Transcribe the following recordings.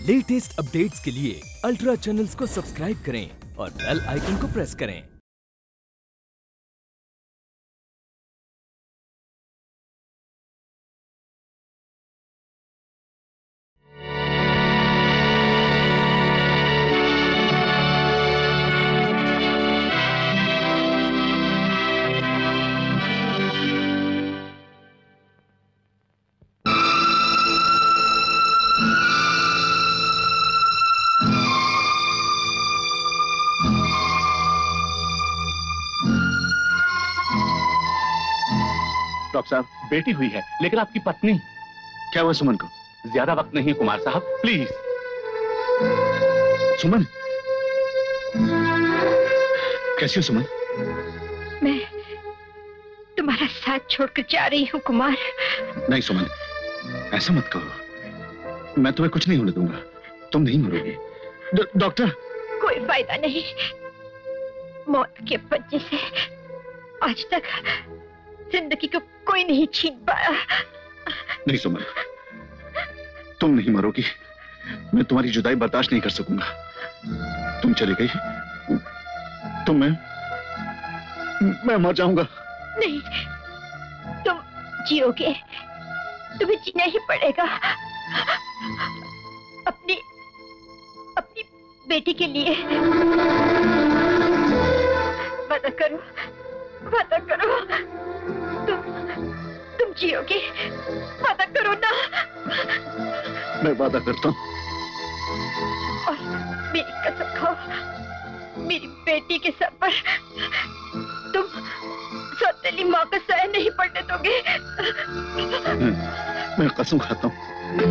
Latest updates के लिए ultra channels को सब्सक्राइब करें और बेल आइकन को प्रेस करें। डॉक्टर साहब, बेटी हुई है, लेकिन आपकी पत्नी। क्या हुआ सुमन को? ज्यादा वक्त नहीं है कुमार साहब, प्लीज। सुमन, कैसी हो सुमन? मैं तुम्हारा साथ छोड़कर जा रही हूँ कुमार। नहीं सुमन, ऐसा मत कहो। मैं तुम्हें कुछ नहीं होने दूंगा, तुम नहीं मरोगी। डॉक्टर, कोई फायदा नहीं। मौत के पंजे से आज तक जिंदगी को कोई नहीं छीन पाया। नहीं सुमन, तुम नहीं मरोगी। मैं तुम्हारी जुदाई बर्दाश्त नहीं कर सकूंगा। तुम चली गई तो मैं मर जाऊंगा। नहीं, तुम जियोगे, तुम्हें जीना ही पड़ेगा। अपनी बेटी के लिए। वादा करो, वादा करो। तुम जियोगे, वादा करो ना। मैं वादा करता हूँ। और मेरी कसम खाओ, मेरी बेटी के सर पर तुम सौतेली माँ का साया नहीं पड़ने दोगे। मैं कसम खाता हूँ।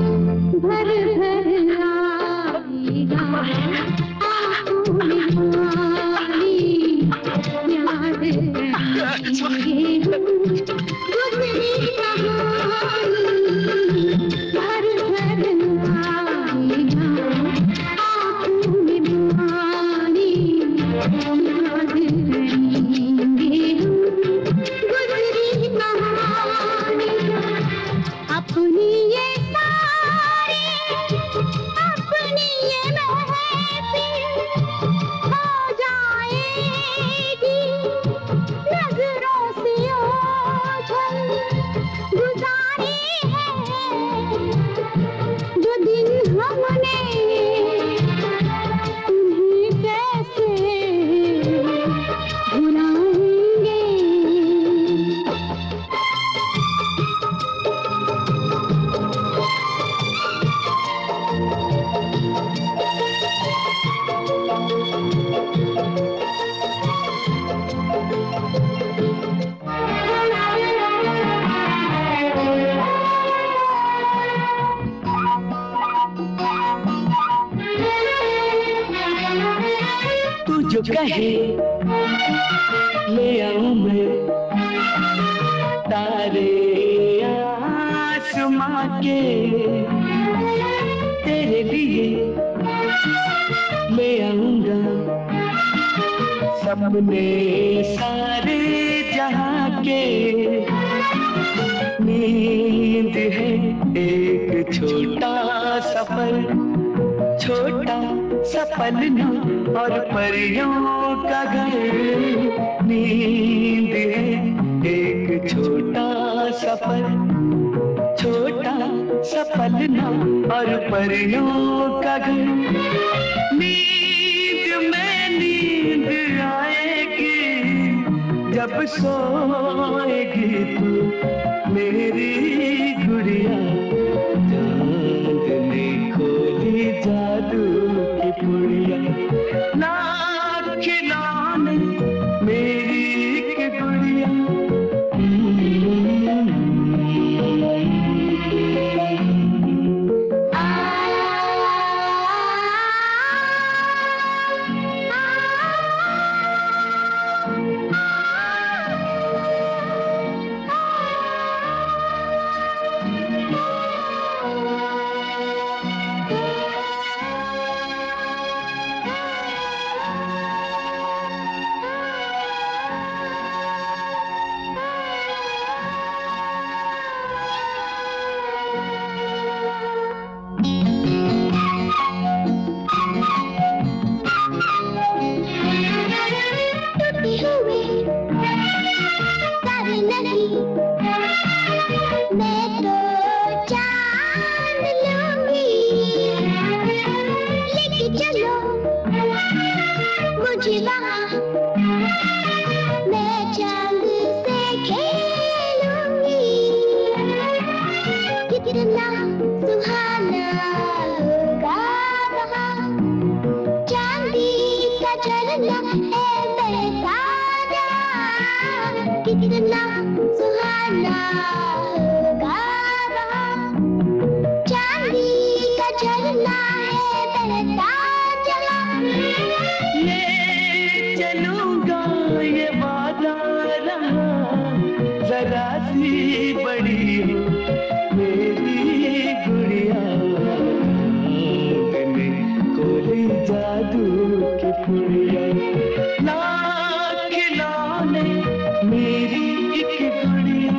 जो कहे ले आऊं मैं तारे आसमां के, तेरे लिए ले आऊंगा सपने सारे जहां के। नींद है एक छोटा सफर, छोटा सपना और परियों का घर। नींद है एक छोटा सफर, छोटा सपना और परियों का घर। नींद में नींद आएगी जब सोएगी तू मेरी गुड़िया। चांद ने खोली जादू की पुड़िया, ना खिलौने मेरी एक गुड़िया। बना होगा वहाँ, चांदी का झरना है बहता चला। ले चलूंगा ये वादा रहा, जरा सी बड़ी हो मेरी गुड़िया, तूने खोली जादू की पुड़िया। ला खिलौने मेरी एक गुड़िया।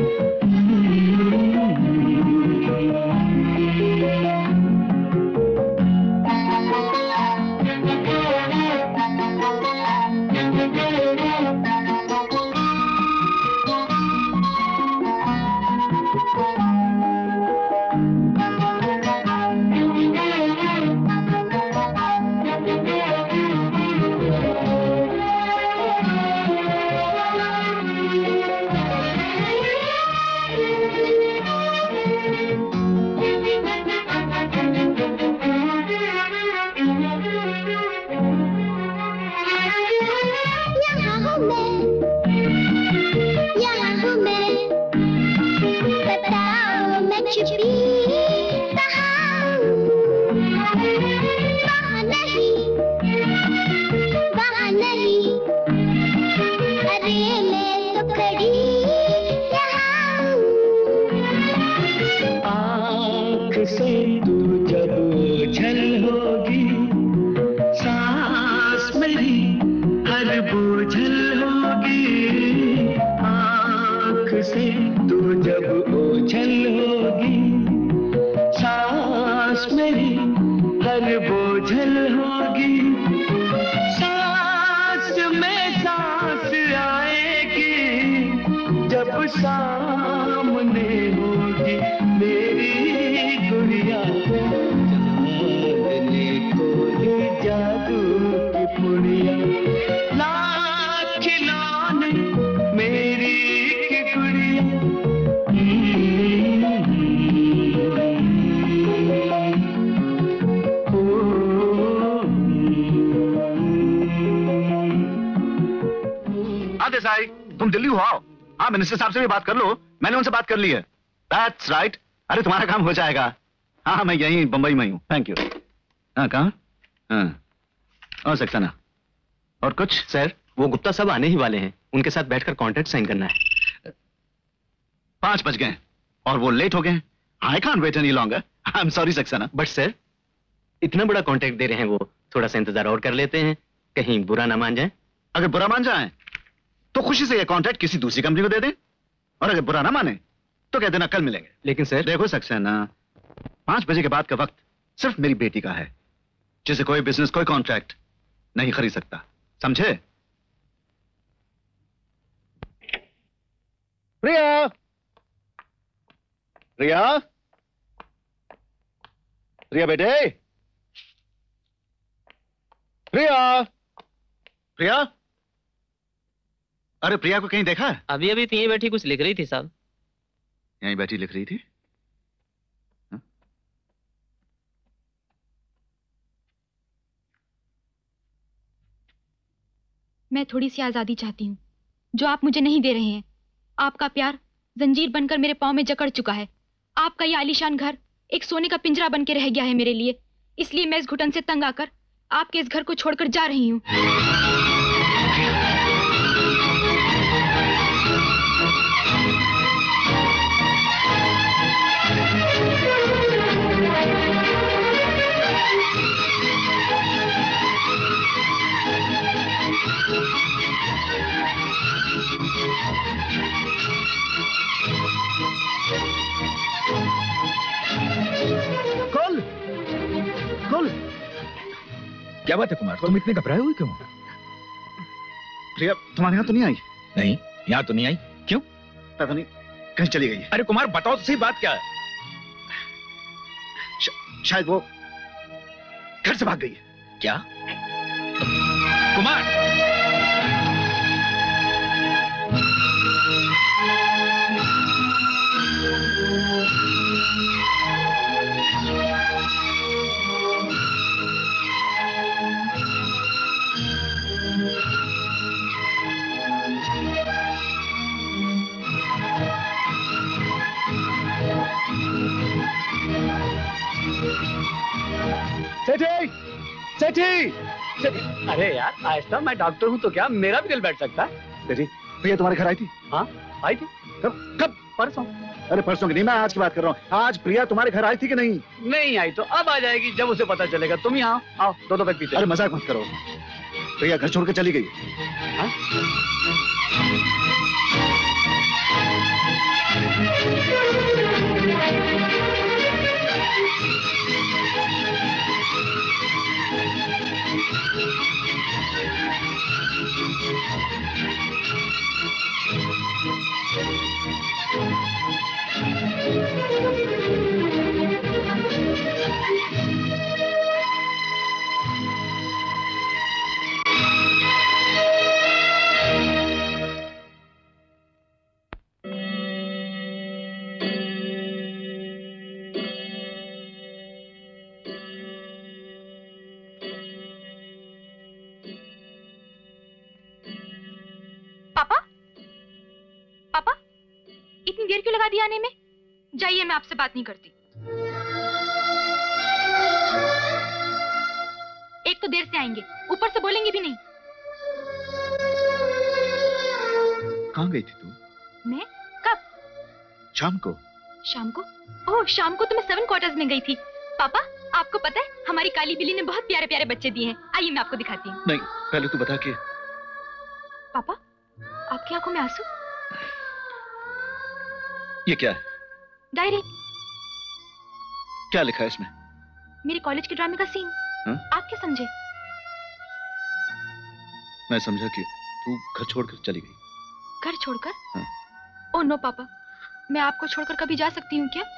से तू जब ओझल होगी, सांस मेरी हर बोझल होगी। आँख से तू जब ओझल होगी, सांस मेरी हर बोझल होगी। सांस में सांस आएगी जब सामने होगी मेरी गुड़िया। चांदनी खोली जादू की पुड़िया, लाख खिलौने मेरी एक गुड़िया। देसाई, तुम दिल्ली हो आओ। हाँ, मिनिस्टर साहब से भी बात कर लो, मैंने उनसे बात कर ली है। That's right. अरे तुम्हारा काम हो जाएगा। हाँ, मैं यहीं बंबई में हूँ। Thank you. हाँ, कहाँ? हाँ, और सक्सेना और कुछ? सर, वो गुप्ता साहब आने ही वाले हैं, उनके साथ बैठकर कॉन्ट्रैक्ट साइन करना है। 5 बज गए और वो लेट हो गए। I can't wait any longer. I am sorry Saxena. But sir, इतना बड़ा कॉन्ट्रैक्ट दे रहे हैं वो, थोड़ा सा इंतजार और कर लेते हैं, कहीं बुरा ना मान जाए। अगर बुरा मान जाए तो खुशी से ये कॉन्ट्रैक्ट किसी दूसरी कंपनी को दे दें, और अगर बुरा ना माने तो कह देना कल मिलेंगे। लेकिन सर, देखो सक्सेना, 5 बजे के बाद का वक्त सिर्फ मेरी बेटी का है, जिसे कोई बिजनेस, कोई कॉन्ट्रैक्ट नहीं खरीद सकता, समझे? प्रिया, प्रिया, प्रिया बेटे, प्रिया, प्रिया। अरे प्रिया को कहीं देखा है? अभी अभी तो यहीं बैठी कुछ लिख रही थी साहब। यहीं बैठी लिख रही थी? हा? मैं थोड़ी सी आजादी चाहती हूँ, जो आप मुझे नहीं दे रहे हैं। आपका प्यार जंजीर बनकर मेरे पाँव में जकड़ चुका है। आपका ये आलीशान घर एक सोने का पिंजरा बन के रह गया है मेरे लिए। इसलिए मैं इस घुटन से तंग आकर आपके इस घर को छोड़कर जा रही हूँ। Call call. क्या बात है कुमार, तुम इतने घबराए हुए क्यों? प्रिया तुम्हारे यहाँ तो नहीं आई? नहीं, यहाँ तो नहीं आई। क्यों? पता नहीं, कहीं चली गई है। अरे कुमार बताओ तो सही, बात क्या है? शायद वो घर से भाग गई है। क्या कुमार? सेठी, सेठी। अरे यार आहिस्ता, मैं डॉक्टर हूँ तो क्या मेरा भी दिल बैठ सकता है? सेठी, प्रिया तुम्हारे घर आई थी? हाँ आई थी। कब? परसों। अरे परसों की नहीं, मैं आज की बात कर रहा हूँ। आज प्रिया तुम्हारे घर आई थी कि नहीं? नहीं आई तो अब आ जाएगी जब उसे पता चलेगा। तुम यहाँ आओ, दो पैक पीते। अरे मजाक मत करो, प्रिया घर छोड़ के चली गई। हाँ? देर क्यों लगा दी आने में? जाइए, मैं आपसे बात नहीं करती। एक तो देर से आएंगे, ऊपर से बोलेंगे भी नहीं। कहाँ गई थी तू? मैं? कब? शाम को। शाम को? ओह, शाम को तो मैं 7 क्वार्टर्स में गई थी। पापा, आपको पता है हमारी काली बिल्ली ने बहुत प्यारे प्यारे बच्चे दिए हैं। आइए मैं आपको दिखाती हूँ। नहीं, पहले तू बता के। पापा, आपकी आंखों में आंसू? ये क्या है? डायरी। क्या लिखा है इसमें? मेरे कॉलेज के ड्रामे का सीन। आप क्या समझे? मैं समझा कि तू घर छोड़कर चली गई। घर छोड़कर? ओह नो पापा, मैं आपको छोड़कर कभी जा सकती हूँ क्या?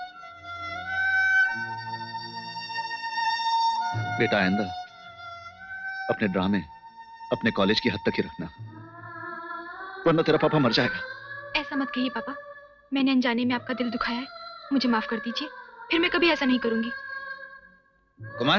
बेटा आइंदा अपने ड्रामे अपने कॉलेज की हद तक ही रखना, वरना तेरा पापा मर जाएगा। ऐसा मत कहिए पापा, मैंने अनजाने में आपका दिल दुखाया है, मुझे माफ कर दीजिए। फिर मैं कभी ऐसा नहीं करूंगी। कुमार,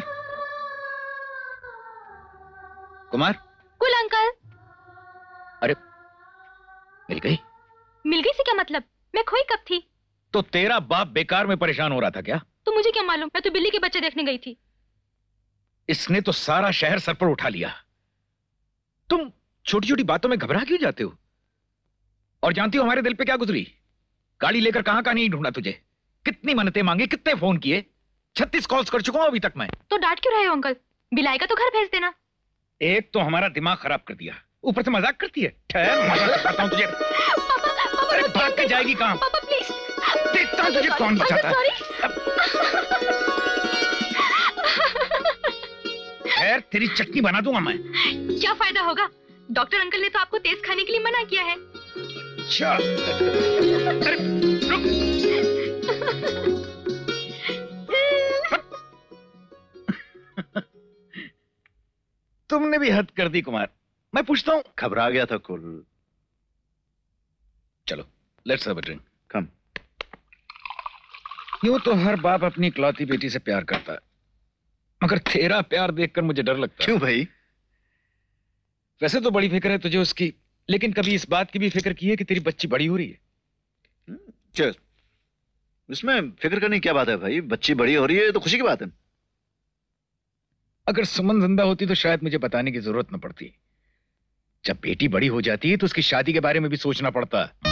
कुमार। कुल अंकल। अरे मिल गई? मिल गई से क्या मतलब? मैं खोई कब थी? तो तेरा बाप बेकार में परेशान हो रहा था क्या? तो मुझे क्या मालूम, मैं तो बिल्ली के बच्चे देखने गई थी। इसने तो सारा शहर सर पर उठा लिया। तुम छोटी छोटी बातों में घबरा क्यों जाते हो? और जानती हो हमारे दिल पे क्या गुजरी? गाड़ी लेकर कहां कहां नहीं ढूंढा तुझे, कितनी मन्नतें मांगी, कितने फोन किए, 36 कॉल्स कर चुका हूं अभी तक मैं। तो डांट क्यों रहे हो अंकल? बिलाई का तो घर भेज देना। एक तो हमारा दिमाग खराब कर दिया, ऊपर से मजाक करती है। ठहर, मजाक करता हूं तुझे। अरे भाग के जाएगी कहां? पापा प्लीज। देखता हूं तुझे कौन बचाता है। खैर, तेरी चटनी बना दूंगा मैं। क्या फायदा होगा? डॉक्टर अंकल ने तो आपको तेज खाने के लिए मना किया है। अच्छा, अरे रुक। तुमने भी हद कर दी कुमार। मैं पूछता हूँ। घबरा गया था कुल। चलो, let's have a drink. Come. यूं तो हर बाप अपनी इकलौती बेटी से प्यार करता है, मगर तेरा प्यार देखकर मुझे डर लगता है। क्यों भाई? वैसे तो बड़ी फिक्र है तुझे उसकी, लेकिन कभी इस बात की भी फिक्र की है कि तेरी बच्ची बड़ी हो रही है? चल, इसमें फिक्र करने की क्या बात है भाई? बच्ची बड़ी हो रही है तो खुशी की बात है। अगर सुमन जिंदा होती तो शायद मुझे बताने की जरूरत न पड़ती। जब बेटी बड़ी हो जाती है तो उसकी शादी के बारे में भी सोचना पड़ता है।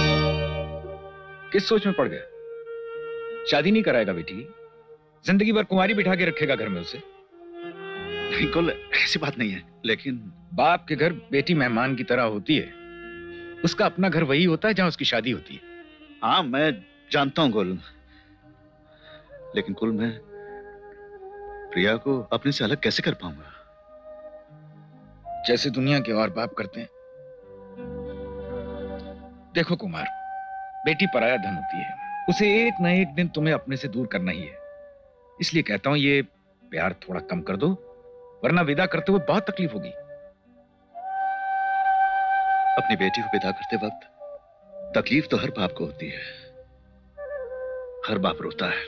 किस सोच में पड़ गया? शादी नहीं कराएगा बेटी, जिंदगी भर कुंवारी बिठा के रखेगा घर में उसे? नहीं कुल, ऐसी बात नहीं है, लेकिन बाप के घर बेटी मेहमान की तरह होती है। उसका अपना घर वही होता है जहां उसकी शादी होती है। हाँ मैं जानता हूं कुल, लेकिन कुल मैं प्रिया को अपने से अलग कैसे कर पाऊंगा? जैसे दुनिया के और बाप करते हैं। देखो कुमार, बेटी पराया धन होती है, उसे एक न एक दिन तुम्हें अपने से दूर करना ही है। इसलिए कहता हूं ये प्यार थोड़ा कम कर दो, वरना विदा करते हुए बहुत तकलीफ होगी। अपनी बेटी को विदा करते वक्त तकलीफ तो हर बाप को होती है, हर बाप रोता है,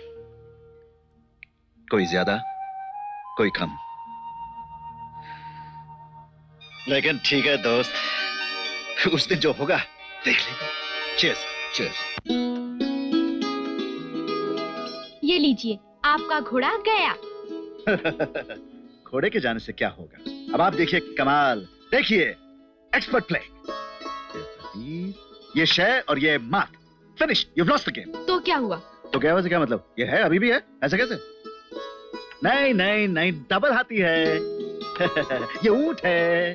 कोई ज्यादा कोई कम। लेकिन ठीक है दोस्त, उस दिन जो होगा देख लेंगे। चीयर्स। चीयर्स। ये लीजिए, आपका घोड़ा गया। घोड़े के जाने से क्या होगा? अब आप देखिए कमाल, देखिए एक्सपर्ट प्ले। ये शय और ये मात, finish, you lost the game. तो क्या हुआ? तो क्या हुआ से क्या मतलब? ये है, अभी भी है, ऐसे कैसे? नहीं नहीं नहीं, डबल हाथी है। ये ऊंट है।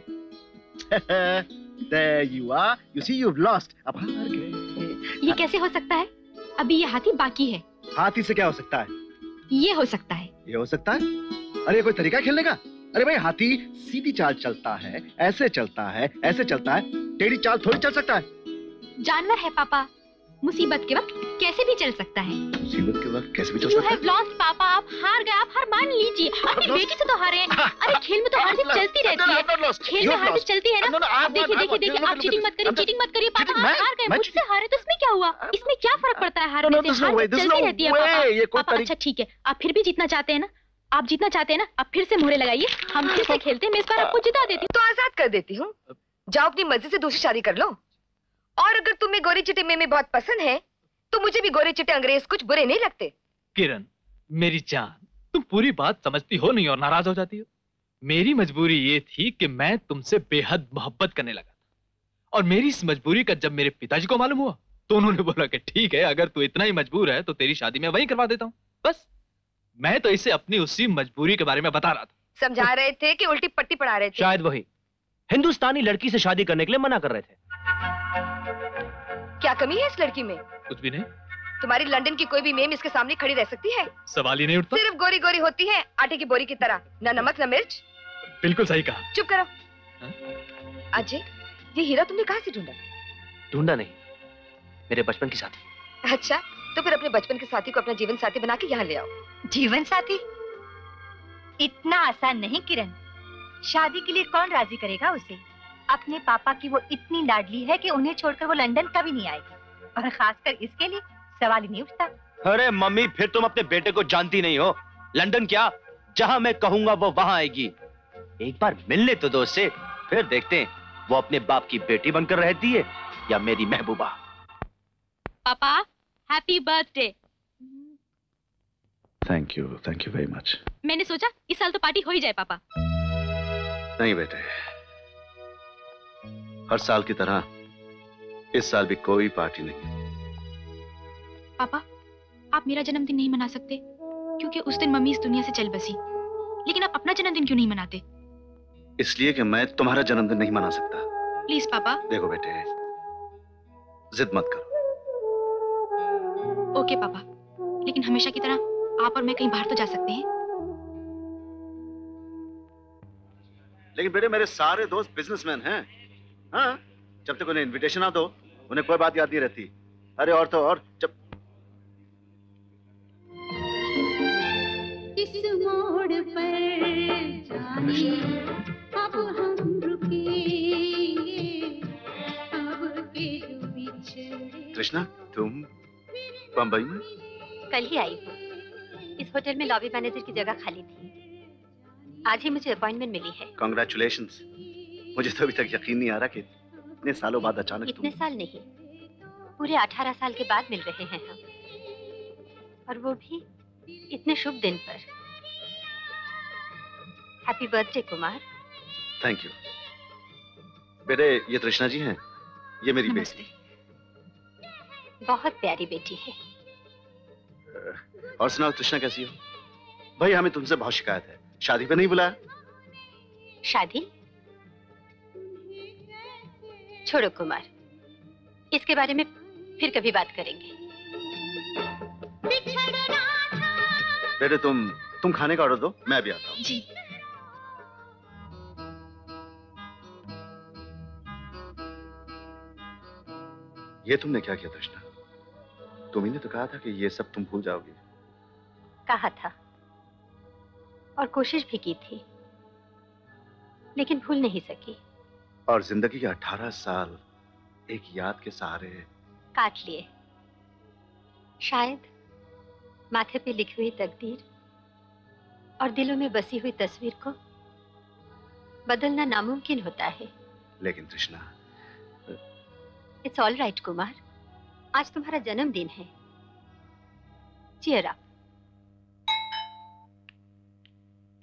There you are. You see, you've lost. अब हार गए। ये कैसे हो सकता है? अभी ये हाथी बाकी है। हाथी से क्या हो सकता है? ये हो सकता है। ये हो सकता है? अरे कोई तरीका है खेलने का? अरे भाई, हाथी सीधी चाल चलता है, ऐसे चलता है, ऐसे चलता है, टेढ़ी चाल थोड़ी चल सकता है। जानवर है पापा, मुसीबत के वक्त कैसे भी चल सकता है। मुसीबत के वक्त कैसे भी चल You सकता है? have lost, पापा, आप हार गए, आप हार मान लीजिए। अपनी बेटी से तो हारे हैं। अरे खेल में तो हार जीत चलती रहती है। खेल में हार जीत चलती है ना। अब देखिए देखिए देखिए, आप चीटिंग मत करिए, चीटिंग मत करिए पापा। आप हार गए, मुझसे हारे तो इसमें क्या हुआ? इसमें क्या फर्क पड़ता है हारने से? हार जीत चलती रहती है पापा। पापा अच्छा ठीक है, आप फिर भी जीतना चाहते हैं ना? आप जीतना चाहते हैं ना? अब फिर से मोहरे लगाइए, हम फिर से खेलते हैं। मैं इस बार आपको जिता देती हूँ। तो आजाद कर देती हूँ। जाओ अपनी मर्जी से दूसरी शादी कर लो। और अगर तुम्हें गोरे चिट्टे में बहुत पसंद है तो मुझे भी गोरे चिट्टे अंग्रेज कुछ बुरे नहीं लगते। किरण, मेरी जान, तुम पूरी बात समझती हो नहीं और नाराज हो जाती हो। मेरी मजबूरी ये थी कि मैं तुमसे बेहद मोहब्बत करने लगा था, और मेरी इस मजबूरी का जब मेरे पिताजी को मालूम हुआ तो उन्होंने बोला कि ठीक है, अगर तू इतना ही मजबूर है तो तेरी शादी मैं वहीं करवा देता हूँ। बस मैं तो इसे अपनी उसी मजबूरी के बारे में बता रहा था। समझा रहे थे कि उल्टी पट्टी पढ़ा रहे थे? शायद वही हिंदुस्तानी लड़की से शादी करने के लिए मना कर रहे थे। क्या कमी है इस लड़की में? कुछ भी नहीं। तुम्हारी लंदन की कोई भी मेम इसके सामने खड़ी रह सकती है? सवाल ही नहीं उठता। सिर्फ गोरी गोरी होती है, आटे की बोरी की तरह, ना नमक ना मिर्च। बिल्कुल सही कहा। चुप करो। अजय, ये हीरा तुमने कहाँ से ढूंढा? ढूंढा नहीं, मेरे बचपन की साथी। अच्छा, तो फिर अपने बचपन के साथी को अपना जीवन साथी बना के यहाँ ले आओ। जीवन साथी? इतना आसान नहीं किरण। शादी के लिए कौन राजी करेगा उसे? अपने पापा की वो इतनी लाडली है कि उन्हें छोड़कर वो लंदन कभी नहीं आएगी, और खासकर इसके लिए सवाल ही नहीं उठता। अरे मम्मी, फिर तुम अपने बेटे को जानती नहीं हो। लंदन क्या, जहां मैं कहूंगा वो वहां आएगी। एक बार मिलने तो दो उससे, फिर देखते हैं वो अपने बाप की बेटी बनकर रहती है या मेरी महबूबा। पापा, happy birthday. Thank you very much. मैंने सोचा इस साल तो पार्टी हो ही जाए पापा। नहीं बेटे, हर साल की तरह इस साल भी कोई पार्टी नहीं। पापा, आप मेरा जन्मदिन नहीं मना सकते क्योंकि उस दिन मम्मी इस दुनिया से चल बसी, लेकिन आप अपना जन्मदिन क्यों नहीं मनाते? इसलिए कि मैं तुम्हारा जन्मदिन नहीं मना सकता। प्लीज पापा। देखो बेटे, जिद मत करो। ओके पापा, लेकिन हमेशा की तरह आप और मैं कहीं बाहर तो जा सकते हैं। लेकिन बेटे, मेरे सारे दोस्त बिजनेसमैन हैं। हाँ, जब तक उन्हें इनविटेशन ना दो उन्हें कोई बात याद नहीं रहती। अरे और तो और, जब इस मोड़ पर जाने अब हम रुकेंगे, अब के जो बिछड़े। कृष्णा, तुम बंबई में? कल ही आई हूँ। इस होटल में लॉबी मैनेजर की जगह खाली थी, आज ही मुझे अपॉइंटमेंट मिली है। कांग्रेचुलेशंस। मुझे तो अभी तक यकीन नहीं आ रहा कि इतने सालों बाद अचानक इतने साल नहीं, पूरे 18 साल के बाद मिल रहे हैं हम, और वो भी इतने शुभ दिन पर। Happy birthday Kumar. Thank you बेटे। ये तृष्णा जी हैं, ये मेरी बेटी। बहुत प्यारी बेटी है। और सुनाओ तृष्णा, कैसी हो? भाई, हमें तुमसे बहुत शिकायत है, शादी पे नहीं बुलाया। शादी छोड़ो कुमार, इसके बारे में फिर कभी बात करेंगे। बेटे, तुम खाने का ऑर्डर दो, मैं भी आता हूँ। जी। ये तुमने क्या किया तृष्णा? तुम ही ने तो कहा था कि ये सब तुम भूल जाओगी। कहा था और कोशिश भी की थी, लेकिन भूल नहीं सकी। और जिंदगी के 18 साल एक याद के सहारे काट लिए। शायद माथे पे लिखी हुई तकदीर और दिलों में बसी हुई तस्वीर को बदलना नामुमकिन होता है। लेकिन तृष्णा, इट्स ऑल राइट कुमार, आज तुम्हारा जन्मदिन है। Cheer up.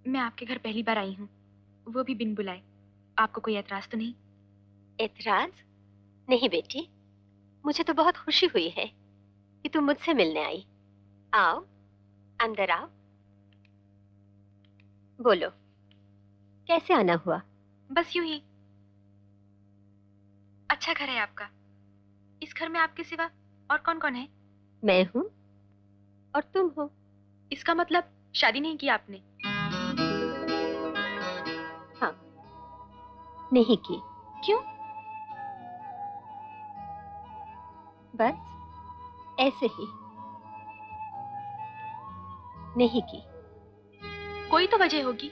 मैं आपके घर पहली बार आई हूँ, वो भी बिन बुलाए। आपको कोई एतराज तो नहीं? एतराज नहीं बेटी, मुझे तो बहुत खुशी हुई है कि तुम मुझसे मिलने आई। आओ, अंदर आओ। बोलो, कैसे आना हुआ? बस यूं ही। अच्छा घर है आपका। इस घर में आपके सिवा और कौन कौन है? मैं हूँ और तुम हो। इसका मतलब शादी नहीं की आपने? हाँ, नहीं की। क्यों? बस ऐसे ही नहीं की। कोई तो वजह होगी।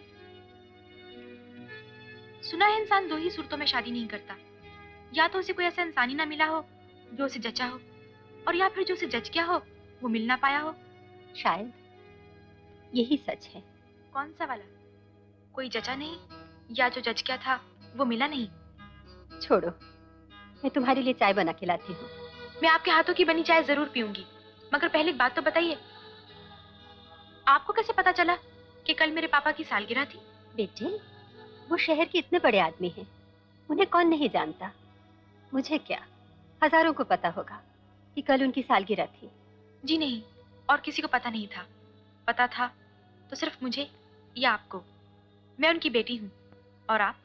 सुना है इंसान दो ही सूरतों में शादी नहीं करता, या तो उसे कोई ऐसा इंसान ही ना मिला हो जो उसे जचा हो, और या फिर जो उसे जच गया हो वो मिल ना पाया हो। शायद यही सच है। कौन सा वाला? कोई जचा नहीं, या जो जच गया था वो मिला नहीं? छोड़ो, मैं तुम्हारे लिए चाय बना के लाती हूँ। मैं आपके हाथों की बनी चाय जरूर पीऊंगी, मगर पहले एक बात तो बताइए, आपको कैसे पता चला कि कल मेरे पापा की सालगिरह थी? बेटे, वो शहर के इतने बड़े आदमी हैं, उन्हें कौन नहीं जानता। मुझे क्या, हजारों को पता होगा कि कल उनकी सालगिरह थी। जी नहीं, और किसी को पता नहीं था। पता था तो सिर्फ मुझे या आपको। मैं उनकी बेटी हूँ। और आप?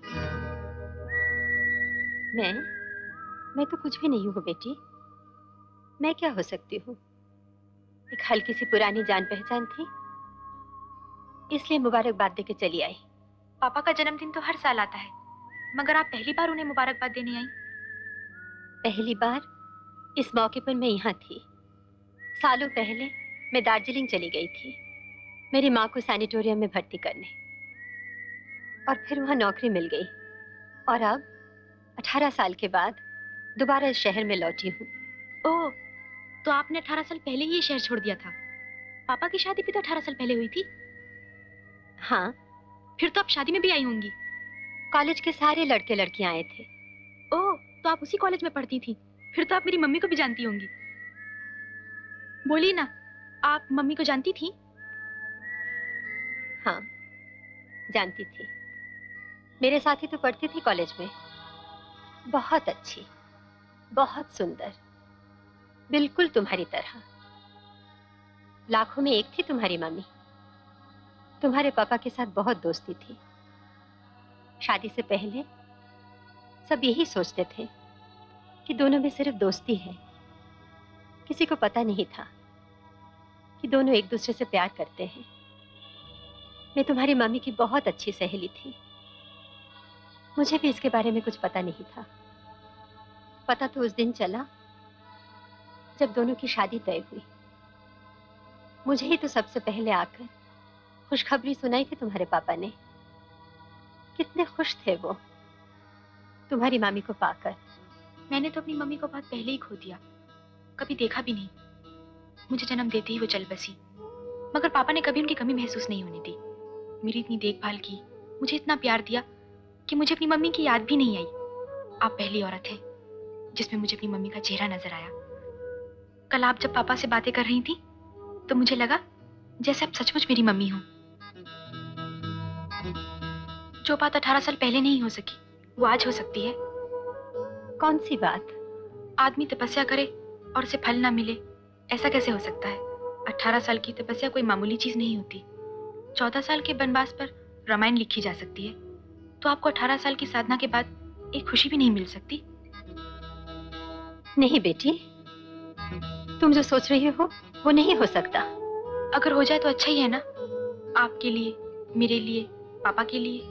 मैं तो कुछ भी नहीं हूँ बेटी। मैं क्या हो सकती हूँ? एक हल्की सी पुरानी जान पहचान थी, इसलिए मुबारकबाद देके चली आई। पापा का जन्मदिन तो हर साल आता है, मगर आप पहली बार उन्हें मुबारकबाद देने आई? पहली बार इस मौके पर मैं यहाँ थी। सालों पहले मैं दार्जिलिंग चली गई थी मेरी माँ को सैनिटोरियम में भर्ती करने, और फिर वहाँ नौकरी मिल गई, और अब 18 साल के बाद दोबारा इस शहर में लौटी हूँ। ओह, तो आपने 18 साल पहले ही ये शहर छोड़ दिया था? पापा की शादी भी तो 18 साल पहले हुई थी। हाँ। फिर तो आप शादी में भी आई होंगी। कॉलेज के सारे लड़के लड़कियां आए थे। ओह, तो आप उसी कॉलेज में पढ़ती थी। फिर तो आप मेरी मम्मी को भी जानती होंगी। बोलिए ना, आप मम्मी को जानती थी? हाँ, जानती थी। मेरे साथ ही तो पढ़ती थी कॉलेज में। बहुत अच्छी, बहुत सुंदर, बिल्कुल तुम्हारी तरह। लाखों में एक थी तुम्हारी मम्मी। तुम्हारे पापा के साथ बहुत दोस्ती थी। शादी से पहले सब यही सोचते थे कि दोनों में सिर्फ दोस्ती है। किसी को पता नहीं था कि दोनों एक दूसरे से प्यार करते हैं। मैं तुम्हारी मम्मी की बहुत अच्छी सहेली थी। मुझे भी इसके बारे में कुछ पता नहीं था। पता तो उस दिन चला जब दोनों की शादी तय हुई। मुझे ही तो सबसे पहले आकर खुशखबरी सुनाई थी तुम्हारे पापा ने। कितने खुश थे वो तुम्हारी मामी को पाकर। मैंने तो अपनी मम्मी को बहुत पहले ही खो दिया, कभी देखा भी नहीं। मुझे जन्म देते ही वो चल बसी, मगर पापा ने कभी उनकी कमी महसूस नहीं होने दी। मेरी इतनी देखभाल की, मुझे इतना प्यार दिया कि मुझे अपनी मम्मी की याद भी नहीं आई। आप पहली औरत है जिसमें मुझे अपनी मम्मी का चेहरा नजर आया। कल आप जब पापा से बातें कर रही थी तो मुझे लगा जैसे आप सचमुच मेरी मम्मी हो। जो बात 18 साल पहले नहीं हो सकी वो आज हो सकती है। कौन सी बात? आदमी तपस्या करे और उसे फल ना मिले, ऐसा कैसे हो सकता है? 18 साल की तपस्या कोई मामूली चीज नहीं होती। 14 साल के वनवास पर रामायण लिखी जा सकती है, तो आपको 18 साल की साधना के बाद एक खुशी भी नहीं मिल सकती? नहीं बेटी, तुम जो सोच रही हो वो नहीं हो सकता। अगर हो जाए तो अच्छा ही है ना, आपके लिए, मेरे लिए, पापा के लिए।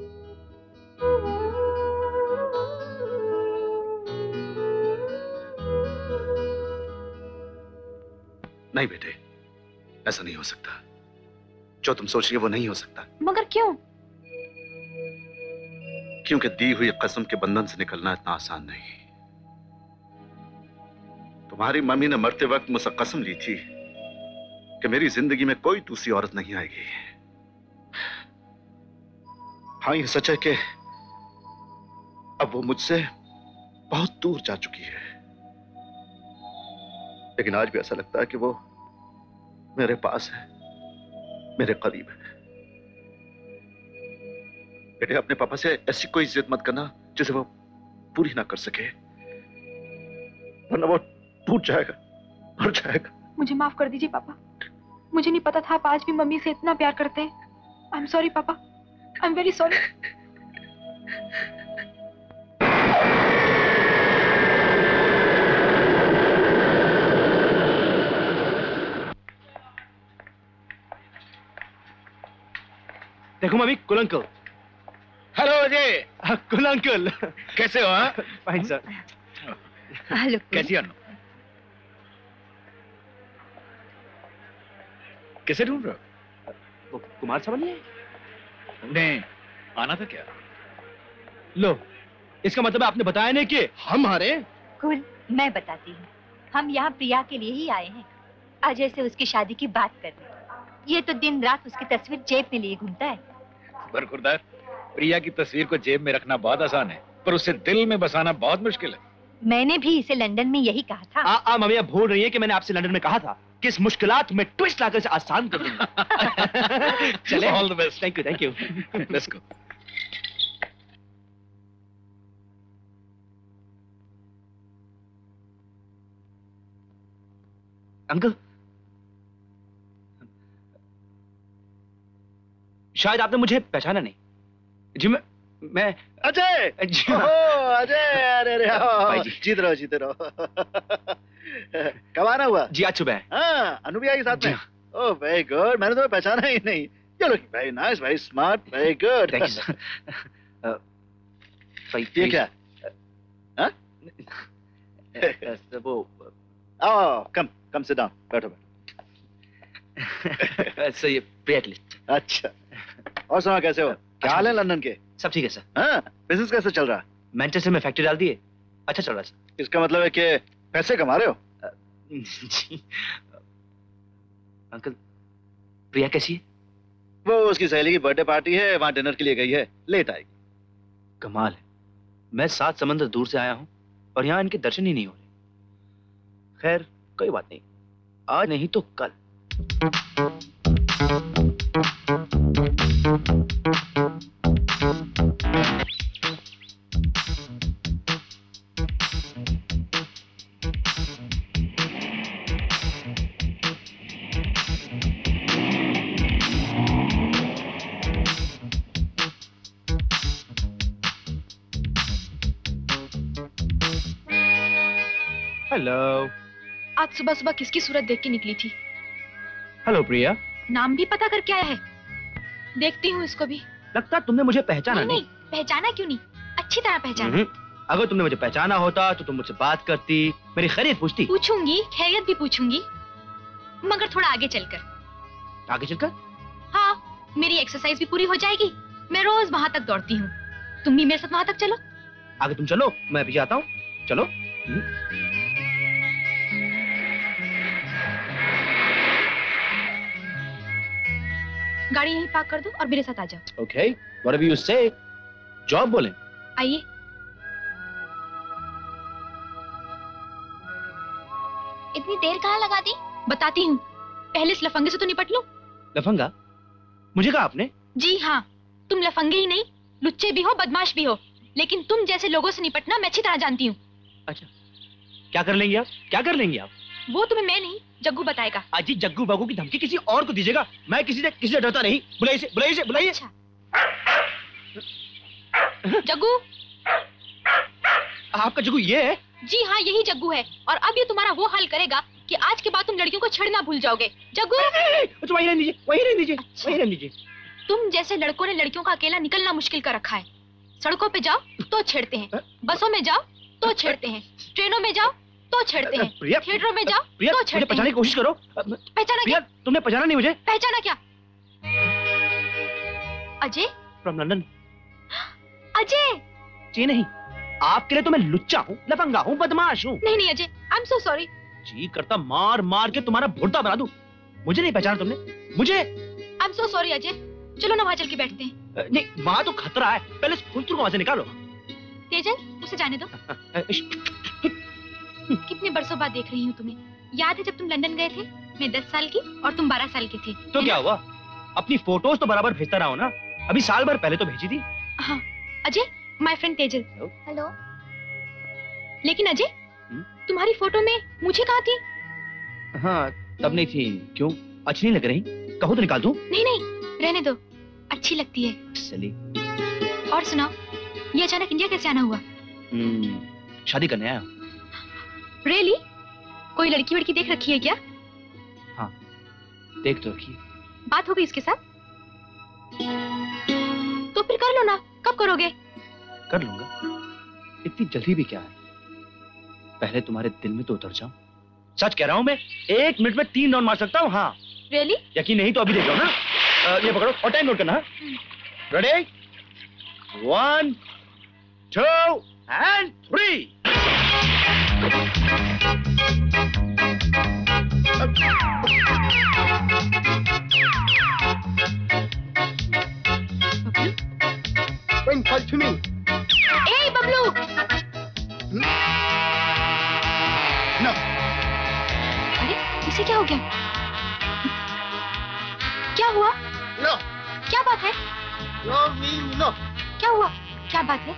नहीं बेटे, ऐसा नहीं हो सकता। जो तुम सोच रही हो वो नहीं हो सकता। मगर क्यों? क्योंकि दी हुई कसम के बंधन से निकलना इतना आसान नहीं। तुम्हारी मम्मी ने मरते वक्त मुझसे कसम ली थी कि मेरी जिंदगी में कोई दूसरी औरत नहीं आएगी। हाँ, ये सच है कि अब वो मुझसे बहुत दूर जा चुकी है, लेकिन आज भी ऐसा लगता है कि वो मेरे पास है, मेरे करीब है। बेटे अपने पापा से ऐसी कोई जिद मत करना जिसे वो पूरी ना कर सके, वरना वो टूट जाएगा, मर जाएगा। मुझे माफ कर दीजिए पापा, मुझे नहीं पता था आप आज भी मम्मी से इतना प्यार करते हैं। आई एम सॉरी पापा, आई एम वेरी सॉरी। देखो मम्मी, cool uncle. Hello Ajay. Cool uncle, कैसे हो? Fine sir. हेलो। कैसी अनु? किसे ढूंढ रहे हो? कुमार सामने नहीं, आना था क्या? लो, इसका मतलब आपने बताया नहीं कि हम हारे। कुल, मैं बताती हूँ। हम यहाँ प्रिया के लिए ही आए हैं। अजय से उसकी शादी की बात कर रहे हैं। ये तो दिन रात उसकी तस्वीर जेब में लिए घूमता है। बरखुरदार, प्रिया की तस्वीर को जेब में रखना बहुत आसान है, पर उसे दिल में बसाना बहुत मुश्किल है। मैंने भी इसे लंदन में यही कहा था। मम्मी आप भूल रही हैं कि मैंने आपसे लंदन में कहा था कि इस मुश्किलात में ट्विस्ट लाकर इसे आसान कर दूंगा। चले, all the best. Thank you, thank you. Let's go. Uncle, शायद आपने मुझे पहचाना नहीं। जी मैं अजय। अजय, अरे भाई जी। जीत रहो, जीते रहो। कब आना हुआ? जी आज सुबह। हाँ, अनु भी आई साथ में। ओह वेरी गुड, मैंने तुम्हें पहचाना ही नहीं। चलो, very nice, very smart, very good. Thank you sir. ये क्या? हाँ? वो कम सिट डाउन, बैठो सर, ये प्रिया लिस्ट। अच्छा, और सुना कैसे हो? क्या हाल है लंदन के? सब ठीक है सर। हाँ, बिजनेस कैसे चल रहा है? मैनचेस्टर में फैक्ट्री डाल दिए, अच्छा चल रहा है सर। इसका मतलब है कि पैसे कमा रहे हो? जी अंकल, प्रिया कैसी है? वो उसकी सहेली की बर्थडे पार्टी है, वहां डिनर के लिए गई है, लेट आएगी। कमाल है, मैं 7 समंदर दूर से आया हूँ और यहाँ इनके दर्शन ही नहीं हो रहे। खैर कोई बात नहीं, आज नहीं तो कल। हेलो। आज सुबह सुबह किसकी सूरत देख के निकली थी? हेलो प्रिया। नाम भी पता करके आया है? देखती हूँ इसको भी। लगता तुमने मुझे पहचाना नहीं। पहचाना क्यों नहीं, अच्छी तरह पहचाना। अगर तुमने मुझे पहचाना होता तो तुम मुझसे बात करती, मेरी खैरियत पूछती। पूछूंगी, खैरियत भी पूछूंगी, मगर थोड़ा आगे चलकर। आगे चलकर? हाँ, मेरी एक्सरसाइज भी पूरी हो जाएगी। मैं रोज वहाँ तक दौड़ती हूँ, तुम भी मेरे साथ वहाँ तक चलो। आगे तुम चलो, मैं पीछे आता हूँ। चलो। गाड़ी यहीं पार्क कर दो और मेरे साथ आ जाओ। Okay, whatever you say. जॉब बोले। आइए। इतनी देर कहाँ लगा दी? बताती हूँ, पहले इस लफंगे से तो निपट लो। लफंगा? मुझे कहा आपने? जी हाँ, तुम लफंगे ही नहीं, लुच्चे भी हो, बदमाश भी हो, लेकिन तुम जैसे लोगों से निपटना मैं अच्छी तरह जानती हूँ। अच्छा, क्या कर लेंगी आप? क्या कर लेंगी आप? वो तुम्हें मैं नहीं, जग्गू बताएगा। अजी, जग्गू बागू की धमकी किसी और को दीजिएगा, मैं किसी से डरता नहीं। बुलाइए, बुलाइए, बुलाइए। अच्छा। जग्गू। आपका जग्गू ये है? जी हाँ, यही जग्गू है, और अब ये तुम्हारा वो हाल करेगा कि आज के बाद तुम लड़कियों को छेड़ना भूल जाओगे। जग्गू। तो वहीं रहने दीजिए, वहीं रहने दीजिए। अच्छा। वहीं रहने दीजिए। तुम जैसे लड़कों ने लड़कियों का अकेला निकलना मुश्किल कर रखा है। सड़कों पे जाओ तो छेड़ते हैं, बसों में जाओ तो छेड़ते हैं, ट्रेनों में जाओ तो छेड़ते हैं, थिएटरों में जाओ तो छेड़ते हैं। पहचानने की कोशिश करो। पहचाना क्या? तुमने पहचाना नहीं मुझे? पहचाना क्या? Ajay from London. अजय? जी नहीं, आपके लिए तो मैं लुच्चा हूँ, लफंगा हूँ, बदमाश हूँ। नहीं नहीं Ajay, I am so sorry. जी करता मार मार के तुम्हारा भुर्ता बना दूं। मुझे नहीं पहचाना तुमने? मुझे? I am so sorry Ajay, चलो ना वहाँ चल के बैठते हैं। नहीं, वहाँ तो खतरा है, पहले फुलतुर को वहाँ से निकालो। तेजल, उसे जाने दो। कितने बरसों बाद देख रही हूँ तुम्हें। याद है जब तुम लंदन गए थे? मैं 10 साल की और तुम 12 साल के थे। तो क्या हुआ? अपनी फोटोज तो बराबर भेजता रहा हो ना। अभी साल भर पहले तो भेजी थी। हाँ Ajay, my friend Tejal. Hello. लेकिन अजय, तुम्हारी फोटो में मुझे कहाँ थी? हाँ तब नहीं थी। क्यों, अच्छी नहीं लग रही? कहो तो निकाल दूं? नहीं नहीं, रहने दो, अच्छी लगती है। चली। और सुनाओ, ये अचानक इंडिया कैसे आना हुआ? शादी करने आया। रियली? कोई लड़की वड़की देख रखी है क्या? हाँ देख तो रखी है। बात हो गई इसके साथ? तो फिर कर लो ना, कब करोगे? कर लूंगा, इतनी जल्दी भी क्या है? पहले तुम्हारे दिल में तो उतर जाऊं। सच कह रहा हूं मैं, 1 मिनट में 3 राउंड मार सकता हूं। हाँ रियली? यकीन नहीं तो अभी देख लो ना। ये पकड़ो और टाइम नोट करना। रेडी? 1 2 and 3। ए बबलू! No. अरे इसे क्या हो गया? क्या हुआ? No. क्या बात है? No means no. क्या हुआ? क्या बात है?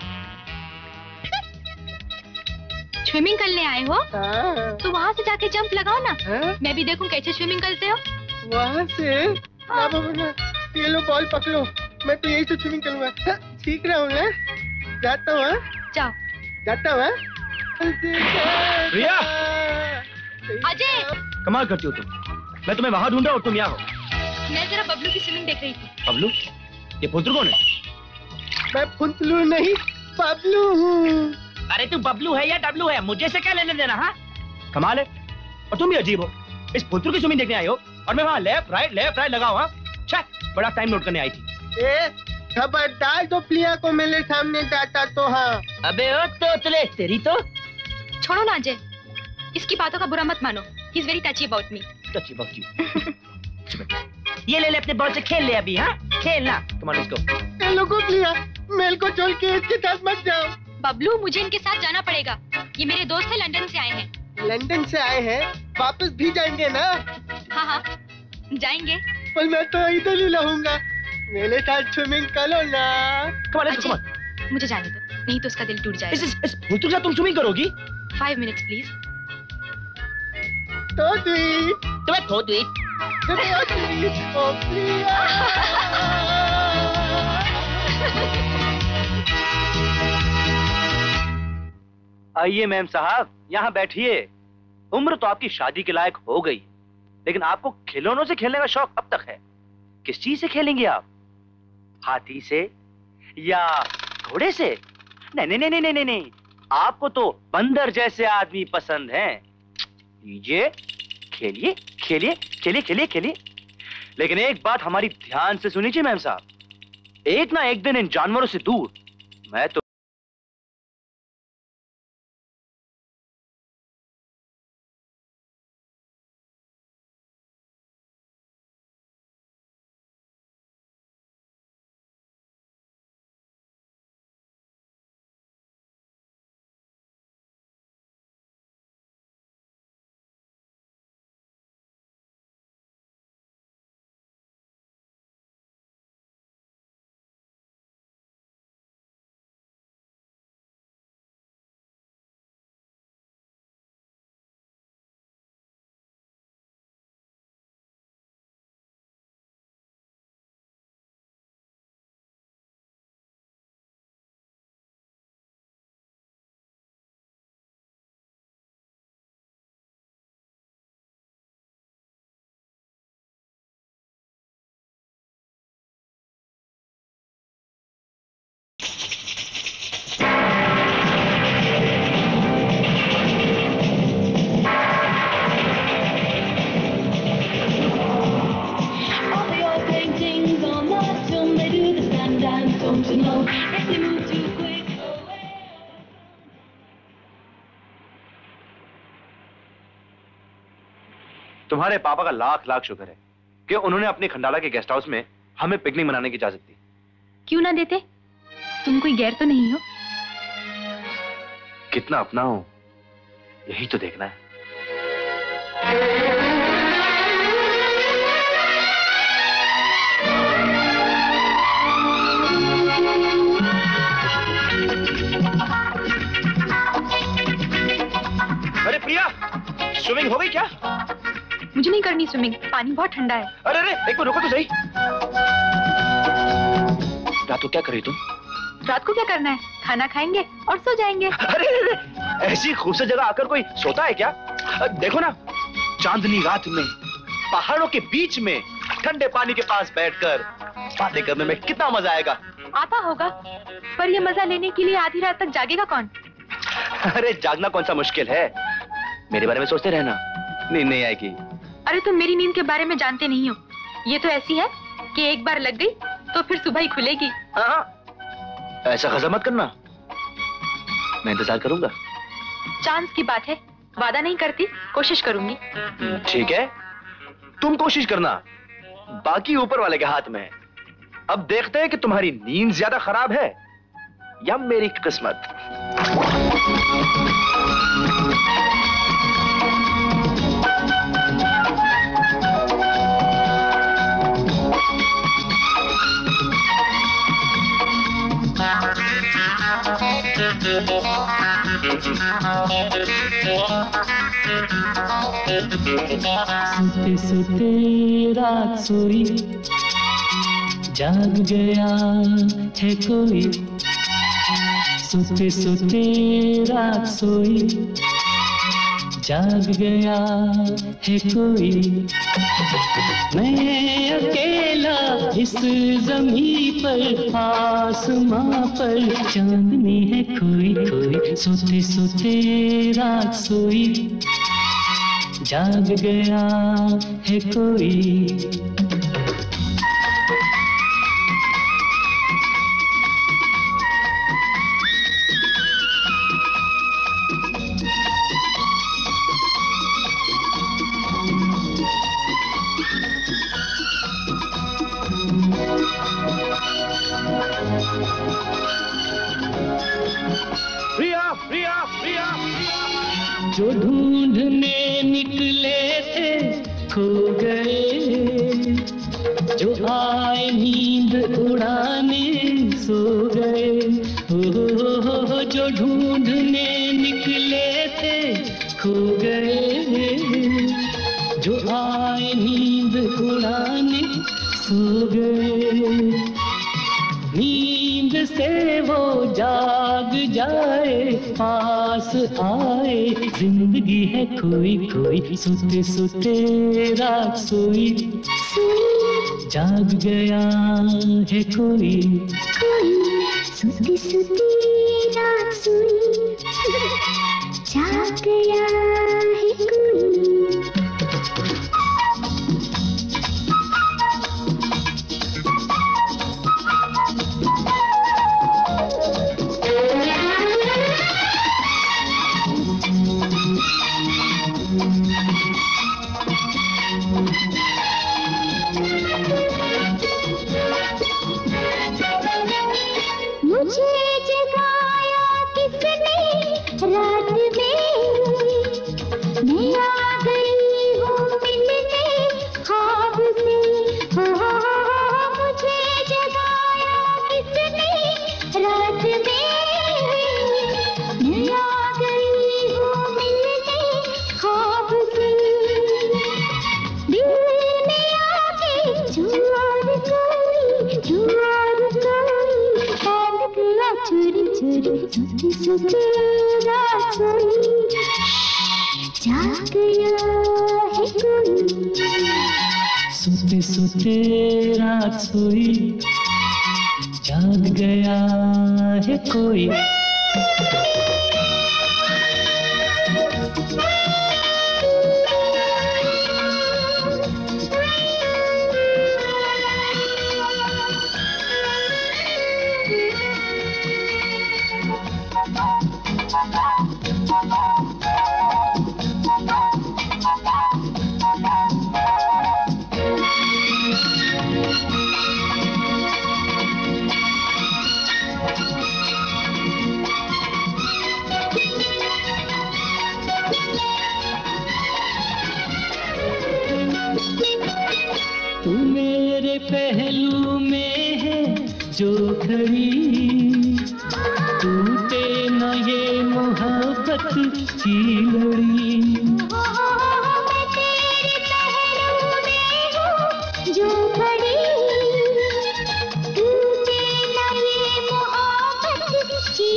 स्विमिंग करने आए हो? तो वहाँ से जाके जंप लगाओ ना। मैं भी देखूं कैसे स्विमिंग करते हो। वहाँ से? ये लो बॉल पकड़ो, मैं तो यही से स्विमिंग करूँगा। सीख रहा हूँ मैं, जाता हूँ। जाओ। जाता हूँ। प्रिया! अजय! कमाल करती हो तुम। मैं तुम्हें वहाँ ढूंढ रहा हूँ, तुम यहाँ हो। मैं जरा बबलू की स्विमिंग देख रही थी। बबलू? ये फुंतलू कौन है? मैं फुंतलू नहीं, बबलू हूँ। अरे तू बबलू है या डबलू है, मुझे से क्या लेने देना? हाँ कमाल है। और तुम भी अजीब हो, इस फुंतलू की स्विमिंग देखने आई हो और मैं वहाँ लेफ्ट राइट लगा हुआ। बड़ा टाइम नोट करने आई थी। खबरदार तो प्रिया को मेरे सामने जाता तो। हाँ अबे ओ तोतले तेरी तो। छोड़ो ना अजय, इसकी बातों का बुरा मत मानो। He is very touchy about me. Touchy about you? ये ले अपने बॉल से खेल ले अभी। हाँ खेलना। Come on let's go. लोगों प्रिया, मेल को छोड़ के इसके साथ मत जाओ। बबलू मुझे इनके साथ जाना पड़ेगा। ये मेरे दोस्त है, लंदन से आए हैं। लंदन से आए हैं? वापस भी जाएंगे ना? हाँ हाँ जाएंगे। पर मैं तो इधर ही रहूंगा, मेरे साथ स्विमिंग करो ना। मुझे जाने दो, नहीं तो उसका दिल टूट जाएगा। तुम स्विमिंग करोगी? 5 मिनट्स प्लीज। तो स्वीट। तुम्हें तो स्वीट। आइए मैम साहब, यहाँ बैठिए। उम्र तो आपकी शादी के लायक हो गई, लेकिन आपको खिलौनों से खेलने का शौक अब तक है। किस चीज से खेलेंगे आप? हाथी से या घोड़े से? नहीं नहीं नहीं नहीं नहीं, आपको तो बंदर जैसे आदमी पसंद हैं। लीजिए खेलिए खेलिए खेलिए खेलिए खेलिए। लेकिन एक बात हमारी ध्यान से सुनिए मैम साहब, एक ना एक दिन इन जानवरों से दूर मैं तो तुम्हारे पापा का लाख लाख शुक्र है कि उन्होंने अपने खंडाला के गेस्ट हाउस में हमें पिकनिक मनाने की इजाजत दी। क्यों ना देते? तुम कोई गैर तो नहीं हो। कितना अपना हो यही तो देखना है। प्रिया, स्विमिंग हो गई क्या? मुझे नहीं करनी स्विमिंग, पानी बहुत ठंडा है। अरे अरे, एक मिनट रुको तो सही। रात को क्या कर रही तुम? रात को क्या करना है? खाना खाएंगे और सो जाएंगे। अरे अरे, ऐसी खूबसूरत जगह आकर कोई सोता है क्या? देखो ना, चांदनी रात में पहाड़ों के बीच में ठंडे पानी के पास बैठकर बातें करने में कितना मजा आएगा। आता होगा, पर ये मजा लेने के लिए आधी रात तक जागेगा कौन? अरे जागना कौन सा मुश्किल है, मेरे बारे में सोचते रहना, नींद नहीं आएगी। अरे तुम मेरी नींद के बारे में जानते नहीं हो। ये तो ऐसी है कि एक बार लग गई तो फिर सुबह ही खुलेगी। हाँ, ऐसा गज़ब मत करना, मैं इंतजार करूंगा। चांस की बात है, वादा नहीं करती, कोशिश करूंगी। ठीक है, तुम कोशिश करना, बाकी ऊपर वाले के हाथ में है। अब देखते हैं कि तुम्हारी नींद ज्यादा खराब है या मेरी किस्मत। सोते सोते रात सोई, जाग गया है कोई। सोते सोते रात सोई, जाग गया है कोई। मैं अकेला इस ज़मीं पर, आसमां पर चांदनी है कोई कोई। सोते सोते रात सोई, जाग गया है कोई। प्रिया प्रिया प्रिया, जो ढूंढने निकले थे खो गए, जो आए नींद उड़ाने सो गए। हो जो ढूंढने निकले थे खो गए, जो आए नींद उड़ाने सो गए। नींद से वो जाग जाए, पास आए, जिंदगी है कोई कोई। सोते सोते रात सोई, जाग गया है कोई। सोते सोते रात सोई, जाग गया है कोई। मुझे जगाया किसने रात में, मैं आ गई हूँ मिलने ख्वाब से। मुझे जगाया किसने रात में, मैं आ गई हूँ मिलने ख्वाब से। दिल में आके जुआर कोई, जुआर कोई, बांध गया चोरी चोरी। सोते सोते रात सोई, जाग गया है कोई। सोते सोते रात सोई, जाग गया है कोई। तू मेरे पहलू में है जो खड़ी, टूटे न ये मोहब्बत की लड़ी। मैं तेरे पहलू में हूँ जो खड़ी, टूटे ना ये मोहब्बत की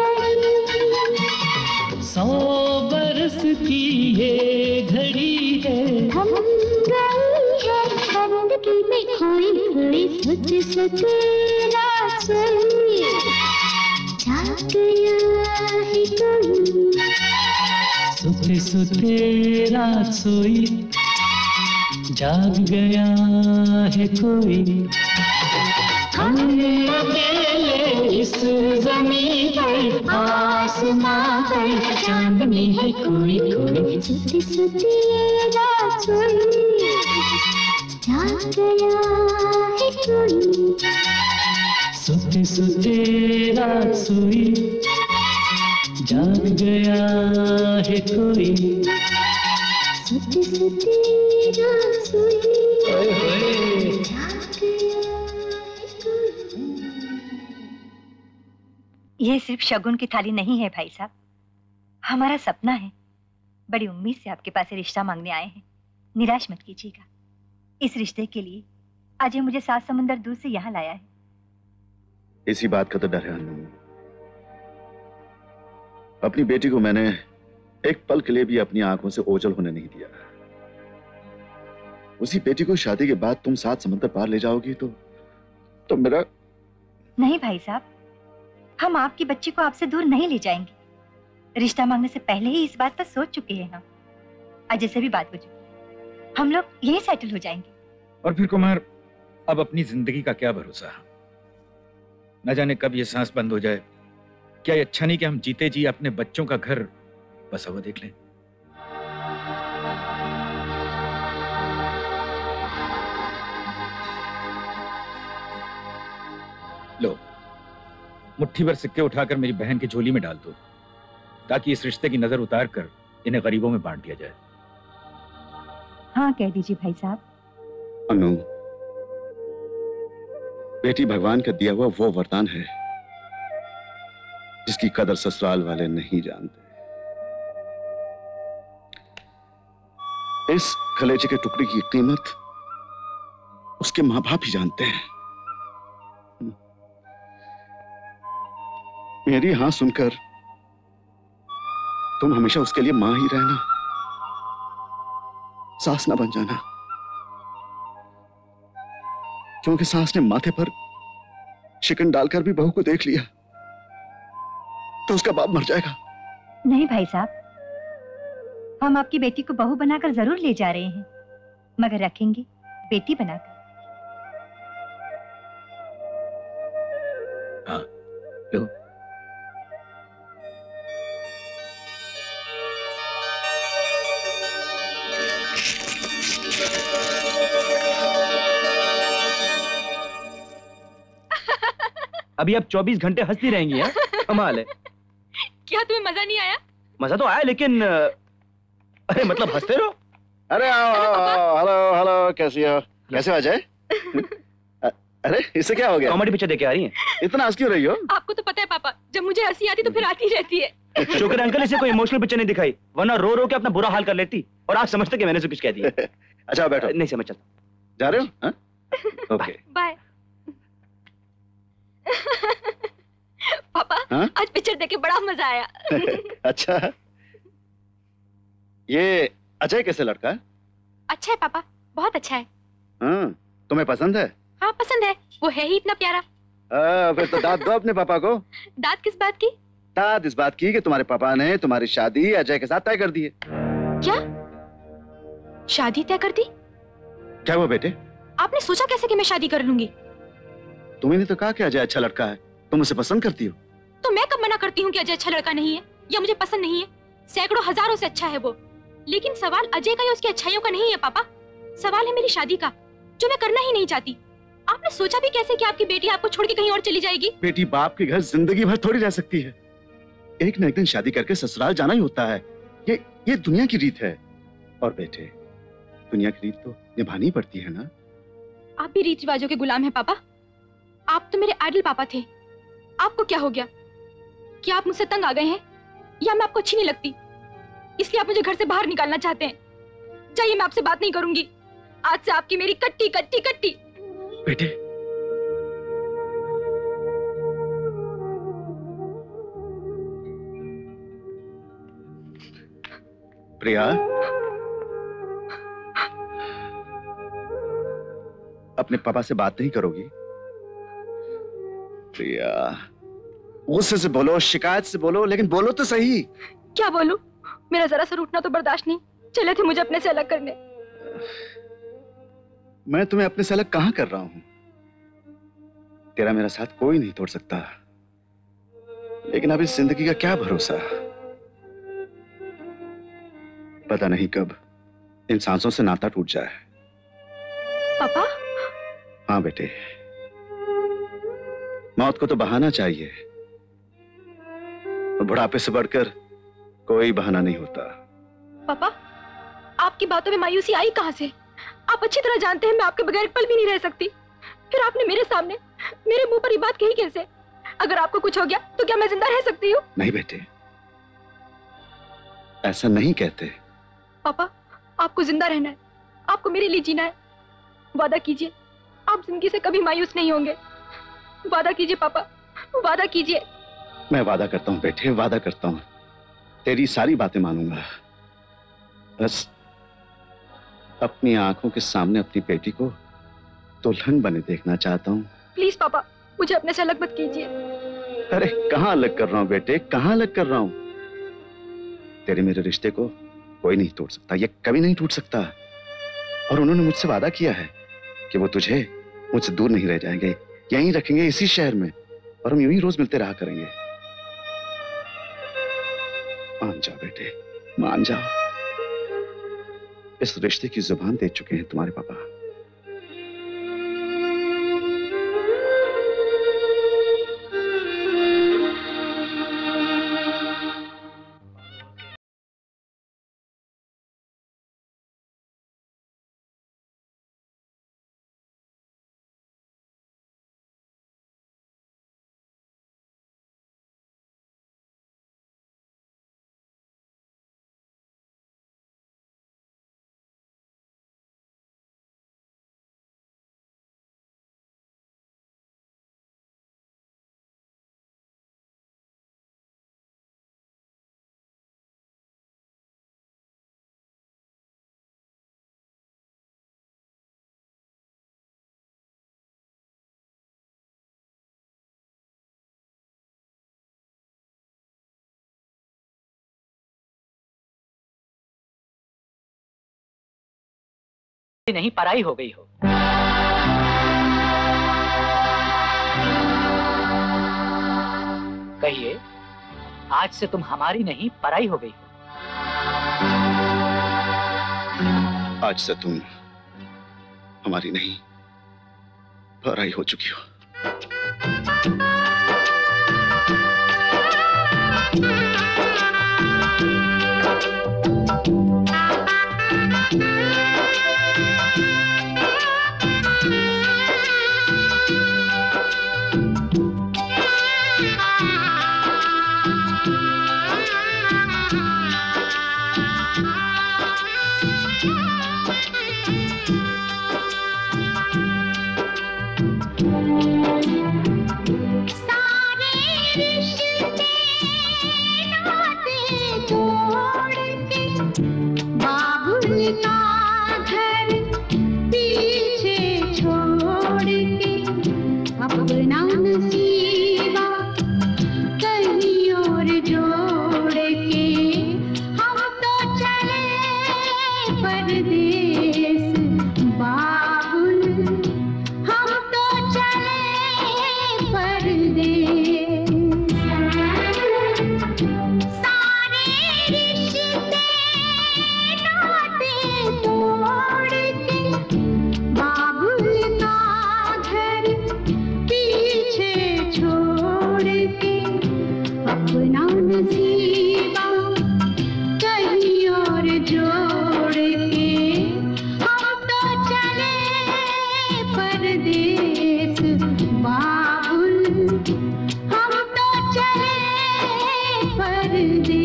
लड़ी। 100 बरस की ये घड़ी है, हम गई है बंदगी में खोई खोई, सोच सोच रात सोई, जाग गया है कोई। सोते सोते रात सोई, जाग गया है कोई। हम अकेले इस जमीन पर, आसमां पर चांदनी है कोई कोई। सोते सोते रात सोई, जाग गया है कोई। सोते सोते रात सोई, जाग गया है कोई। सोते सोते रात सोई, जाग गया है कोई। ये सिर्फ शगुन की थाली नहीं है भाई साहब, हमारा सपना है। बड़ी उम्मीद से आपके पास रिश्ता मांगने आए हैं, निराश मत कीजिएगा। इस रिश्ते के लिए अजय मुझे 7 समंदर दूर से यहाँ लाया है। इसी बात का तो डर है अनु। अपनी बेटी को मैंने एक पल के लिए भी अपनी आंखों से ओझल होने नहीं दिया। उसी बेटी को शादी के बाद तुम 7 समंदर पार ले जाओगी तो मेरा। नहीं भाई साहब, हम आपकी बच्ची को आपसे दूर नहीं ले जाएंगे। रिश्ता मांगने से पहले ही इस बात पर सोच चुके हैं हम। अजय से भी बात हो चुकी, हम लोग यही सेटल हो जाएंगे। और फिर कुमार, अब अपनी जिंदगी का क्या भरोसा? न जाने कब ये सांस बंद हो जाए। क्या ये अच्छा नहीं कि हम जीते जी अपने बच्चों का घर बसा हुआ देख लें? लो, मुट्ठी भर सिक्के उठाकर मेरी बहन की झोली में डाल दो, ताकि इस रिश्ते की नजर उतार कर इन्हें गरीबों में बांट दिया जाए। हाँ कह दीजिए भाई साहब। अनु, बेटी भगवान का दिया हुआ वो वरदान है जिसकी कदर ससुराल वाले नहीं जानते। इस कलेजे के टुकड़े की कीमत उसके मां बाप ही जानते हैं। मेरी हाँ सुनकर तुम हमेशा उसके लिए मां ही रहना, सास ना बन जाना। क्योंकि सास ने माथे पर शिकन डालकर भी बहू को देख लिया तो उसका बाप मर जाएगा। नहीं भाई साहब, हम आपकी बेटी को बहू बनाकर जरूर ले जा रहे हैं, मगर रखेंगे बेटी बनाकर। हाँ, लो। अभी आप 24 घंटे हंसती रहेंगी। यार कमाल है। क्या तुम्हें मजा नहीं आया? मजा तो आया, लेकिन अरे मतलब हंसते रहो। अरे आओ, हेलो हेलो, कैसी हो? कैसे हो अजय? अरे इससे क्या हो गया? कॉमेडी पिक्चर देखे आ रही हैं? इतना हंस क्यों रही हो? आपको तो पता है पापा, जब मुझे हंसी आती तो फिर आती रहती है। शुक्र है अंकल इसे कोई इमोशनल पिक्चर नहीं दिखाई, वरना रो रो के अपना बुरा हाल कर लेती और आप समझते कि मैंने से कुछ कह दिया। अच्छा बैठो। नहीं समझ चलता। जा रहे हो? Okay bye. पापा हाँ? आज पिक्चर देख के बड़ा मजा आया। अच्छा, ये अजय कैसे लड़का है? अच्छा है पापा, बहुत अच्छा है। हाँ, तुम्हें पसंद है? हाँ पसंद है, वो है ही इतना प्यारा। फिर तो दाद दो अपने पापा को। दाद किस बात की? दाद इस बात की कि तुम्हारे पापा ने तुम्हारी शादी अजय के साथ तय कर दी है। क्या शादी तय कर दी? क्या हुआ बेटे? आपने सोचा कैसे कि मैं शादी कर लूंगी? तुम्हें तो कहा कि अजय अच्छा लड़का है, तुम उसे पसंद करती हो। तो मैं कब मना करती हूँ कि अजय अच्छा लड़का नहीं है या मुझे पसंद नहीं है? सैकड़ों हजारों से अच्छा है वो। लेकिन सवाल अजय का या उसकी अच्छाइयों का नहीं है पापा, सवाल है मेरी शादी का, जो मैं करना ही नहीं चाहती। आपने सोचा भी कैसे कि आपकी बेटी आपको छोड़ के कहीं और चली जाएगी? बेटी बाप के घर जिंदगी भर थोड़ी रह सकती है, एक न एक दिन शादी करके ससुराल जाना ही होता है। ये दुनिया की रीत है। और बेटे, दुनिया की रीत तो निभानी पड़ती है ना। आप भी रीत रिवाजों के गुलाम हैं पापा। आप तो मेरे आइडल पापा थे, आपको क्या हो गया? क्या आप मुझसे तंग आ गए हैं या मैं आपको अच्छी नहीं लगती, इसलिए आप मुझे घर से बाहर निकालना चाहते हैं? चाहिए, मैं आपसे बात नहीं करूंगी। आज से आपकी मेरी कट्टी कट्टी कट्टी। बेटे, प्रिया, अपने पापा से बात नहीं करोगी? प्रिया, गुस्से से बोलो, शिकायत से बोलो, लेकिन बोलो तो सही। क्या बोलूं? मेरा जरा सा रूठना तो बर्दाश्त नहीं। चले थे मुझे अपने से अलग करने। मैं तुम्हें अपने से अलग कहां कर रहा हूं? तेरा मेरा साथ कोई नहीं तोड़ सकता, लेकिन अब इस जिंदगी का क्या भरोसा? पता नहीं कब इन सांसों से नाता टूट जाए। पापा? हाँ बेटे, मौत को तो बहाना चाहिए, और बुढ़ापे से बढ़कर कोई बहाना नहीं होता। पापा, आपकी बातों में मायूसी आई कहां से? आप अच्छी तरह जानते हैं मैं आपके बगैर एक पल भी नहीं रह सकती। फिर आपने मेरे सामने, मेरे मुंह पर ये बात कही कैसे? अगर आपको कुछ हो गया तो क्या मैं जिंदा रह सकती हूँ? नहीं बेटे, ऐसा नहीं कहते। पापा, आपको जिंदा रहना है, आपको मेरे लिए जीना है। वादा कीजिए, आप जिंदगी से कभी मायूस नहीं होंगे। वादा कीजिए पापा, वादा कीजिए। मैं वादा करता हूँ बेटे, वादा करता हूँ, तेरी सारी बातें मानूंगा। बस अपनी आंखों के सामने अपनी बेटी को दुल्हन बने देखना चाहता हूँ। प्लीज पापा, मुझे अपने से अलग मत कीजिए। अरे कहाँ अलग कर रहा हूँ बेटे, कहाँ अलग कर रहा हूँ? तेरे मेरे रिश्ते को कोई नहीं तोड़ सकता, ये कभी नहीं टूट सकता। और उन्होंने मुझसे वादा किया है कि वो तुझे मुझसे दूर नहीं रह जाएंगे, यहीं रखेंगे इसी शहर में, और हम यूं ही रोज मिलते रहा करेंगे। मान जाओ बेटे, मान जाओ। इस रिश्ते की जुबान दे चुके हैं तुम्हारे पापा। नहीं पराई हो गई हो। कहिए, आज से तुम हमारी नहीं पराई हो गई हो। आज से तुम हमारी नहीं पराई हो चुकी हो।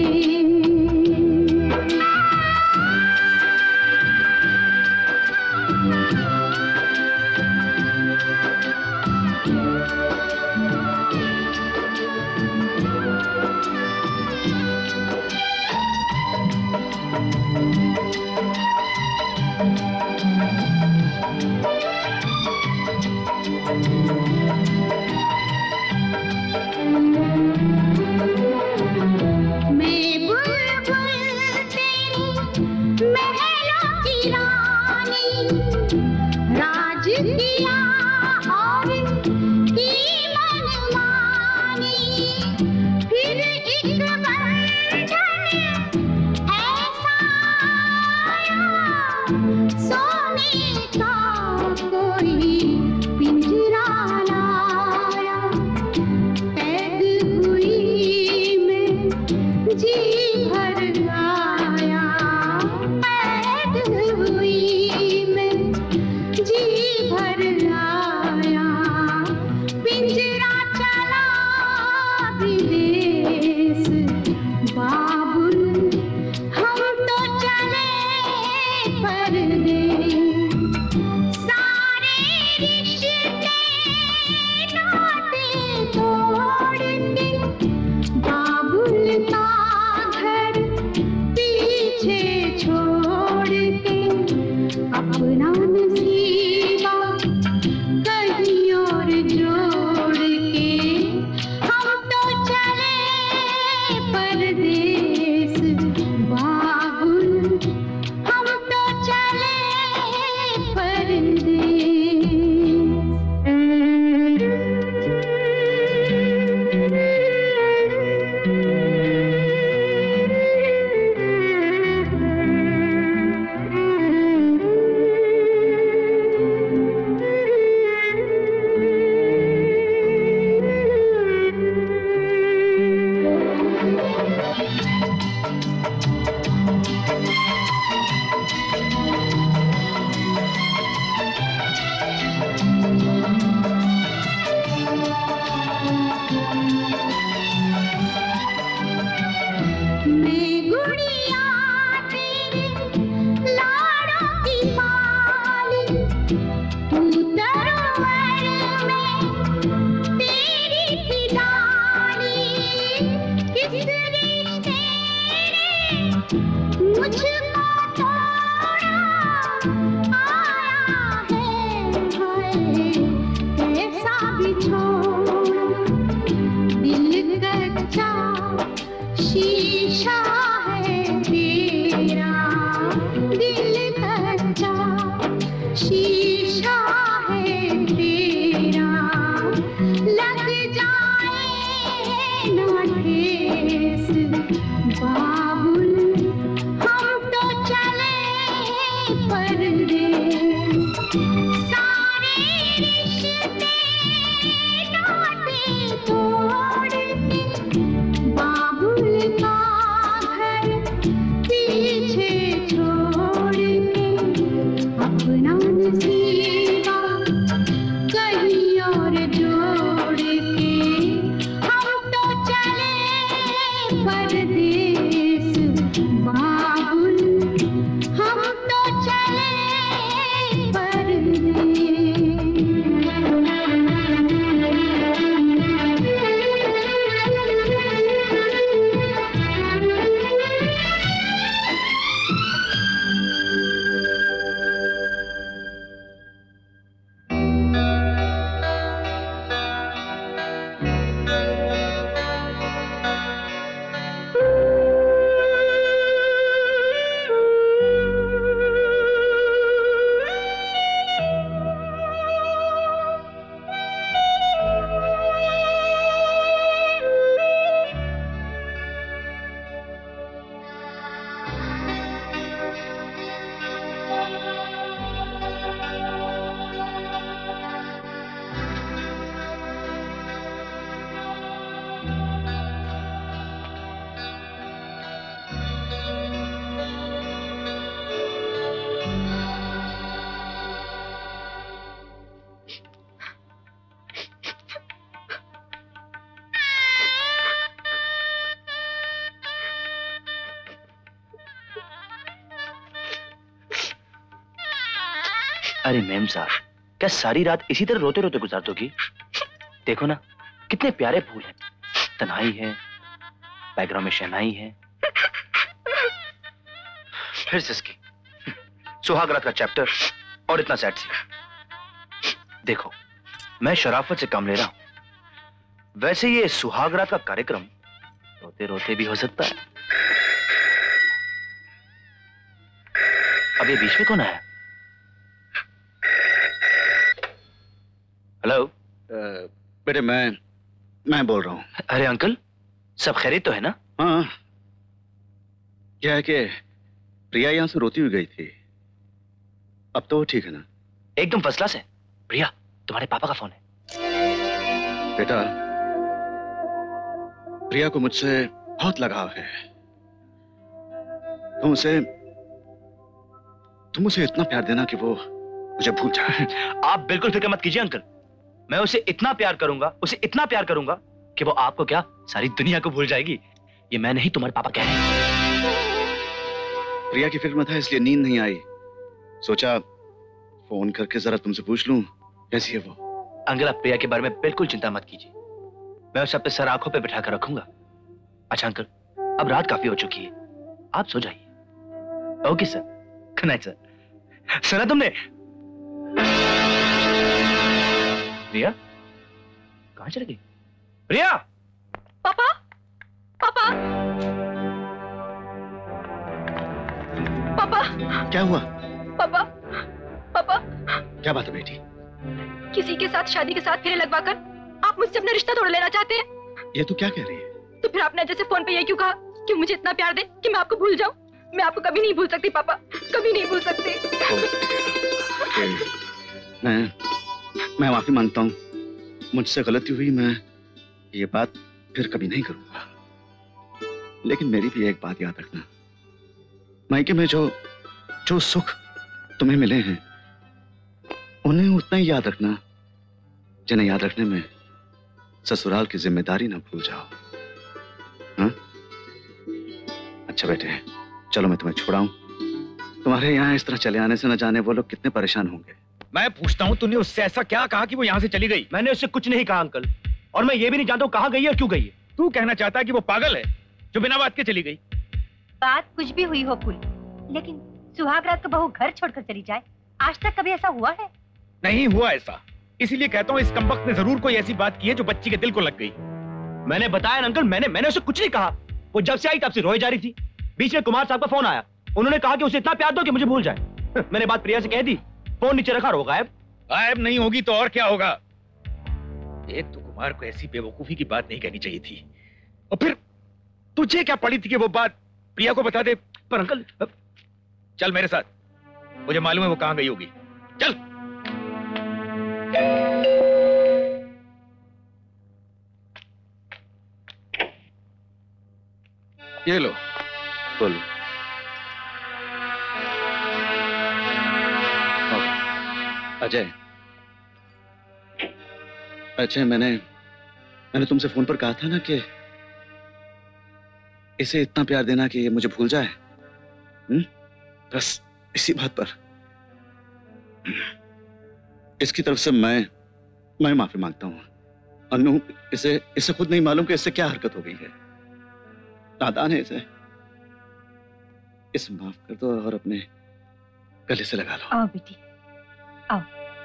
पीछे छोड़ के अपना नसीब अरे मैम साहब, क्या सारी रात इसी तरह रोते रोते गुजार दोगी? देखो ना, कितने प्यारे फूल हैं। तन्हाई है, बैकग्राउंड में शहनाई है, फिर सिसकी, सुहागरात का चैप्टर और इतना सैड सीन। देखो, मैं शराफत से काम ले रहा हूं। वैसे ये सुहागरात का कार्यक्रम रोते रोते भी हो सकता है। अब ये बीच में कौन आया? हेलो। बेटे मैं बोल रहा हूँ। अरे अंकल, सब खैरियत तो है ना? हाँ, क्या है कि प्रिया यहाँ से रोती हुई गई थी, अब तो वो ठीक है ना? एकदम फर्स्ट क्लास है। प्रिया, तुम्हारे पापा का फोन है। बेटा, प्रिया को मुझसे बहुत लगाव है। तुम उसे इतना प्यार देना कि वो मुझे भूल जाए। आप बिल्कुल फिक्र मत कीजिए अंकल, मैं उसे इतना प्यार करूंगा, उसे इतना प्यार करूंगा कि वो आपको क्या, सारी दुनिया को भूल जाएगी। ये मैं नहीं, तुम्हारे पापा कह रहे हैं। प्रिया की फिक्र में था इसलिए नींद नहीं आई, सोचा फोन करके जरा तुमसे पूछ लूं कैसी है वो। अंकल, आप प्रिया के बारे में बिल्कुल चिंता मत कीजिए, मैं उसे अपने सर आंखों पे बिठा कर रखूंगा। अच्छा अंकल, अब रात काफी हो चुकी है, आप सो जाइए। Okay sir, good night sir. सुना तुमने? प्रिया कहां चली गई? प्रिया! पापा, पापा, पापा। क्या हुआ? पापा, पापा। क्या बात है बेटी? किसी के साथ शादी के साथ फेरे लगवाकर आप मुझसे अपना रिश्ता तोड़ लेना चाहते हैं? ये तू क्या कह रही है? तो फिर आपने जैसे फोन पे ये क्यों कहा कि मुझे इतना प्यार दे कि मैं आपको भूल जाऊं? मैं आपको कभी नहीं भूल सकती पापा, कभी नहीं भूल सकती। मैं माफी मांगता हूँ, मुझसे गलती हुई, मैं ये बात फिर कभी नहीं करूंगा। लेकिन मेरी भी एक बात याद रखना, मायके में जो सुख तुम्हें मिले हैं उन्हें उतना ही याद रखना जिन्हें याद रखने में ससुराल की जिम्मेदारी ना भूल जाओ। हाँ? अच्छा बेटे, चलो मैं तुम्हें छोड़ाऊं। तुम्हारे यहाँ इस तरह चले आने से न जाने वो लोग कितने परेशान होंगे। मैं पूछता हूँ, तूने उससे ऐसा क्या कहा कि वो यहाँ से चली गई? मैंने उससे कुछ नहीं कहा अंकल, और मैं ये भी नहीं जानता हूँ कहाँ गई है और क्यों गई है। तू कहना चाहता है कि वो पागल है जो बिना बात के चली गई? बात कुछ भी हुई हो फूल, लेकिन सुहागरात को बहू घर छोड़कर चली जाए, आज तक कभी ऐसा हुआ है? नहीं हुआ ऐसा, इसीलिए कहता हूँ इस कमबख्त ने जरूर कोई ऐसी बात की है जो बच्ची के दिल को लग गई। मैंने बताया अंकल, मैंने उसे कुछ नहीं कहा। वो जब से आई तब से रोए जा रही थी। बीच में कुमार साहब का फोन आया, उन्होंने कहा कि उसे इतना प्यार दो कि मुझे भूल जाए। मैंने बात प्रिया से कह दी, फोन नीचे रखा, रो गायब। गायब नहीं होगी तो और क्या होगा? एक तो कुमार को ऐसी बेवकूफी की बात नहीं कहनी चाहिए थी, और फिर तुझे क्या पड़ी थी कि वो बात प्रिया को बता दे? पर अंकल, चल मेरे साथ, मुझे मालूम है वो कहां गई होगी। चल। ये लो। बोलो। अजय, मैंने तुमसे फोन पर कहा था ना कि इसे इतना प्यार देना कि ये मुझे भूल जाए। बस इसी बात पर इसकी तरफ से मैं माफी मांगता हूं। अनु, इसे खुद नहीं मालूम कि इससे क्या हरकत हो गई है। नादान है इसे माफ कर दो और अपने गले से लगा लो। आओ बेटी, आओ।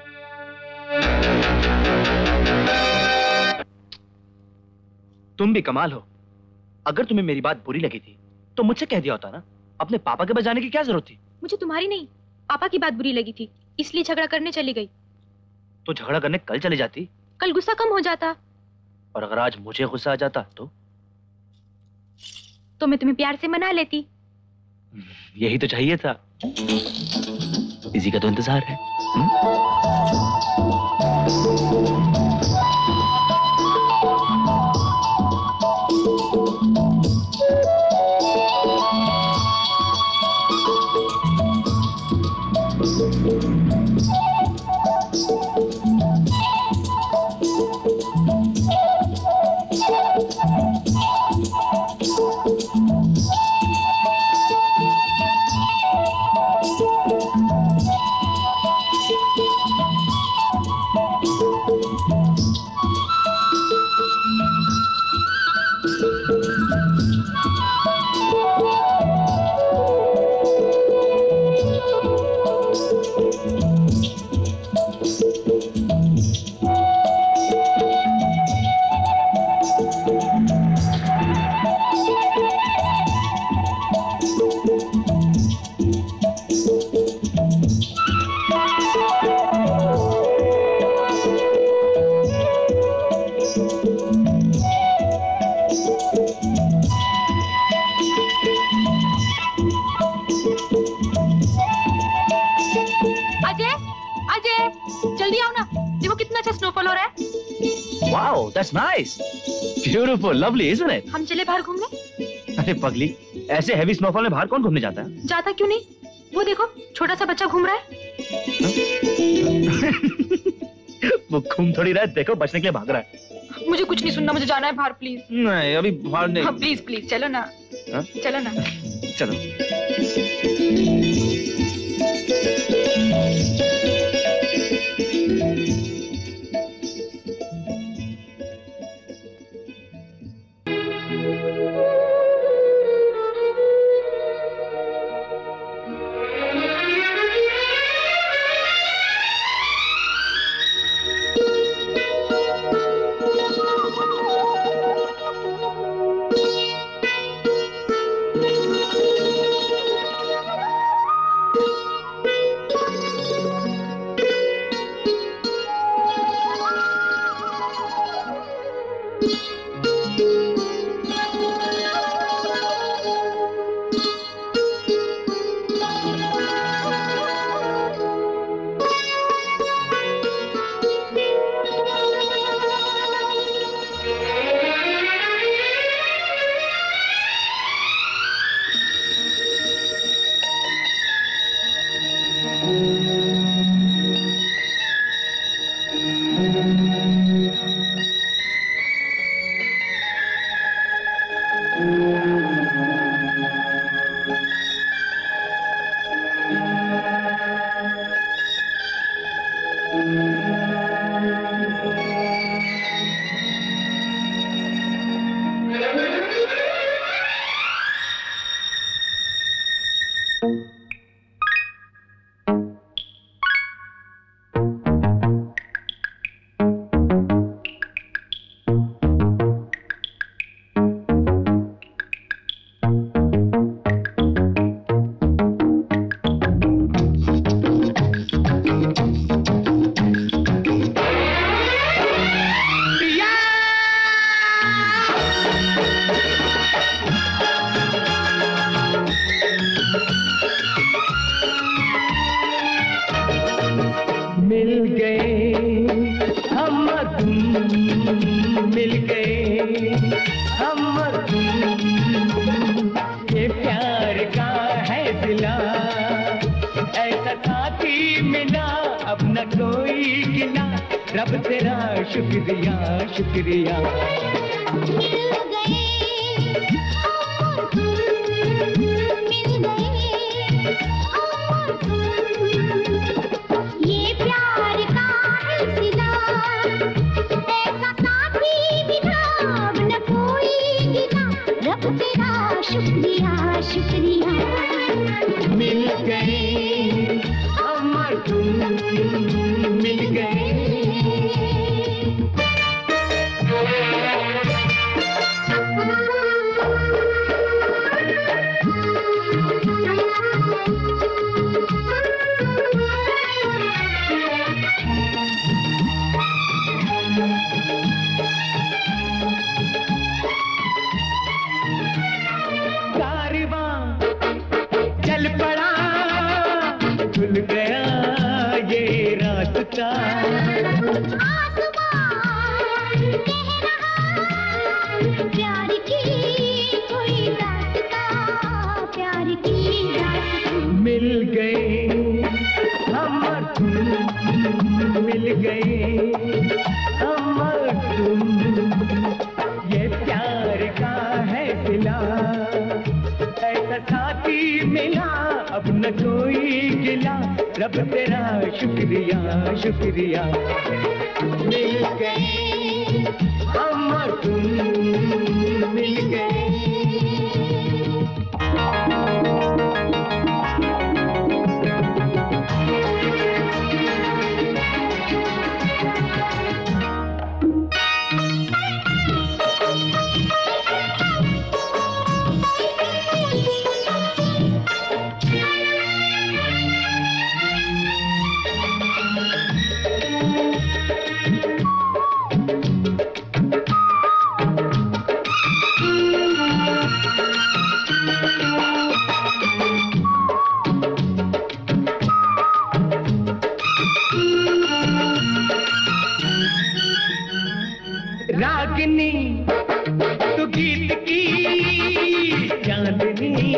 तुम भी कमाल हो। अगर तुम्हें मेरी बात बुरी लगी थी तो मुझसे कह दिया होता ना। अपने पापा के बजाने की क्या जरूरत थी? मुझे तुम्हारी नहीं, पापा की बात बुरी लगी थी, इसलिए झगड़ा करने चली गई। तो झगड़ा करने कल चली जाती, कल गुस्सा कम हो जाता। और अगर आज मुझे गुस्सा आ जाता तो मैं तुम्हें प्यार से मना लेती। यही तो चाहिए था, इसी का तो इंतजार है। जल्दी आओ ना, देखो कितना अच्छा स्नोफॉल हो रहा है। Wow, that's nice. Beautiful, lovely, isn't it? हम चले बाहर घूमने? अरे पगली, ऐसे हैवी स्नोफॉल में बाहर कौन घूमने जाता है? जाता क्यों नहीं? वो देखो छोटा सा बच्चा घूम रहा है। वो घूम थोड़ी रहा है, देखो बचने के लिए भाग रहा है। मुझे कुछ नहीं सुनना, मुझे जाना है बाहर प्लीज। नहीं अभी बाहर नहीं। हाँ प्लीज प्लीज चलो ना। हा? चलो ना। चलो।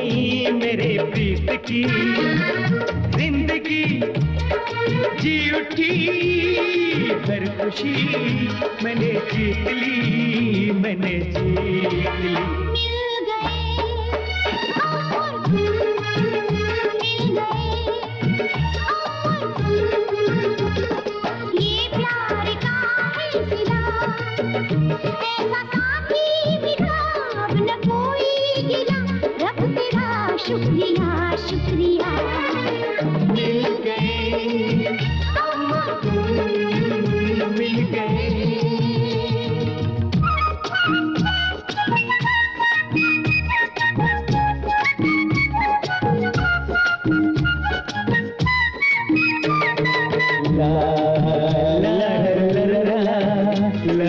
गई मेरे प्रीत की जिंदगी, जी उठी हर खुशी, मैंने जीत ली, मैंने जीत ली। शुक्रिया शुक्रिया मिल गए मिल गए। ला ला ला ला ला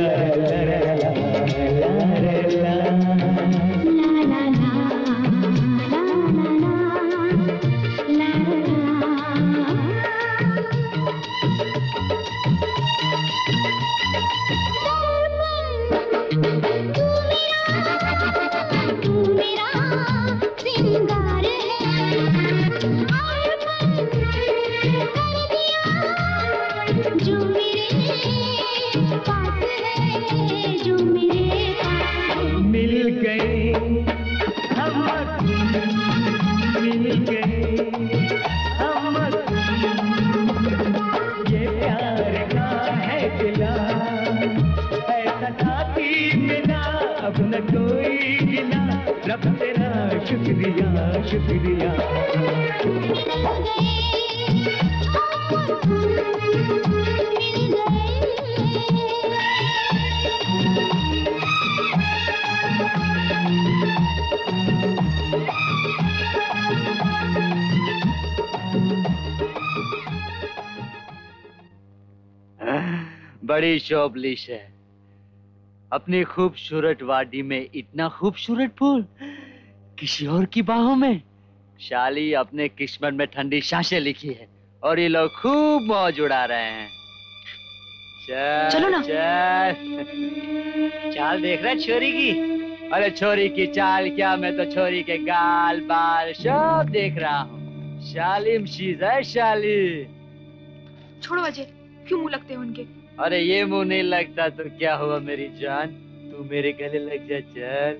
शुक्रिया शुक्रिया। बड़ी शोभलिश है। अपनी खूबसूरत वादी में इतना खूबसूरत फूल किसी और की बाहों में। शाली अपने किस्मत में ठंडी सांसें लिखी है और ये लोग खूब मौज उड़ा रहे हैं। चलो ना। चाल देख रहा है छोरी की? अरे छोरी की चाल क्या, मैं तो छोरी के गाल बाल सब देख रहा हूँ। शालिम शीज है शाली। छोड़ो अजय, क्यों मुंह लगते हो उनके? अरे ये मुंह नहीं लगता तो क्या हुआ मेरी जान, तू मेरे गले लग जा। चल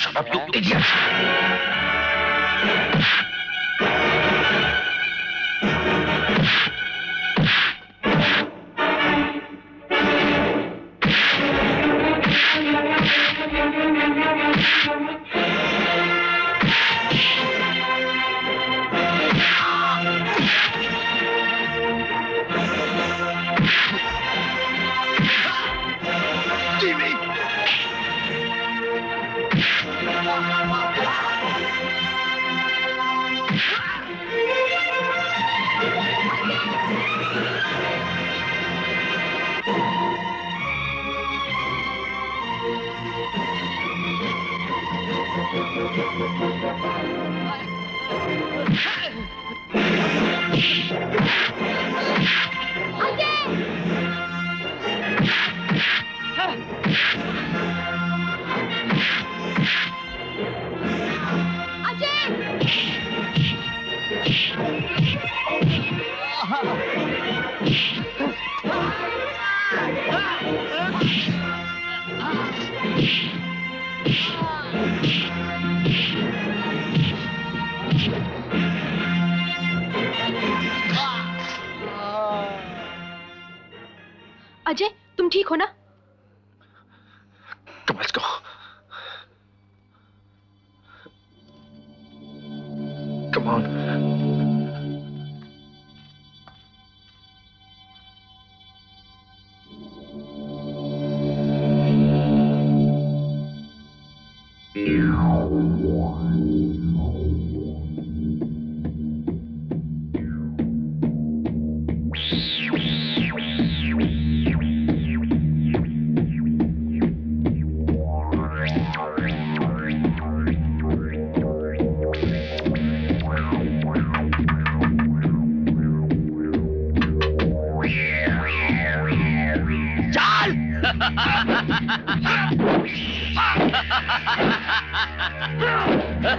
अजय, तुम ठीक हो ना? Come, let's go. Come on.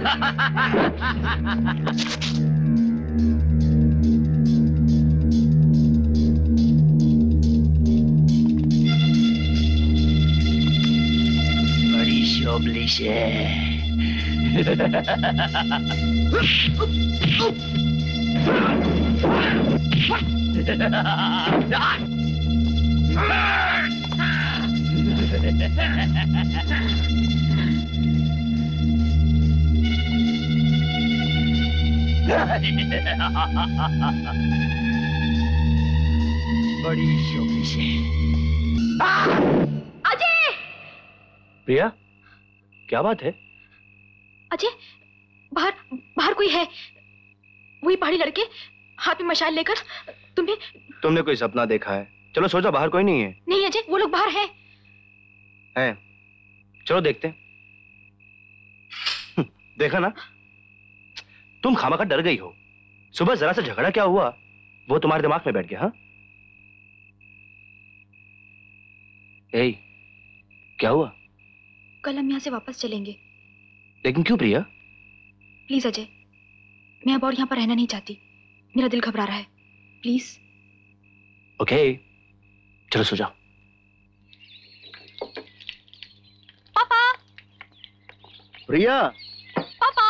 बड़ी शोभलिश है। बड़ी शोभलिश है। अजय! प्रिया, क्या बात है? अजय, बाहर बाहर कोई है। वही पहाड़ी लड़के हाथ में मशाल लेकर तुम्हें। तुमने कोई सपना देखा है? चलो सोचा बाहर कोई नहीं है। नहीं अजय, वो लोग बाहर हैं। है, चलो देखते हैं। देखा ना, तुम खामखा डर गई हो। सुबह जरा सा झगड़ा क्या हुआ वो तुम्हारे दिमाग में बैठ गया। हाँ, ए, क्या हुआ? कल हम यहाँ से वापस चलेंगे। लेकिन क्यों प्रिया? प्लीज अजय, मैं अब और यहाँ पर रहना नहीं चाहती। मेरा दिल घबरा रहा है। प्लीज। ओके, चलो सो जाओ। पापा। प्रिया। पापा।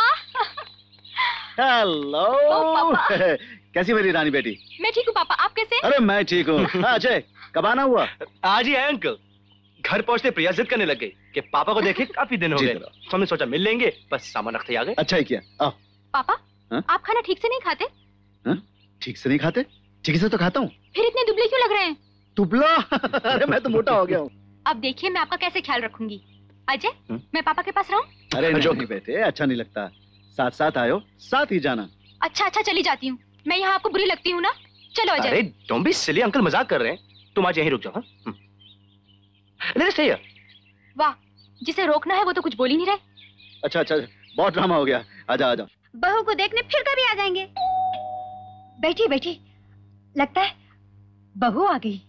हेलो। कैसी मेरी रानी बेटी? मैं ठीक हूँ पापा, आप कैसे? अरे मैं ठीक हूँ। अजय, कब आना हुआ? आज ही है अंकल। घर पहुंचते प्रिया जिद करने लग गई कि पापा को देखे काफी दिन हो गए। हमने सोचा मिल लेंगे, बस सामान रखते ही आ गए। अच्छा ही किया। आओ। पापा, आप खाना ठीक से नहीं खाते? ठीक से नहीं खाते? ठीक से तो खाता हूँ। फिर इतने दुबले क्यों लग रहे हैं? दुबला? अरे मैं तो मोटा हो गया हूँ। अब देखिए मैं आपका कैसे ख्याल रखूंगी। अजय, मैं पापा के पास रहूं? अरे नहीं बेटे, अच्छा नहीं लगता। साथ साथ आयो, साथ ही जाना। अच्छा अच्छा, चली जाती हूँ। मैं यहाँ आपको बुरी लगती हूँ ना? चलो अजय। अरे डोंट बी सिली, अंकल मजाक कर रहे हैं। तुम आज यहीं रुक जाओ। Let's stay here. वाह, जिसे रोकना है वो तो कुछ बोल ही नहीं रहे। अच्छा अच्छा, बहुत ड्रामा हो गया। आजा आजा। बहू को देखने फिर कभी आ जाएंगे। बैठी बैठी, लगता है बहू आ गई।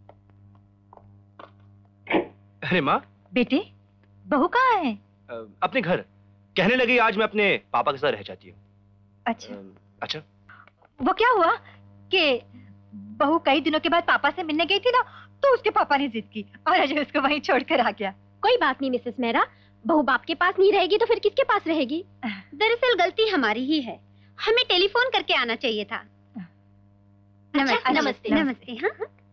अरे माँ। बेटे, बहू कहाँ है? अपने घर। कहने लगी आज मैं अपने पापा के साथ रह जाती हूँ। अच्छा। अच्छा, वो क्या हुआ कि बहू कई दिनों के बाद पापा से मिलने गई थी ना, तो उसके पापा ने जिद की और अजय उसको वहीं छोड़कर आ गया। कोई बात नहीं मिसेस मेहरा, बहू बाप के पास नहीं रहेगी तो फिर किसके पास रहेगी? दरअसल गलती हमारी ही है, हमें टेलीफोन करके आना चाहिए था। नमस्ते। नमस्ते नमस्ते। हाँ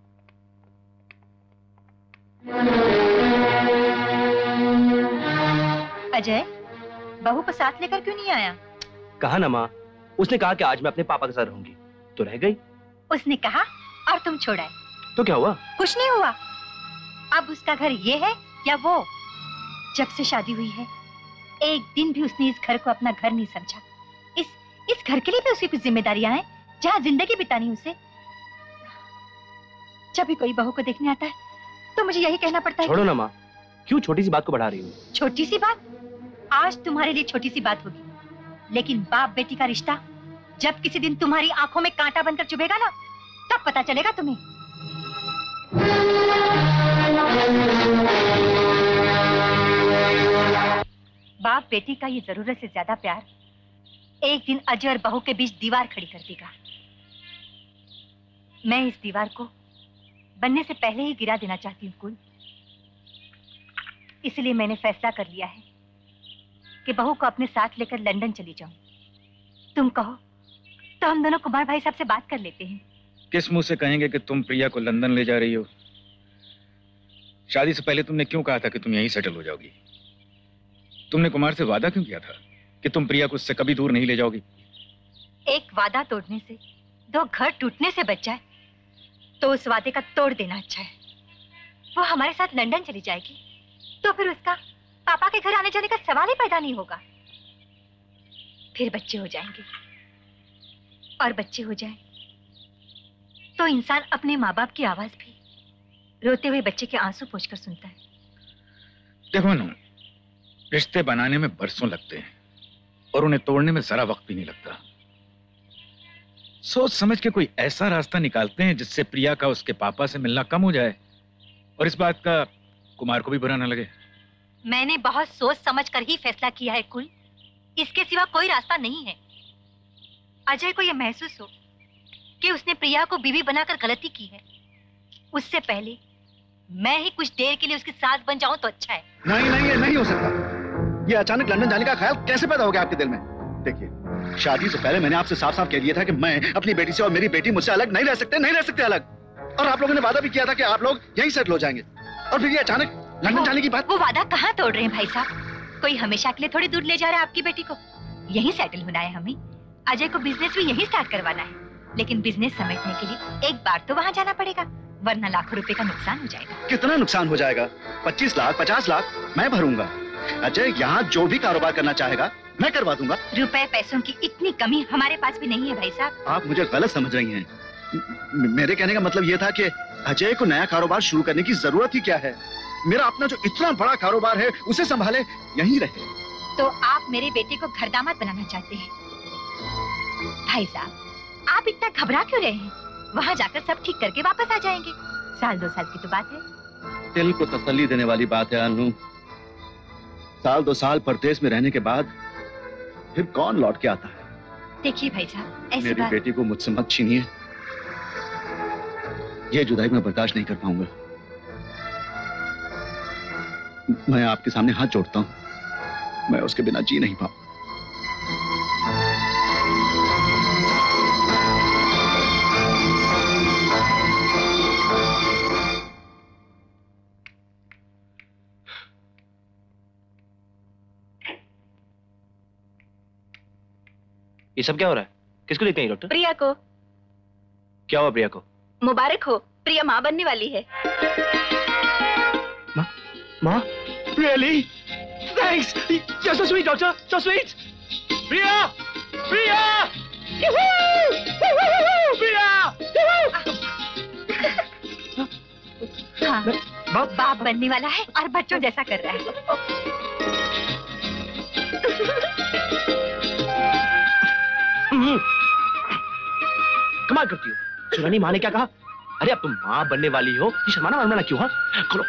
अजय, बहू को साथ लेकर क्यों नहीं आया? कहा ना माँ, उसने कहा कि आज मैं अपने पापा के साथ रहूंगी, तो रह गई। उसने कहा और तुम छोड़ा। तो क्या हुआ? कुछ नहीं हुआ। अब उसका घर ये है या वो? जब से शादी हुई है एक दिन भी उसने इस घर को अपना घर नहीं समझा। इस घर के लिए भी उसकी कुछ जिम्मेदारियां हैं जहाँ जिंदगी बितानी उसे। जब भी कोई बहू को देखने आता है तो मुझे यही कहना पड़ता है। छोड़ो ना माँ, क्यों छोटी सी बात को बढ़ा रही हो? छोटी सी बात? आज तुम्हारे लिए छोटी सी बात होगी, लेकिन बाप बेटी का रिश्ता जब किसी दिन तुम्हारी आंखों में कांटा बनकर चुभेगा ना, तब पता चलेगा तुम्हें। बाप बेटी का ये जरूरत से ज्यादा प्यार एक दिन अजय और बहू के बीच दीवार खड़ी कर देगा। मैं इस दीवार को बनने से पहले ही गिरा देना चाहती हूँ कुल। इसलिए मैंने फैसला कर लिया है कि बहू को अपने साथ लेकर लंदन चली जाऊं। तुम कहो तो हम दोनों कुमार भाई साहब से बात कर लेते हैं। किस मुंह से कहेंगे कि तुम प्रिया को लंदन ले जा रही हो? शादी से पहले तुमने क्यों कहा था कि तुम यहीं सेटल हो जाओगी? तुमने कुमार से वादा क्यों किया था कि तुम प्रिया को उससे कभी दूर नहीं ले जाओगी? एक वादा तोड़ने से दो घर टूटने से बच जाए तो उस वादे का तोड़ देना अच्छा है। वो हमारे साथ लंदन चली जाएगी तो फिर उसका पापा के घर आने जाने का सवाल ही पैदा नहीं होगा। फिर बच्चे हो जाएंगे और बच्चे हो जाए तो इंसान अपने माँ बाप की आवाज भी रोते हुए बच्चे के आंसू पोंछकर सुनता है। देखो नु, रिश्ते बनाने में बरसों लगते हैं और उन्हें तोड़ने में जरा वक्त भी नहीं लगता। सोच समझ के कोई ऐसा रास्ता निकालते हैं जिससे प्रिया का उसके पापा से मिलना कम हो जाए और इस बात का कुमार को भी बुरा ना लगे। मैंने बहुत सोच समझ कर ही फैसला किया है कुल। इसके सिवा कोई रास्ता नहीं है। अजय को यह महसूस हो कि उसने प्रिया को बीवी बनाकर गलती की है, उससे पहले मैं ही कुछ देर के लिए उसकी सास बन जाऊं तो अच्छा है। नहीं नहीं, ये नहीं हो सकता। ये अचानक लंदन जाने का ख्याल कैसे पैदा हो गया आपके दिल में? देखिए, शादी से पहले मैंने आपसे साफ साफ कह दिया था कि मैं अपनी बेटी से और मेरी बेटी मुझसे अलग नहीं रह सकते अलग। और आप लोगों ने वादा भी किया था कि आप लोग यहीं सेटल हो जाएंगे, और फिर ये अचानक लंदन जाने की बात। वो वादा कहाँ तोड़ रहे हैं भाई साहब? कोई हमेशा के लिए थोड़ी दूर ले जा रहा है आपकी बेटी को। यहीं सेटल होना है हमें। अजय को बिजनेस भी यहीं स्टार्ट करवाना है, लेकिन बिजनेस समेटने के लिए एक बार तो वहाँ जाना पड़ेगा, वरना लाखों रुपए का नुकसान हो जाएगा। कितना नुकसान हो जाएगा? 25 लाख 50 लाख मैं भरूंगा। अजय यहाँ जो भी कारोबार करना चाहेगा मैं करवा दूंगा। रुपए पैसों की इतनी कमी हमारे पास भी नहीं है भाई साहब। आप मुझे गलत समझ रही हैं। मेरे कहने का मतलब ये था कि अजय को नया कारोबार शुरू करने की जरूरत ही क्या है? मेरा अपना जो इतना बड़ा कारोबार है उसे संभाले, यहीं रहे। तो आप मेरे बेटे को घर दामाद बनाना चाहते हैं? भाई साहब, आप इतना घबरा क्यों रहे हैं? वहाँ जाकर सब ठीक करके वापस आ जाएंगे। 1-2 साल की तो बात है। दिल को तसल्ली देने वाली बात है अनु। 1-2 साल परदेश में रहने के बाद फिर कौन लौट के आता है? देखिए भाई साहब, ऐसी मेरी बात। बेटी को मुझसे मत छीनिए। ये जुदाई मैं बर्दाश्त नहीं कर पाऊंगा। मैं आपके सामने हाथ जोड़ता हूं, मैं उसके बिना जी नहीं पाऊंगा। ये सब क्या हो रहा है? किसको देखते हैं डॉक्टर? प्रिया को। क्या हुआ प्रिया को? मुबारक हो, प्रिया माँ बनने वाली है। माँ? Really? Thanks! You're so sweet, doctor! So sweet! Priya! Priya! Priya! हाँ, बाप बनने वाला है और बच्चों जैसा कर रहा है। कमाल करती हो। सुनानी माँ ने क्या कहा? अरे अब तुम माँ बनने वाली हो, ये शर्माना वरमाना क्यों? हाँ, खोलो।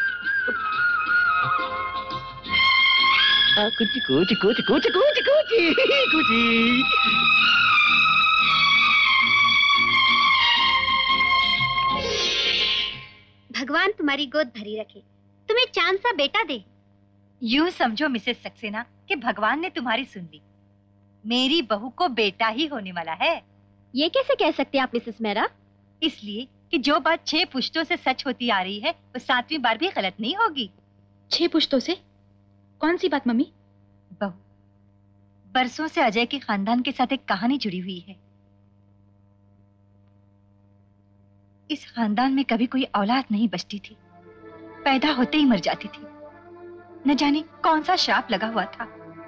कुची कुची कुची कुची कुची कुची कुची। भगवान तुम्हारी गोद भरी रखे, तुम्हें चांद सा बेटा दे। यूं समझो मिसेस सक्सेना कि भगवान ने तुम्हारी सुन ली। मेरी बहू को बेटा ही होने वाला है। ये कैसे कह सकते हैं आप मिसेस मेहरा? इसलिए कि जो बात 6 पुश्तों से सच होती आ रही है वो 7वीं बार भी गलत नहीं होगी। 6 पुश्तों से? कौन सी बात मम्मी? बहू, बरसों से अजय के खानदान के साथ एक कहानी जुड़ी हुई है। इस खानदान में कभी कोई औलाद नहीं बचती थी, पैदा होते ही मर जाती थी। न जाने कौन सा श्राप लगा हुआ था।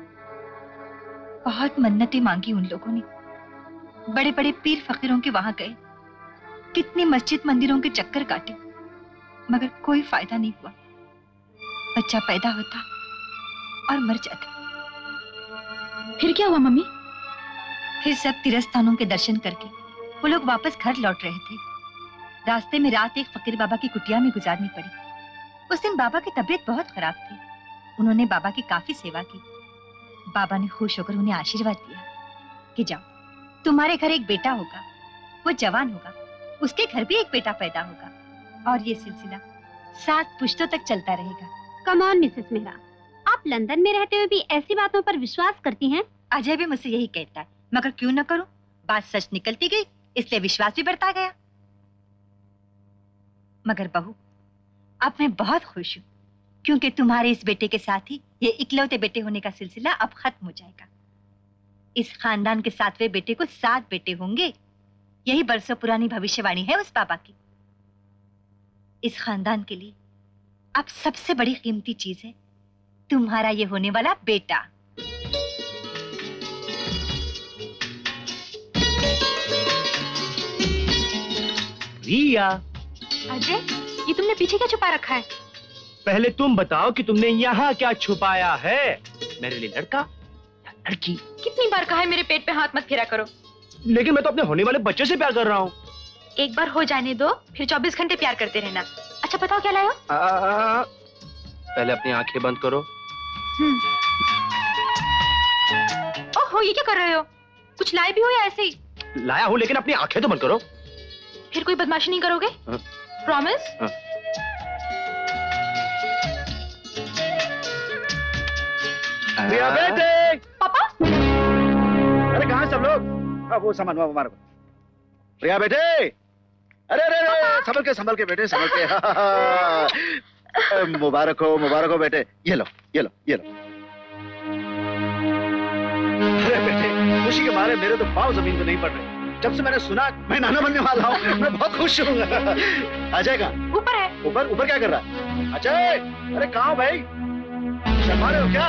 बहुत मन्नतें मांगी उन लोगों ने, बड़े बड़े पीर फकीरों के वहां गए, कितने मस्जिद मंदिरों के चक्कर काटे, मगर कोई फायदा नहीं हुआ। बच्चा पैदा होता और मर जाता। फिर क्या हुआ मम्मी? फिर सब तीर्थस्थानों के दर्शन करके वो लोग वापस घर लौट रहे थे। रास्ते में रात एक फकीर बाबा की कुटिया में गुजारनी पड़ी। उस दिन बाबा की तबीयत बहुत खराब थी। उन्होंने बाबा की काफी सेवा की। बाबा ने खुश होकर उन्हें आशीर्वाद दिया कि जाओ, तुम्हारे घर एक बेटा होगा, वो जवान होगा, उसके घर भी एक बेटा पैदा होगा और ये सिलसिला 7 पुश्तों तक चलता रहेगा। कम ऑन मिसेस मेहरा, आप लंदन में रहते हुए भी ऐसी बातों पर विश्वास करती हैं? अजय भी मुझसे यही कहता है, मगर क्यों न करूं, बात सच निकलती गई, इसलिए विश्वास भी बढ़ता गया। मगर बहू, अब मैं बहुत खुश हूँ, क्योंकि तुम्हारे इस बेटे के साथ ही ये इकलौते बेटे होने का सिलसिला अब खत्म हो जाएगा। इस खानदान के 7वें बेटे को 7 बेटे होंगे। यही बरसों पुरानी भविष्यवाणी है उस बाबा की। इस खानदान के लिए अब सबसे बड़ी कीमती चीज है तुम्हारा ये होने वाला बेटा। रिया, अजय, ये तुमने पीछे क्या छुपा रखा है? पहले तुम बताओ कि तुमने यहाँ क्या छुपाया है? मेरे लिए लड़का या लड़की? कितनी बार कहा है मेरे पेट पे हाथ मत फेरा करो। लेकिन मैं तो अपने होने वाले बच्चे से प्यार कर रहा हूँ। एक बार हो जाने दो, फिर 24 घंटे प्यार करते रहना। अच्छा बताओ क्या लाए हो? पहले अपनी आंखें बंद करो। ओहो, ये क्या कर रहे हो? कुछ लाए भी हो या ऐसे ही? लाया हूँ, लेकिन अपनी आंखें तो बंद करो। फिर कोई बदमाशी नहीं करोगे? प्रॉमिस? प्रिया बेटे। पापा? अरे कहाँ सब लोग? वो सामान मारो। प्रिया बेटे, अरे संभल के बेटे, संभल के। मुबारक हो बेटे। ये लो। अरे बेटे, खुशी के मारे मेरे तो पाँव जमीन पे नहीं पड़ रहे। जब से मैंने सुना मैं नाना बनने वाला हूँ, मैं बहुत खुश हूँ। अजय का ऊपर है। ऊपर क्या कर रहा है? अजय, अरे कहाँ हो भाई? शर्मा रहे हो क्या?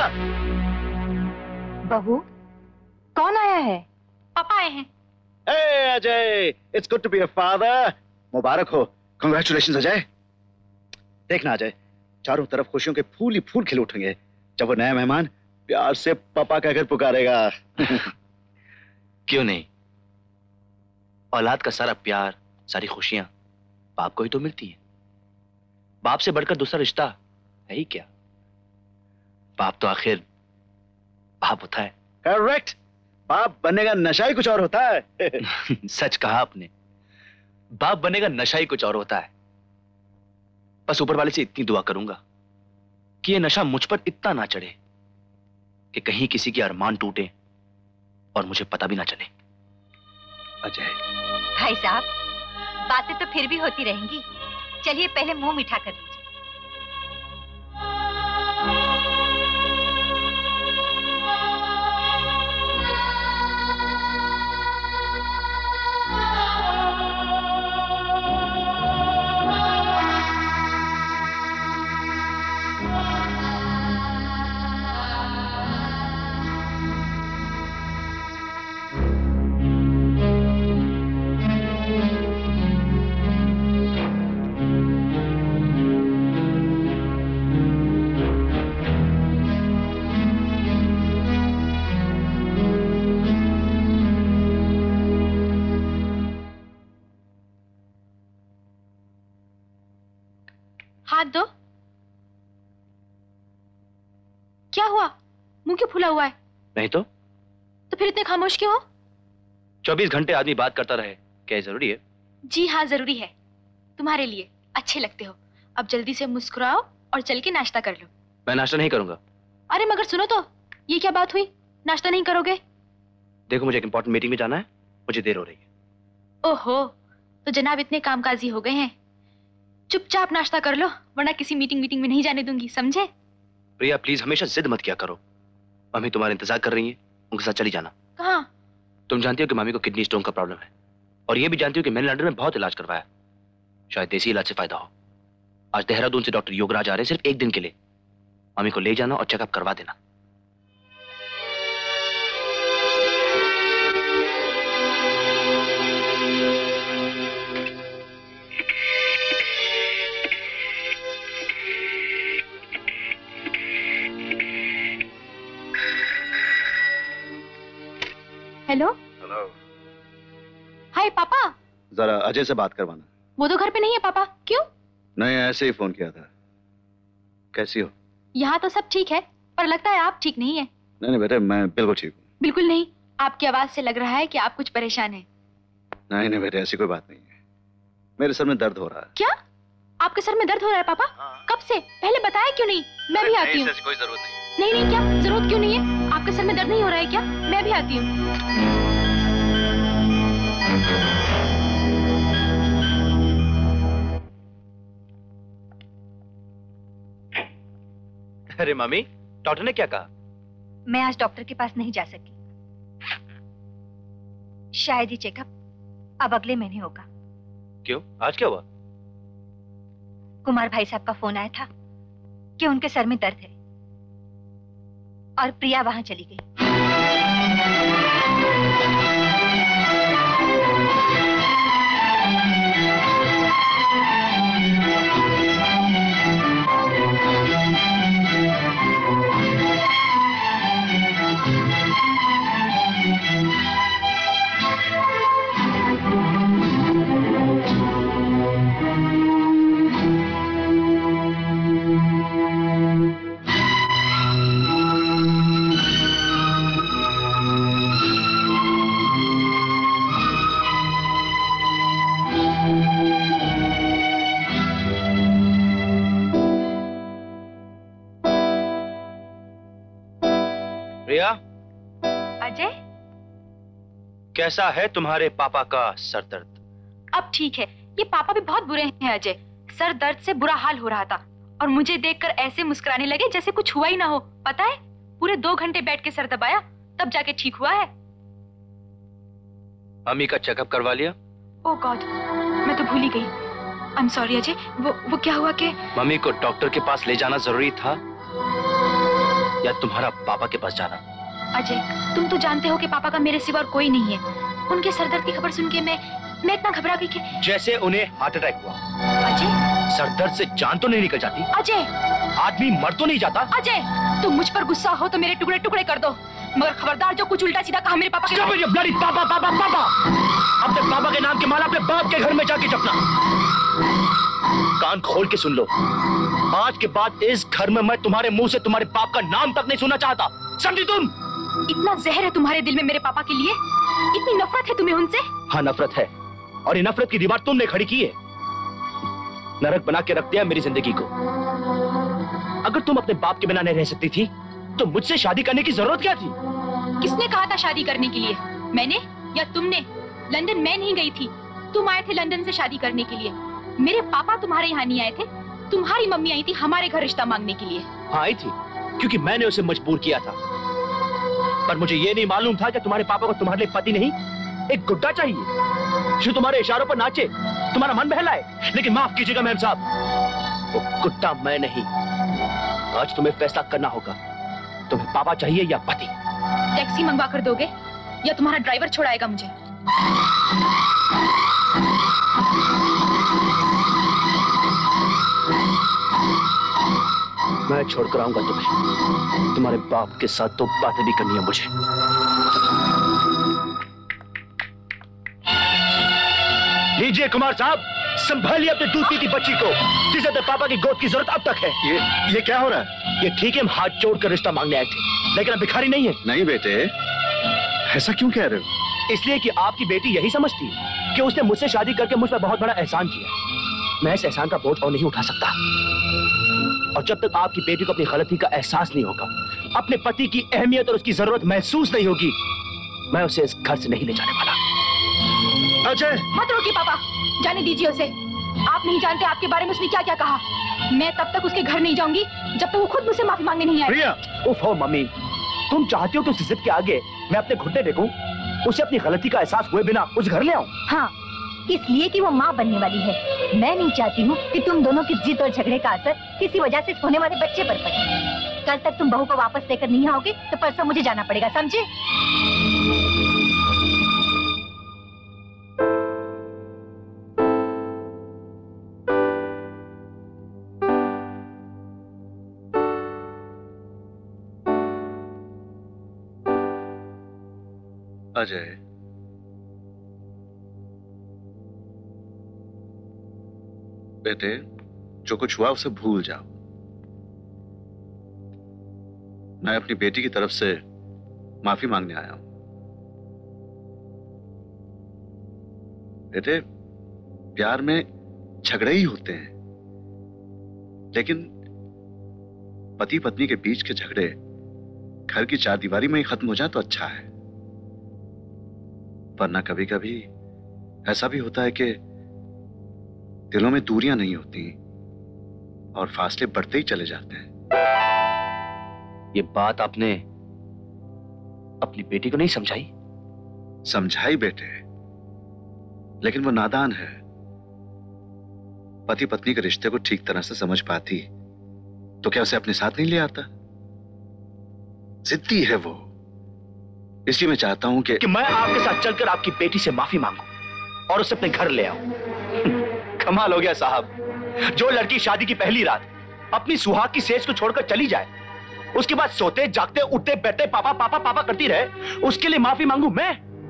बहू, कौन आया है? पापा आए हैं। Hey Ajay, it's good to be a father. मुबारक हो, congratulations अजय। देखना अजय, चारों तरफ खुशियों के फूल ही फूल खिल उठेंगे जब वो नया मेहमान प्यार से पापा कहकर पुकारेगा। क्यों नहीं? औलाद का सारा प्यार, सारी खुशियां बाप को ही तो मिलती है। बाप से बढ़कर दूसरा रिश्ता है ही क्या? बाप तो आखिर बाप होता है। करेक्ट, बाप बनने का नशा ही कुछ और होता है। सच कहा आपने, बाप बनने का नशा ही कुछ और होता है। बस ऊपर वाले से इतनी दुआ करूंगा कि ये नशा मुझ पर इतना ना चढ़े कि कहीं किसी की अरमान टूटे और मुझे पता भी ना चले। अजय भाई साहब, बातें तो फिर भी होती रहेंगी। चलिए पहले मुंह मीठा कर लीजिए। हाथ दो। क्या हुआ? मुंह क्यों फूला हुआ है? नहीं तो फिर इतने खामोश क्यों हो? 24 घंटे आदमी बात करता रहे, क्या जरूरी है? जी हाँ, जरूरी है। तुम्हारे लिए अच्छे लगते हो। अब जल्दी से मुस्कुराओ और चल के नाश्ता कर लो। मैं नाश्ता नहीं करूंगा। अरे मगर सुनो तो, ये क्या बात हुई? नाश्ता नहीं करोगे? देखो, मुझे एक इंपॉर्टेंट मीटिंग में जाना है, मुझे देर हो रही है। ओहो, तो जनाब इतने कामकाजी हो गए हैं। चुपचाप नाश्ता कर लो, वरना किसी मीटिंग में नहीं जाने दूंगी, समझे? प्रिया प्लीज हमेशा जिद मत किया करो। मम्मी तुम्हारा इंतजार कर रही है, उनके साथ चली जाना। कहाँ? तुम जानती हो कि मम्मी को किडनी स्टोन का प्रॉब्लम है, और ये भी जानती हो कि मैंने लंदन में बहुत इलाज करवाया। शायद देसी इलाज से फायदा हो। आज देहरादून से डॉक्टर योगराज आ रहे हैं सिर्फ एक दिन के लिए। मम्मी को ले जाना और चेकअप करवा देना। हेलो। हेलो। हाय पापा। जरा अजय से बात करवाना। वो तो घर पे नहीं है पापा। क्यों? नहीं, ऐसे ही फोन किया था। कैसी हो? यहाँ तो सब ठीक है, पर लगता है आप ठीक नहीं है। नहीं बेटे, मैं बिल्कुल ठीक हूँ। बिल्कुल नहीं, आपकी आवाज से लग रहा है कि आप कुछ परेशान हैं। नहीं बेटे, ऐसी कोई बात नहीं है। मेरे सर में दर्द हो रहा है। क्या? आपके सर में दर्द हो रहा है पापा? कब से? पहले बताया क्यों नहीं? मैं भी आती हूँ। कोई जरूरत नहीं। नहीं, क्या जरूरत क्यों नहीं है? आपके सर में दर्द नहीं हो रहा है क्या? मैं भी आती हूँ। अरे मम्मी, डॉक्टर ने क्या कहा? मैं आज डॉक्टर के पास नहीं जा सकी। शायद ये चेकअप अब अगले महीने होगा। क्यों? आज क्या हुआ? कुमार भाई साहब का फोन आया था कि उनके सर में दर्द है और प्रिया वहां चली गई। कैसा है तुम्हारे पापा का सर दर्द? अब ठीक है। ये पापा भी बहुत बुरे हैं अजय। सर दर्द से बुरा हाल हो रहा था और मुझे देखकर ऐसे मुस्कुराने लगे जैसे कुछ हुआ ही ना हो। पता है, पूरे 2 घंटे बैठ के सर दबाया तब जाके ठीक हुआ है। मम्मी का चेकअप करवा लिया? ओह गॉड, मैं तो भूल ही गई। I am sorry Ajay. वो क्या हुआ कि मम्मी को डॉक्टर के पास ले जाना जरूरी था या तुम्हारा पापा के पास जाना? अजय, तुम तो जानते हो कि पापा का मेरे सिवा और कोई नहीं है। उनके सर दर्द की खबर सुन के मैं इतना घबरा गई कि जैसे उन्हें हार्ट अटैक हुआ। अजय, सर दर्द से जान तो नहीं निकल जाती? अजय, आदमी मर तो नहीं जाता? अजय, तुम मुझ पर गुस्सा हो तो मेरे टुकड़े टुकड़े कर दो, मगर खबरदार जो कुछ उल्टा सीधा कहा मेरे पापा के पापा पापा पापा। अपने पापा के नाम की माला अपने बाप के घर में जाके जपना। कान खोल के सुन लो, आज के बाद इस घर में मैं तुम्हारे मुंह से तुम्हारे बाप का नाम तक नहीं सुनना चाहता, समझी तुम? इतना जहर है तुम्हारे दिल में मेरे पापा के लिए? इतनी नफरत है तुम्हें उनसे? हाँ नफरत है, और ये नफरत की दीवार तुमने खड़ी की है। नरक बना के रख दिया मेरी जिंदगी को। अगर तुम अपने बाप के बिना नहीं रह सकती थी तो मुझसे शादी करने की जरूरत क्या थी? किसने कहा था शादी करने के लिए? मैंने या तुमने? लंदन मैं नहीं गई थी, तुम आए थे लंदन से शादी करने के लिए। मेरे पापा तुम्हारे यहाँ नहीं आए थे, तुम्हारी मम्मी आई थी हमारे घर रिश्ता मांगने के लिए। हाँ आई थी, क्योंकि मैंने उसे मजबूर किया था। पर मुझे ये नहीं मालूम था कि तुम्हारे पापा को तुम्हारे लिए पति नहीं, एक गुड्डा चाहिए जो तुम्हारे इशारों पर नाचे, तुम्हारा मन बहलाए। लेकिन माफ कीजिएगा मैम साहब, वो गुड्डा मैं नहीं। आज तुम्हें फैसला करना होगा, तुम्हें पापा चाहिए या पति? टैक्सी मंगवा कर दोगे या तुम्हारा ड्राइवर छोड़ाएगा मुझे? मैं छोड़ कर आऊंगा तुम्हें। तुम्हारे बाप के साथ तो बातें भी करनी है मुझे। लीजिए कुमार साहब, संभालिए अपने दूध पीती बच्ची को जिसे अपने पापा की गोद की जरूरत अब तक है। ये क्या हो रहा है? ये ठीक है, हम हाथ जोड़कर रिश्ता मांगने आए थे, लेकिन अब भिखारी नहीं है। नहीं बेटे, ऐसा क्यों कह रहे हो? इसलिए कि आपकी बेटी यही समझती है कि उसने मुझसे शादी करके मुझ पर बहुत बड़ा एहसान किया। मैं इस एहसान का बोझ और नहीं उठा सकता, और जब तक आपकी बेटी को अपनी गलती का एहसास नहीं होगा, अपने पति की अहमियत और उसकी जरूरत महसूस नहीं होगी, मैं उसे इस घर से नहीं ले जाने वाला। अजय, मत रोकिए पापा, जाने दीजिए उसे। आप नहीं जानते आपके बारे में उसने क्या क्या कहा। मैं तब तक उसके घर नहीं जाऊंगी जब तक वो खुद मुझसे माफी मांगने नहीं आए। प्रिया, उफ हो मम्मी, तुम चाहती हो कि उस जिद के आगे मैं अपने घुटने देखूं, उसे अपनी गलती का एहसास हुए बिना उस घर ले आऊं? हाँ, इसलिए कि वो माँ बनने वाली है। मैं नहीं चाहती हूँ कि तुम दोनों की जिद और झगड़े का असर किसी वजह से होने वाले बच्चे पर पड़े। कल तक तुम बहू को वापस लेकर नहीं आओगे तो परसों मुझे जाना पड़ेगा, समझे? अजय, बेटे, जो कुछ हुआ उसे भूल जाओ। मैं अपनी बेटी की तरफ से माफी मांगने आया हूं। बेटे, प्यार में झगड़े ही होते हैं, लेकिन पति पत्नी के बीच के झगड़े घर की चारदीवारी में ही खत्म हो जाए तो अच्छा है। वरना कभी कभी ऐसा भी होता है कि दिलों में दूरियां नहीं होती और फासले बढ़ते ही चले जाते हैं। ये बात आपने अपनी बेटी को नहीं समझाई? समझाई बेटे, लेकिन वो नादान है। पति पत्नी के रिश्ते को ठीक तरह से समझ पाती तो क्या उसे अपने साथ नहीं ले आता? जिद्दी है वो। इसलिए मैं चाहता हूं कि मैं आपके साथ चलकर आपकी बेटी से माफी मांगूं और उसे अपने घर ले आऊं। कमाल हो गया साहब, जो लड़की शादी की पहली रात अपनी सुहाग की सेज को छोड़कर चली जाए, उसके बाद सोते जागते उठते बैठते पापा पापा पापा करती रहे, उसके लिए माफी मांगू मैं?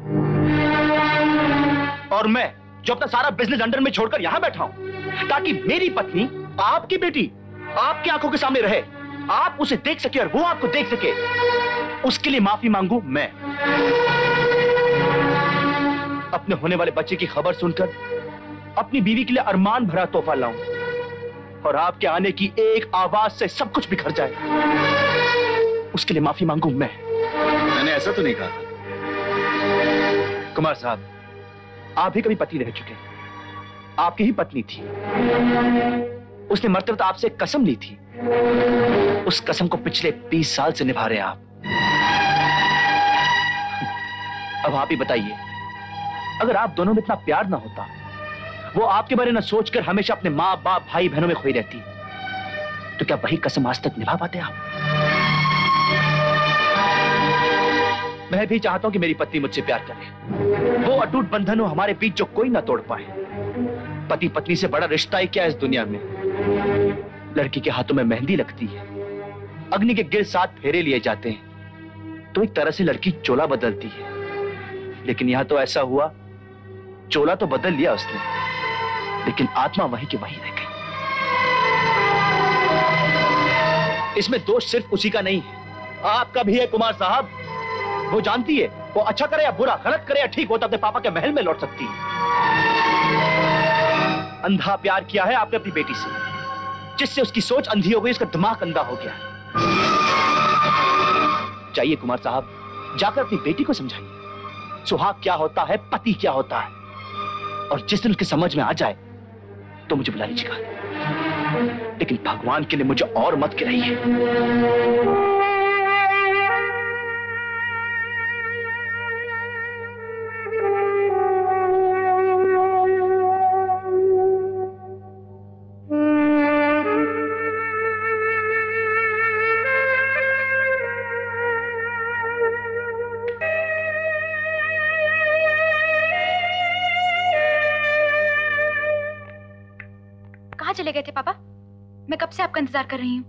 और मैं जो अपना सारा बिजनेस लंदन में छोड़कर यहां बैठा हूं ताकि मेरी पत्नी, आपकी बेटी, आपकी आंखों के सामने रहे, आप उसे देख सके और वो आपको देख सके, उसके लिए माफी मांगू मैं? अपने होने वाले बच्चे की खबर सुनकर अपनी बीवी के लिए अरमान भरा तोहफा लाऊं और आपके आने की एक आवाज से सब कुछ बिखर जाए, उसके लिए माफी मांगू मैं? मैंने ऐसा तो नहीं कहा। कुमार साहब, आप भी कभी पति रह चुके, आपकी ही पत्नी थी, उसने मरते वक्त आपसे कसम ली थी, उस कसम को पिछले 20 साल से निभा रहे आप। अब आप ही बताइए, अगर आप दोनों में इतना प्यार ना होता, वो आपके बारे में सोचकर हमेशा अपने माँ बाप भाई बहनों में खोई रहती, तो क्या वही कसम आज तक निभा पाते आप? मैं भी चाहता हूं कि मेरी पत्नी मुझसे प्यार करे, वो अटूट बंधन हो हमारे बीच जो कोई ना तोड़ पाए। पति पत्नी से बड़ा रिश्ता ही क्या है इस दुनिया में? लड़की के हाथों में मेहंदी लगती है, अग्नि के गिर 7 फेरे लिए जाते हैं, तो एक तरह से लड़की चोला बदलती है। लेकिन यहां तो ऐसा हुआ, चोला तो बदल लिया उसने, लेकिन आत्मा वही की वही रह गई। इसमें दोष सिर्फ उसी का नहीं है, आपका भी है कुमार साहब। वो जानती है, वो अच्छा करे या बुरा, गलत करे या ठीक, होता अपने पापा के महल में लौट सकती है। अंधा प्यार किया है आपने अपनी बेटी से, जिससे उसकी सोच अंधी हो गई, उसका दिमाग अंधा हो गया। चाहिए कुमार साहब, जाकर अपनी बेटी को समझाइए सुहाग क्या होता है, पति क्या होता है, और जिस दिन उसके समझ में आ जाए तो मुझे बुला लीजिएगा। लेकिन भगवान के लिए मुझे और मत गिराइए। चले गए थे पापा? मैं कब से आपका इंतजार कर रही हूँ।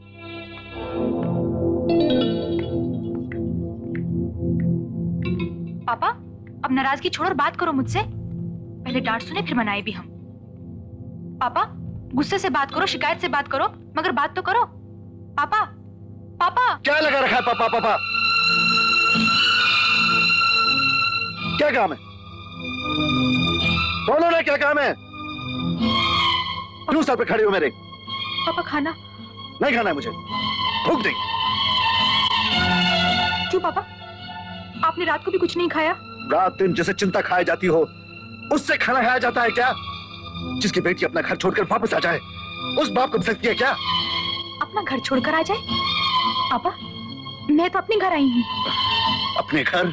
पापा, अब नाराजगी छोड़ो और बात करो मुझसे। पहले डांट सुने फिर मनाए भी हम। पापा, गुस्से से बात करो, शिकायत से बात करो, मगर बात तो करो। पापा, पापा। क्या लगा रखा है पापा पापा? क्या काम है? बोलो ना, क्या काम है? क्यों सर पे खड़े हो मेरे? पापा, खाना नहीं खाना है मुझे, भूख नहीं। क्यों पापा, आपने रात को भी कुछ नहीं खाया? रात दिन जैसे चिंता खाई जाती हो, उससे खाना खाया जाता है क्या? जिसकी बेटी अपना घर छोड़कर वापस आ जाए, उस बाप को सकती है क्या? अपना घर छोड़कर आ जाए? पापा, मैं तो अपने घर आई हूँ। अपने घर?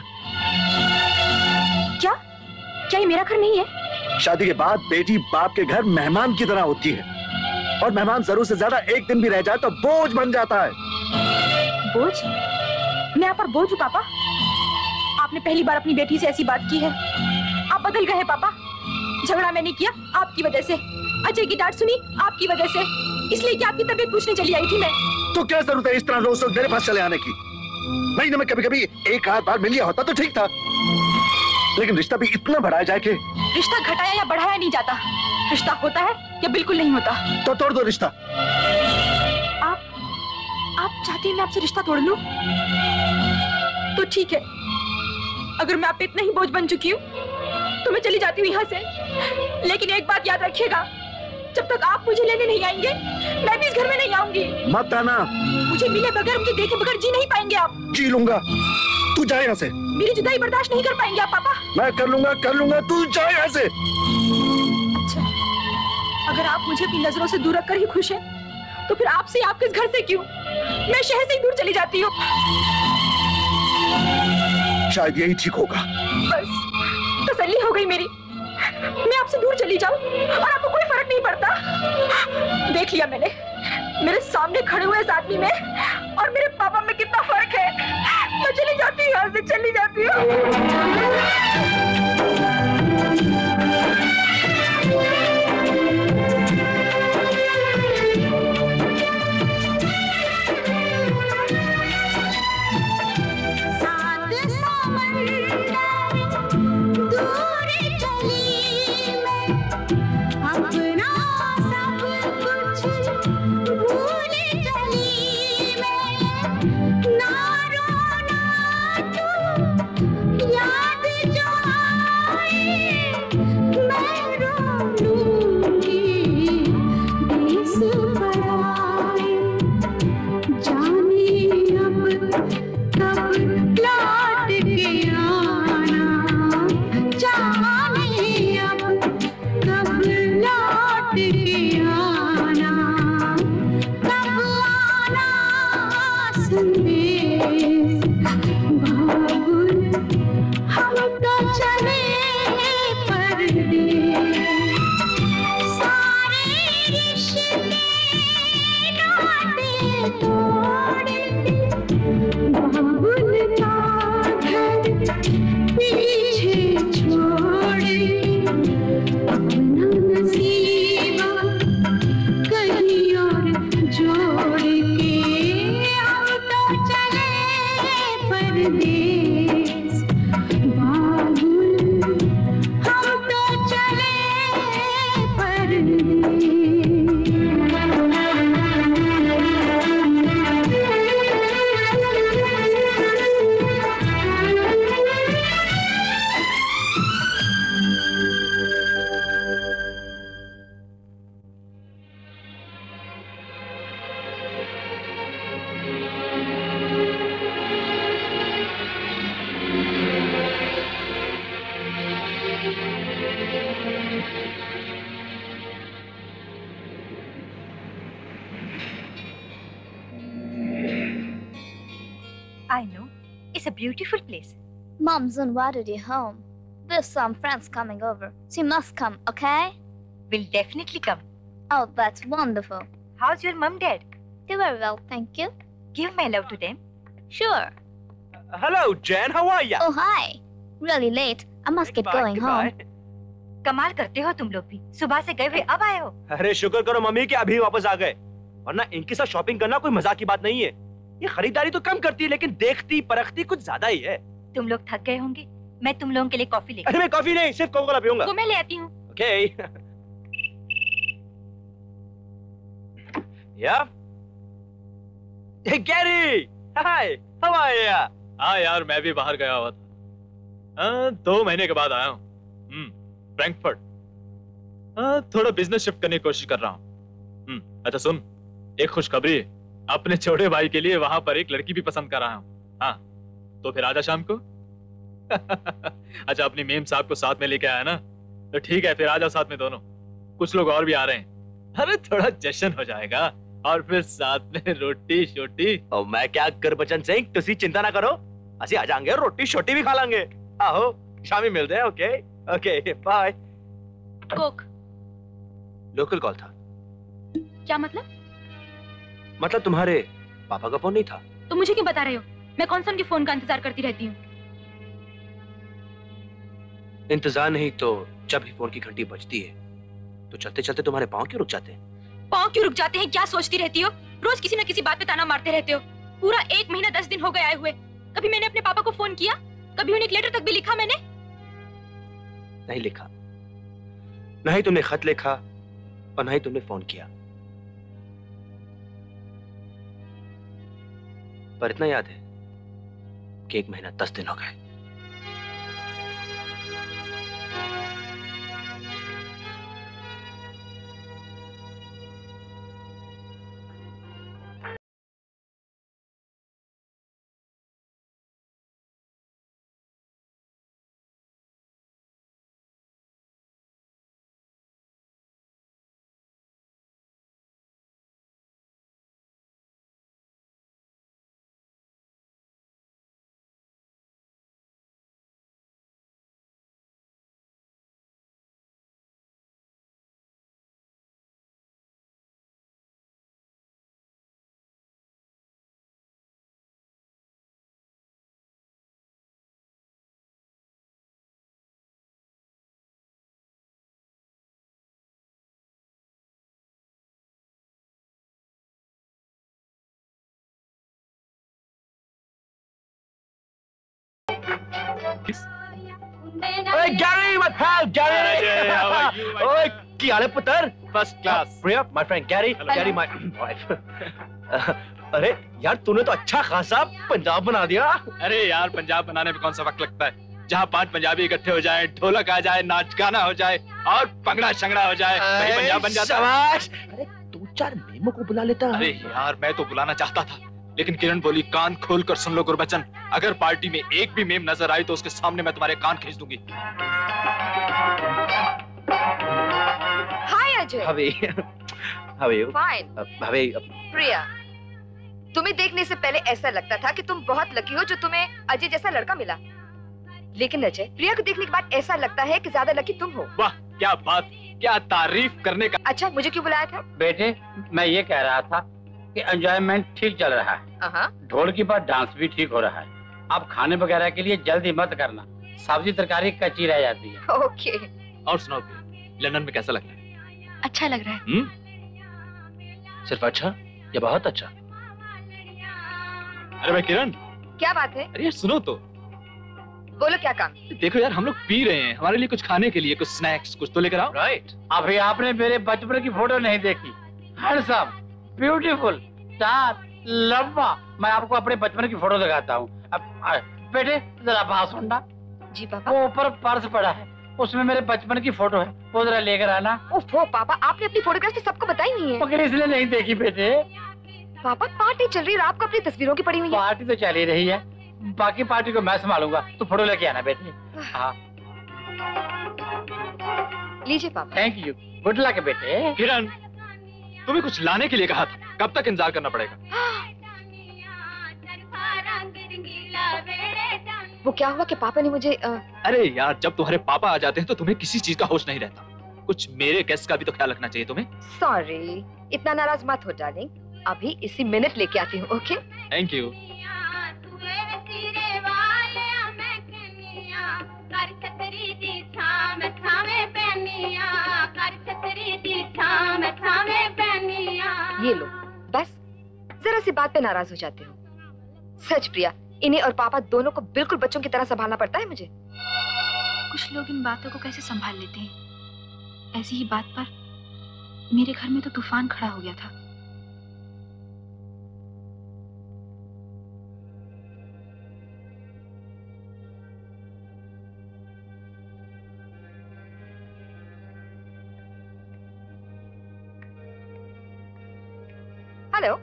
क्या ये मेरा घर नहीं है? शादी के बाद बेटी बाप के घर मेहमान की तरह होती है, और मेहमान जरूर से ज्यादा एक दिन भी रह जाए तो बोझ बन जाता है। बोझ? मैं आप पर बोझ हूँ पापा? आपने पहली बार अपनी बेटी से ऐसी बात की है। आप बदल गए हैं पापा। झगड़ा मैंने किया आपकी वजह से, अजय की डांट सुनी आपकी वजह से, इसलिए कि आपकी तबीयत पूछने चली आई थी मैं। तो क्या जरूरत है इस तरह रोज रोज मेरे पास चले आने की? नहीं ना, मैं कभी कभी एक आध बार मिल लिया होता तो ठीक था, लेकिन रिश्ता भी इतना बढ़ाया जाए कि... रिश्ता घटाया या बढ़ाया नहीं जाता, रिश्ता होता है या बिल्कुल नहीं होता। तो तोड़ दो रिश्ता। आप चाहती हैं मैं आपसे रिश्ता तोड़ लूं? तो ठीक है, अगर मैं आप पे इतना ही बोझ बन चुकी हूँ तो मैं चली जाती हूँ यहाँ से। लेकिन एक बात याद रखिएगा, जब तक आप मुझे लेने नहीं आएंगे मैं भी इस घर में नहीं आऊंगी। मत आना। मुझे मिले बगैर, मुझे देखे बगैर जी नहीं पाएंगे आप। जी लूंगा, तू जा यहाँ से। मेरी जुदाई बर्दाश्त नहीं कर पाएंगे आप पापा। मैं कर लूंगा, तू जा यहाँ से। अच्छा, अगर आप मुझे अपनी नजरों से दूर रखकर ही खुश हैं, तो फिर आपसे आपके इस घर से क्यों? मैं शहर से ही दूर चली जाती हूँ। शायद यही ठीक होगा। बस तसल्ली हो गई मेरी। मैं आपसे दूर चली जाऊं और आपको कोई फर्क नहीं पड़ता। देख लिया मैंने, मेरे सामने खड़े हुए इस आदमी में और मेरे पापा में कितना फर्क है। मैं चली जाती हूँ, यहाँ से चली जाती हूँ। याद beautiful place. Mom's already home. There's some friends coming over. She must come, okay? Will definitely come. Oh, that's wonderful. How's your mom, dad? They're very well, thank you. Give my love to them. Sure. Hello, Jen. How are ya? Oh, hi. Really late. I must get going home. कमाल करते हो तुम लोग भी। सुबह से गए हुए अब आए हो। अरे शुक्र करो मम्मी कि अभी वापस आ गए, वरना इनके साथ शॉपिंग करना कोई मजाक की बात नहीं है। ये खरीदारी तो कम करती है लेकिन देखती परखती कुछ ज्यादा ही है। तुम लोग थक गए होंगे, मैं तुम लोगों के लिए कॉफी लेकर। अरे मैं कॉफी नहीं, सिर्फ कोका कोला पीऊंगा। वो मैं ले आती हूँ। ओके। या? Hey Gary, hi, how are you? हाँ यार, मैं भी बाहर गया हुआ था। 2 महीने के बाद आया हूँ। फ्रैंकफर्ट। थोड़ा बिजनेस शिफ्ट करने की कोशिश कर रहा हूँ। अच्छा सुन, एक खुशखबरी, अपने छोटे भाई के लिए वहां पर एक लड़की भी पसंद कर रहा हूँ। हाँ, तो फिर आजा शाम को। अच्छा, अपनी मेम साहब को साथ में लेके आया ना, तो ठीक है, फिर आजा साथ में दोनों। कुछ लोग और भी आ रहे हैं। अरे थोड़ा जश्न हो जाएगा और फिर साथ में रोटी शोटी। और मैं क्या गुरबचन सिंह, तुसी चिंता ना करो, असि आ जाएंगे, रोटी शोटी भी खा लेंगे। आहो, शामी मिलते हैं। Okay okay, bye. कोक। लोकल कॉल था। क्या मतलब? मतलब तुम्हारे पापा का फोन नहीं था? तो मुझे क्यों बता रहे हो? मैं कौन सा उनके फोन का इंतजार करती रहती हूँ। इंतजार नहीं तो जब ही फोन की घंटी बजती है तो चलते चलते तुम्हारे पाँव क्यों रुक जाते हैं? पाँव क्यों रुक जाते हैं? क्या सोचती रहती हो? रोज किसी न किसी बात पे ताना मारते रहते हो। पूरा 1 महीना 10 दिन हो गए आए हुए। कभी मैंने अपने पापा को फोन किया? कभी उन्हें एक लेटर तक भी लिखा मैंने? नहीं लिखा, न ही तुमने खत लिखा और न ही तुमने फोन किया। पर इतना याद है कि 1 महीना 10 दिन हो गए। Hey Gary, what hell, Gary? How are you? ओए, की हाल है पुत्र? First class. Priya, my friend Gary, Gary my wife. अरे यार, तूने तो अच्छा खासा पंजाब बना दिया। अरे यार, पंजाब बनाने में कौन सा वक्त लगता है? जहाँ 5 पंजाबी इकट्ठे हो जाएं, ढोलक आ जाए, नाच गाना हो जाए और पंगड़ा शंगड़ा हो जाए, वही पंजाब बन जाता है। अरे 2-4 मेमों को बुला लेता। अरे यार, मैं तो बुलाना चाहता था, लेकिन किरण बोली कान खोल कर सुन लो गुरबचन, अगर पार्टी में एक भी मेम नजर आई तो उसके सामने मैं तुम्हारे कान खींच दूंगी। Hi Ajay. How are you? Fine. भाभी, प्रिया, तुम्हें देखने से पहले ऐसा लगता था कि तुम बहुत लकी हो जो तुम्हें अजय जैसा लड़का मिला, लेकिन अजय, प्रिया को देखने के बाद ऐसा लगता है कि ज्यादा लकी तुम हो। वाह, क्या बात, क्या तारीफ करने का। अच्छा, मुझे क्यों बुलाया था? बेटे, मैं ये कह रहा था कि एंजॉयमेंट ठीक चल रहा है, ढोलकी पर डांस भी ठीक हो रहा है। अब खाने वगैरह के लिए जल्दी मत करना, सब्जी तरकारी कच्ची रह जाती है। ओके। और सुनाओ, लंदन में कैसा लग रहा है? अच्छा लग रहा है। सिर्फ अच्छा या बहुत अच्छा? अरे भाई किरण। क्या बात है? अरे यार सुनो तो। बोलो, क्या काम? देखो यार, हम लोग पी रहे हैं, हमारे लिए कुछ खाने के लिए कुछ स्नैक्स कुछ तो लेकर आओ। राइट। अभी आपने मेरे बचपन की फोटो नहीं देखी। हैंडसम, ब्यूटीफुल, स्टार, लंबा। मैं आपको अपने बचपन की फोटो दिखाता हूँ। बेटे जरा पास सुनना। जी पापा। वो ऊपर पर्स पड़ा है, उसमें मेरे बचपन की फोटो है, वो जरा लेकर आना। ओफो पापा, आपने अपनी फोटोग्राफ सबको बताई नहीं है। मगर इसलिए नहीं देखी बेटे। पापा, पार्टी चल रही है, आपको अपनी तस्वीरों की पड़ी हुई है। पार्टी तो चल ही रही है, बाकी पार्टी को मैं संभालूंगा, तो फोटो लेके आना बेटे। हाँ। लीजिए पापा। थैंक यू, गुड लक बेटे। किरण, तुम्हें कुछ लाने के लिए कहा था, कब तक इंतजार करना पड़ेगा? वो क्या हुआ कि पापा ने मुझे अरे यार, जब तुम्हारे पापा आ जाते हैं तो तुम्हें किसी चीज का होश नहीं रहता। कुछ मेरे गेस्ट का भी तो ख्याल रखना चाहिए तुम्हें। सॉरी, इतना नाराज मत हो डार्लिंग, अभी इसी मिनट लेके आती हूँ। Okay, thank you. ये लो, बस जरा सी बात पे नाराज हो जाते हो। सच प्रिया, इन्हें और पापा दोनों को बिल्कुल बच्चों की तरह संभालना पड़ता है मुझे। कुछ लोग इन बातों को कैसे संभाल लेते हैं। ऐसी ही बात पर मेरे घर में तो तूफान खड़ा हो गया था। हेलो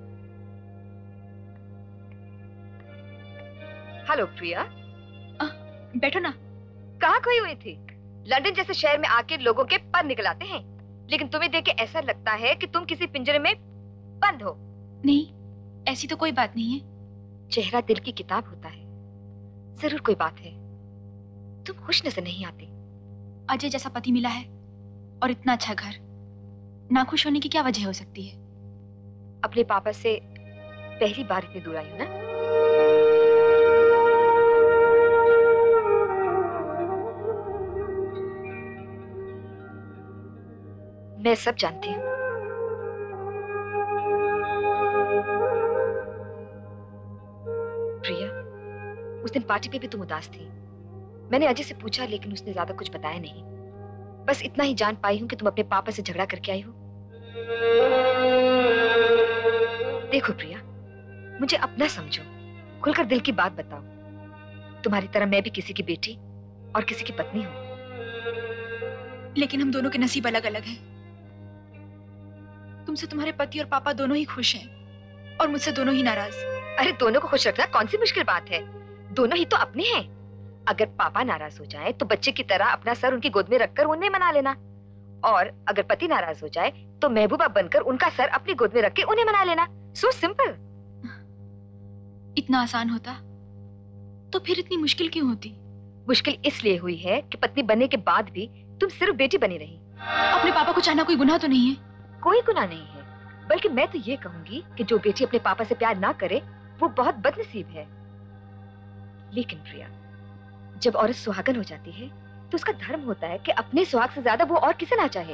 हेलो प्रिया, बैठो ना। कहाँ खोई हुई थी? लंदन जैसे शहर में आके लोगों के पर निकल आते हैं, लेकिन तुम्हें देख के ऐसा लगता है कि तुम किसी पिंजरे में बंद हो। नहीं, ऐसी तो कोई बात नहीं है। चेहरा दिल की किताब होता है, जरूर कोई बात है। तुम खुश नजर नहीं आती। अजय जैसा पति मिला है और इतना अच्छा घर, नाखुश होने की क्या वजह हो सकती है? अपने पापा से पहली बार इतनी दूर आई हूं ना। मैं सब जानती हूँ। प्रिया, उस दिन पार्टी पे भी तुम उदास थी। मैंने अजय से पूछा, लेकिन उसने ज्यादा कुछ बताया नहीं। बस इतना ही जान पाई हूँ कि तुम अपने पापा से झगड़ा करके आई हो। देखो प्रिया, मुझे अपना समझो, खुलकर दिल की बात बताओ। तुम्हारी तरह मैं भी किसी की बेटी और किसी की पत्नी हूँ। लेकिन हम दोनों के नसीब अलग अलग हैं। तुमसे तुम्हारे पति और पापा दोनों ही खुश हैं और मुझसे दोनों ही नाराज। अरे दोनों को खुश रखना कौन सी मुश्किल बात है? दोनों ही तो अपने हैं। अगर पापा नाराज हो जाए तो बच्चे की तरह अपना सर उनकी गोद में रखकर उन्हें मना लेना, और अगर पति नाराज हो जाए तो महबूबा बनकर उनका सर अपनी गोद में रख के उन्हें मना लेना। So simple. इतना आसान होता तो फिर इतनी मुश्किल क्यों होती? मुश्किल इसलिए हुई है कि पत्नी बनने के बाद भी तुम सिर्फ बेटी बनी रही। अपने पापा को चाहना कोई गुनाह तो नहीं है? कोई गुनाह नहीं है, बल्कि मैं तो ये कहूंगी कि जो बेटी अपने पापा से प्यार ना करे वो बहुत बदनसीब है। लेकिन प्रिया, जब औरत सुहागन हो जाती है तो उसका धर्म होता है कि अपने सुहाग से ज्यादा वो और किसे ना चाहे।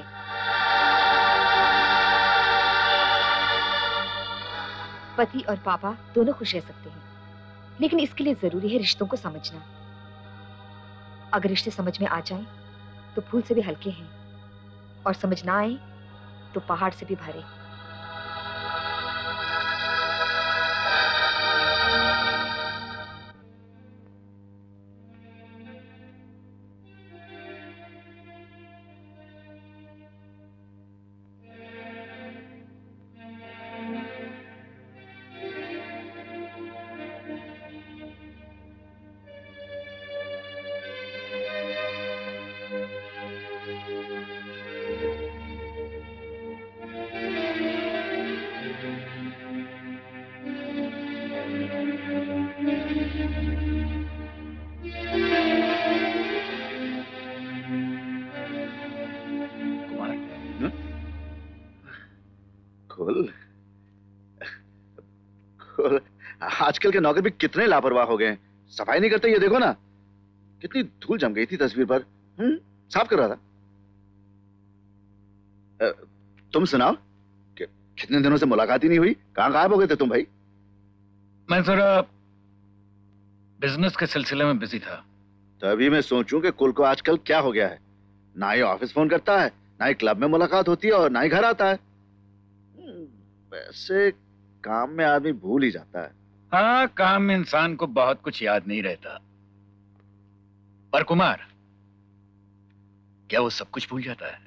पति और पापा दोनों खुश रह सकते हैं, लेकिन इसके लिए जरूरी है रिश्तों को समझना। अगर रिश्ते समझ में आ जाएं तो फूल से भी हल्के हैं, और समझ ना आए तो पहाड़ से भी भारे। आजकल के नौकर भी कितने लापरवाह हो गए हैं, सफाई नहीं करते। ये देखो ना, कितनी धूल जम गई थी तस्वीर पर। साफ कर रहा था। तुम सुनाओ, कितने दिनों से मुलाकात ही नहीं हुई, कहां गायब हो गए थे तुम भाई? मैं जरा बिजनेस के सिलसिले में बिजी था। तभी मैं सोचूं कि कुल को आजकल क्या हो गया है। ना ही ऑफिस फोन करता है, ना ही क्लब में मुलाकात होती है, और ना ही घर आता है। वैसे काम में आदमी भूल ही जाता है। हाँ, काम में इंसान को बहुत कुछ याद नहीं रहता, पर कुमार, क्या वो सब कुछ भूल जाता है?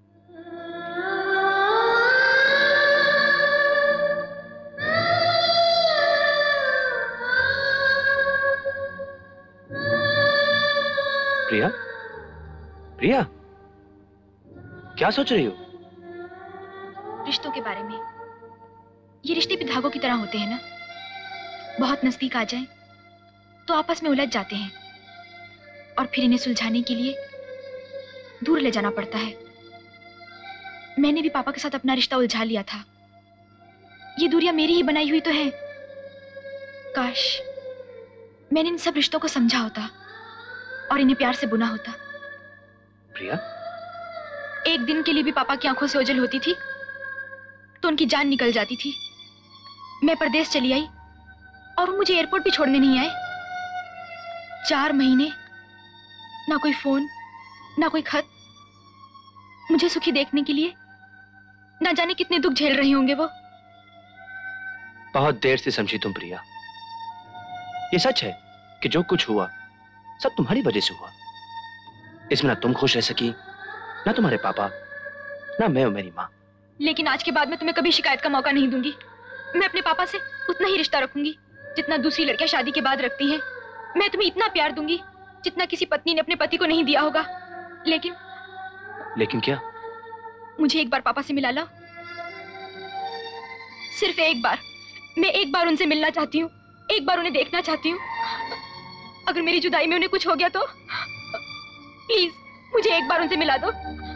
प्रिया, प्रिया, क्या सोच रही हो? रिश्तों के बारे में। ये रिश्ते भी धागों की तरह होते हैं ना, बहुत नजदीक आ जाएं तो आपस में उलझ जाते हैं और फिर इन्हें सुलझाने के लिए दूर ले जाना पड़ता है। मैंने भी पापा के साथ अपना रिश्ता उलझा लिया था। ये दूरियां मेरी ही बनाई हुई तो है। काश मैंने इन सब रिश्तों को समझा होता और इन्हें प्यार से बुना होता। प्रिया, एक दिन के लिए भी पापा की आंखों से ओझल होती थी तो उनकी जान निकल जाती थी। मैं परदेश चली आई और वो मुझे एयरपोर्ट भी छोड़ने नहीं आए। 4 महीने ना कोई फोन ना कोई खत। मुझे सुखी देखने के लिए ना जाने कितने दुख झेल रही होंगे वो। बहुत देर से समझी तुम प्रिया। ये सच है कि जो कुछ हुआ सब तुम्हारी वजह से हुआ। इसमें ना तुम खुश रह सकी, ना तुम्हारे पापा, ना मैं और मेरी माँ। लेकिन आज के बाद मैं तुम्हें कभी शिकायत का मौका नहीं दूंगी। मैं अपने पापा से उतना ही रिश्ता रखूंगी जितना दूसरी लड़कियां शादी के बाद रखती हैं। मैं तुम्हें इतना प्यार दूंगी जितना किसी पत्नी ने अपने पति को नहीं दिया होगा। लेकिन क्या? मुझे एक बार पापा से मिला लो, सिर्फ एक बार। मैं एक बार उनसे मिलना चाहती हूँ, एक बार उन्हें देखना चाहती हूँ। अगर मेरी जुदाई में उन्हें कुछ हो गया तो प्लीज मुझे एक बार उनसे मिला दो।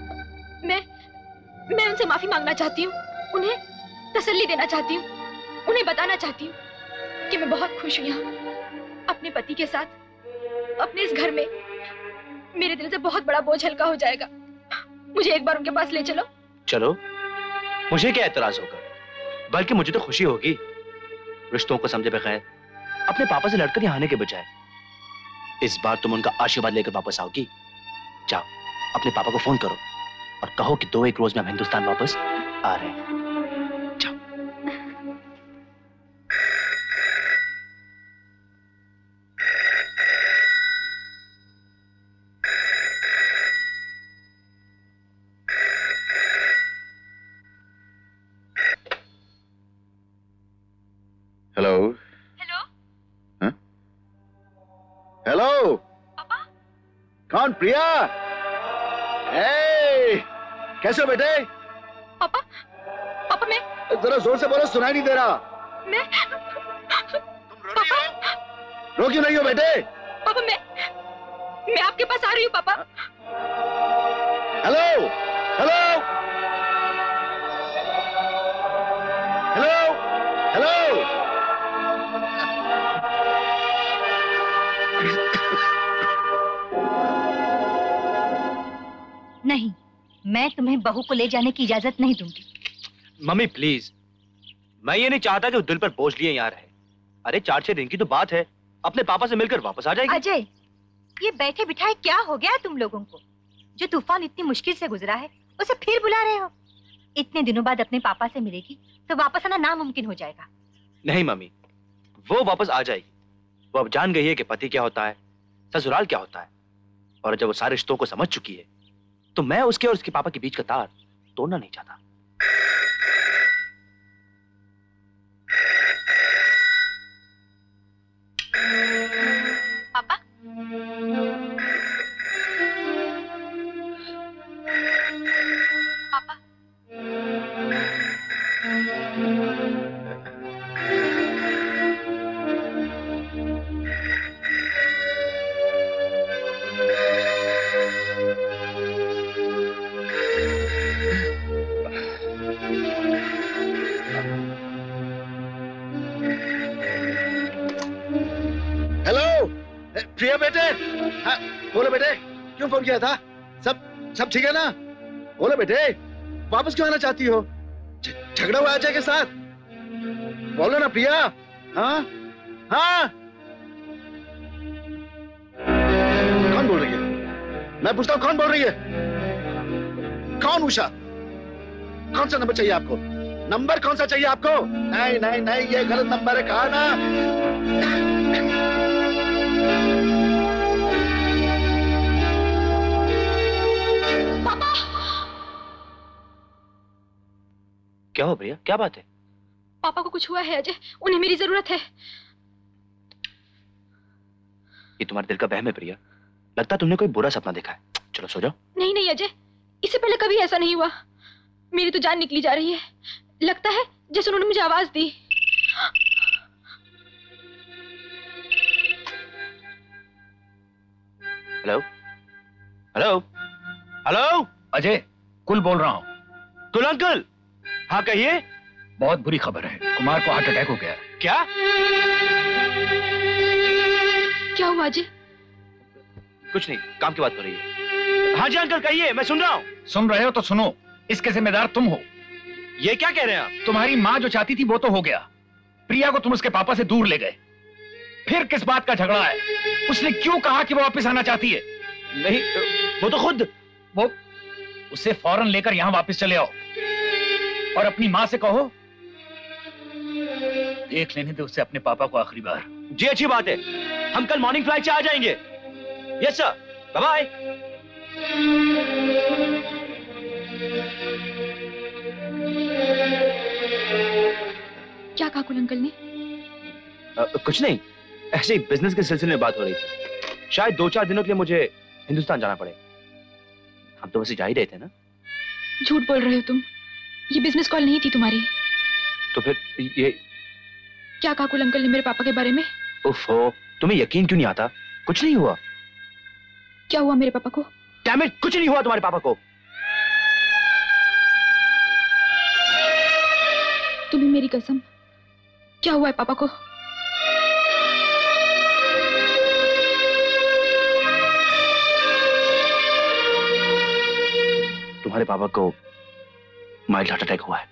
मैं उनसे माफी मांगना चाहती हूँ, उन्हें तसल्ली देना चाहती हूँ, उन्हें बताना चाहती हूँ कि मैं बहुत खुश हूँ यहाँ अपने पति के साथ, अपने इस घर में। मेरे दिल से बहुत बड़ा बोझ हल्का हो जाएगा। मुझे एक बार उनके पास ले चलो। चलो, मुझे क्या एतराज होगा, बल्कि मुझे तो खुशी होगी। रिश्तों को समझे बगैर अपने पापा से लड़कर यहाँ आने के बजाय इस बार तुम उनका आशीर्वाद लेकर वापस आओगी। जाओ, अपने पापा को फोन करो और कहो कि 2-1 रोज में हम हिंदुस्तान वापस आ रहे हैं। हेलो। हेलो। हाँ? हेलो। पापा। कौन? प्रिया। ए, कैसे हो बेटे? पापा, पापा मैं। जरा जोर से बोलो, सुनाई नहीं दे रहा। मैं। तुम रो रही हो? रो क्यों नहीं हो बेटे? पापा मैं आपके पास आ रही हूँ पापा। Hello, hello, hello, hello. नहीं, मैं तुम्हें बहू को ले जाने की इजाजत नहीं दूंगी। मम्मी प्लीज, मैं ये नहीं चाहता कि वो दिल पर बोझ लिए यहाँ रहे। अरे 4-6 दिन की तो बात है, अपने पापा से मिलकर वापस आ जाएगी। अजय, ये बैठे बिठाए क्या हो गया तुम लोगों को? जो तूफान इतनी मुश्किल से गुजरा है उसे फिर बुला रहे हो। इतने दिनों बाद अपने पापा से मिलेगी तो वापस आना नामुमकिन हो जाएगा। नहीं मम्मी, वो वापस आ जाएगी। वो अब जान गई है कि पति क्या होता है, ससुराल क्या होता है, और जब वो सारे रिश्तों को समझ चुकी है तो मैं उसके और उसके पापा के बीच का तार तोड़ना नहीं चाहता। पापा। पापा। प्रिया बेटे। हाँ, बोलो बेटे, क्यों फोन किया था? सब ठीक है ना? बोलो बेटे, वापस क्यों आना चाहती हो? झगड़ा हुआ अजय के साथ? बोलो ना प्रिया। हाँ हाँ, कौन बोल रही है? मैं पूछता हूँ, कौन बोल रही है? कौन? उषा। कौन सा नंबर चाहिए आपको? नंबर कौन सा चाहिए आपको? नहीं नहीं नहीं, ये गलत नंबर है, कहा ना। पापा। क्या हो प्रिया, क्या बात है? पापा को कुछ हुआ है अजय, उन्हें मेरी जरूरत है। ये तुम्हारे दिल का वहम है प्रिया, लगता है तुमने कोई बुरा सपना देखा है। चलो सो जाओ। नहीं नहीं अजय, इससे पहले कभी ऐसा नहीं हुआ। मेरी तो जान निकली जा रही है, लगता है जैसे उन्होंने मुझे आवाज दी। Hello hello hello. अजय, कुल बोल रहा हूँ। कुल अंकल? हाँ कहिए। बहुत बुरी खबर है, कुमार को हार्ट अटैक हो गया। क्या? क्या हुआ अजय? कुछ नहीं, काम की बात हो रही है। हाँ जी अंकल कहिए, मैं सुन रहा हूँ। सुन रहे हो तो सुनो, इसके जिम्मेदार तुम हो। ये क्या कह रहे हैं आप? तुम्हारी माँ जो चाहती थी वो तो हो गया, प्रिया को तुम उसके पापा से दूर ले गए। फिर किस बात का झगड़ा है? उसने क्यों कहा कि वो वापस आना चाहती है? नहीं, वो तो खुद। वो उसे फौरन लेकर यहाँ वापस चले आओ और अपनी माँ से कहो देख लेने दे उसे अपने पापा को आखिरी बार। जी अच्छी बात है, हम कल मॉर्निंग फ्लाइट से आ जाएंगे। Yes sir, bye bye. क्या कहा कुल अंकल ने? कुछ नहीं, ऐसे ही बिजनेस के सिलसिले में बात हो रही थी। शायद 2-4 दिनों के लिए मुझे हिंदुस्तान जाना पड़े। हम तो वैसे जा ही रहे थे ना। झूठ बोल रहे हो तुम, ये बिजनेस कॉल नहीं थी तुम्हारी। तो फिर ये क्या कहा कुल अंकल ने मेरे पापा के बारे में? ओफो, तुम्हें यकीन क्यों नहीं आता? कुछ नहीं हुआ। क्या हुआ मेरे पापा को? डैम इट, कुछ नहीं हुआ तुम्हारे पापा को। तुम्हें मेरी कसम, क्या हुआ है पापा को? तुम्हारे पापा को माइल्ड हार्ट अटैक हुआ है।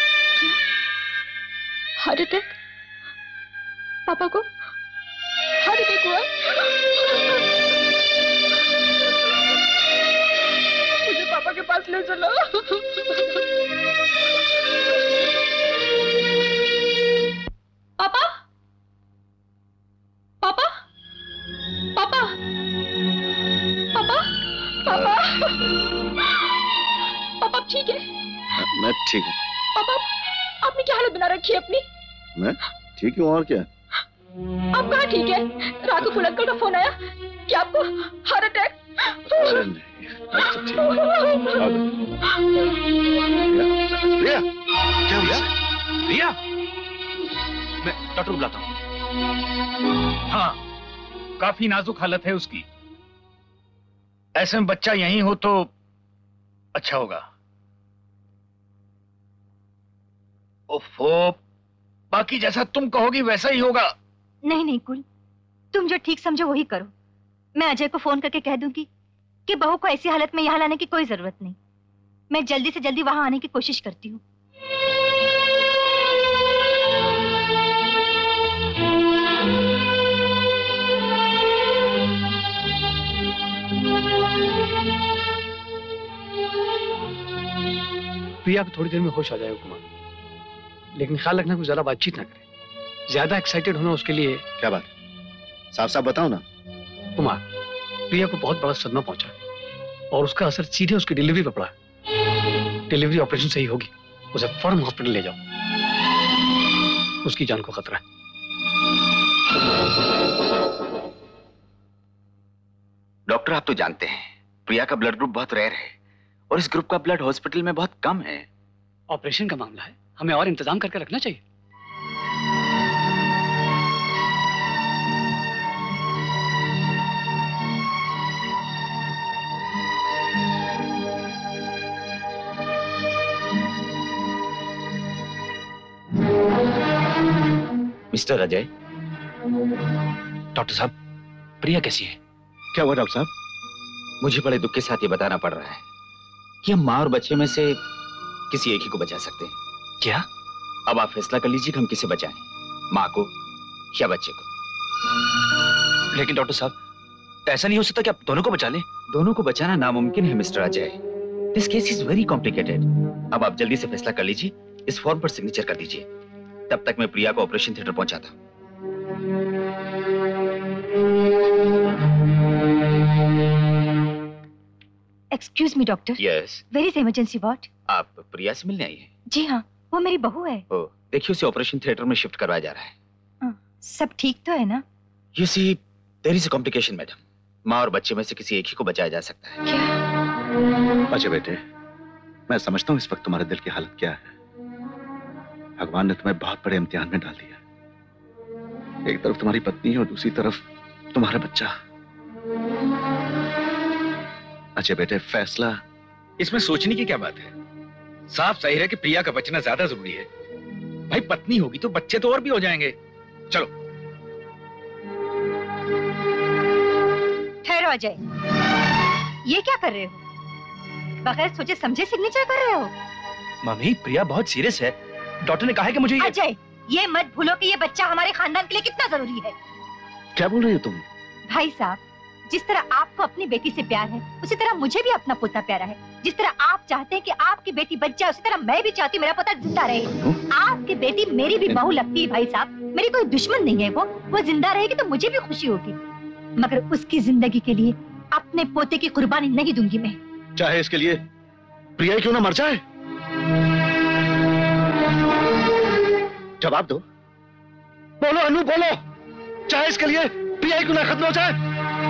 Heart attack? पापा को हार्ट अटैक हुआ? मुझे पापा के पास ले चलो। पापा, पापा, पापा, पापा, पापा, पापा ठीक है? मैं ठीक हूँ। पापा, आपने क्या हालत बना रखी है अपनी? मैं ठीक हूँ, और क्या? आप कहाँ ठीक है? रात को कुल अंकल का फोन आया कि आपको हार्ट अटैक। अरे नहीं, मैं सब ठीक हूँ। रिया, क्या हुआ? रिया, मैं डॉक्टर को बुलाता हूँ। हाँ, काफी नाजुक हालत है उसकी। ऐसे में बच्चा यहीं हो तो अच्छा होगा। ओफो, बाकी जैसा तुम कहोगी वैसा ही होगा। नहीं नहीं कुल, तुम जो ठीक समझो वही करो। मैं अजय को फोन करके कह दूंगी कि बहू को ऐसी हालत में यहाँ लाने की कोई जरूरत नहीं। मैं जल्दी से जल्दी वहां आने की कोशिश करती हूँ। प्रिया को थोड़ी देर में होश आ जाएगा कुमार, लेकिन ख्याल रखना कुछ ज्यादा बातचीत ना करे। ज्यादा एक्साइटेड होना उसके लिए। क्या बात? साफ साफ बताओ ना। कुमार, प्रिया को बहुत बड़ा सदमा पहुंचा और उसका असर सीधे उसकी डिलीवरी पर पड़ा। डिलीवरी ऑपरेशन सही होगी, उसे फौरन हॉस्पिटल ले जाओ, उसकी जान को खतरा है। डॉक्टर आप तो जानते हैं प्रिया का ब्लड ग्रुप बहुत रेयर है और इस ग्रुप का ब्लड हॉस्पिटल में बहुत कम है। ऑपरेशन का मामला है, हमें और इंतजाम करके रखना चाहिए। मिस्टर अजय। डॉक्टर साहब, प्रिया कैसी है? क्या हुआ डॉक्टर साहब? मुझे बड़े दुख के साथ ये बताना पड़ रहा है कि हम माँ और बच्चे में से किसी एक ही को बचा सकते हैं। क्या? अब आप फैसला कर लीजिए कि हम किसे बचाएं, माँ को या बच्चे को। लेकिन डॉक्टर साहब, ऐसा नहीं हो सकता कि आप दोनों को बचा लें? दोनों को बचाना नामुमकिन है mister Ajay. This case is very complicated. अब आप जल्दी से फैसला कर लीजिए, इस फॉर्म पर सिग्नेचर कर दीजिए। तब तक मैं प्रिया को ऑपरेशन थिएटर पहुंचाता हूं। Excuse me doctor. Yes. Very emergency what? आप प्रिया से मिलने आई हैं? जी हाँ, वो मेरी बहू है। ओ, देखिए उसे ऑपरेशन थिएटर में शिफ्ट करवाया जा रहा है। सब ठीक तो है ना? You see, there is a complication, madam. माँ और बच्चे में से किसी एक ही को बचाया जा सकता है। क्या? अच्छा बेटे, मैं समझता हूँ इस वक्त तुम्हारे दिल की हालत क्या है। भगवान ने तुम्हें बहुत बड़े इम्तिहान में डाल दिया। एक तरफ तुम्हारी पत्नी है और दूसरी तरफ तुम्हारा बच्चा। अजय बेटे, फैसला इसमें सोचने की क्या बात है? साफ जाहिर है कि प्रिया का बचना ज्यादा जरूरी है। भाई पत्नी होगी तो बच्चे तो और भी हो जाएंगे। चलो। ठहरो अजय, ये क्या कर रहे हो? बगैर सोचे समझे सिग्नेचर कर रहे हो? मम्मी, प्रिया बहुत सीरियस है। डॉक्टर ने कहा है कि मुझे अजय, ये मत भूलो कि ये बच्चा हमारे खानदान के लिए कितना जरूरी है। क्या बोल रही हो तुम? भाई साहब, जिस तरह आपको अपनी बेटी से प्यार है, उसी तरह मुझे भी अपना पोता प्यारा है। जिस तरह आप चाहते हैं कि आपकी बेटी बच जाए, उसी तरह मैं भी चाहती हूँ मेरा पोता जिंदा रहे। आपकी बेटी मेरी भी बहू लगती है भाई साहब, मेरी कोई दुश्मन नहीं है। वो जिंदा रहेगी तो मुझे भी खुशी होगी, मगर उसकी जिंदगी के लिए अपने पोते की कुर्बानी नहीं दूंगी मैं। चाहे इसके लिए प्रिया क्यों ना मर जाए। जवाब दो, बोलो अनु, बोलो। चाहे इसके लिए प्रिया क्यों ना खत्म हो जाए।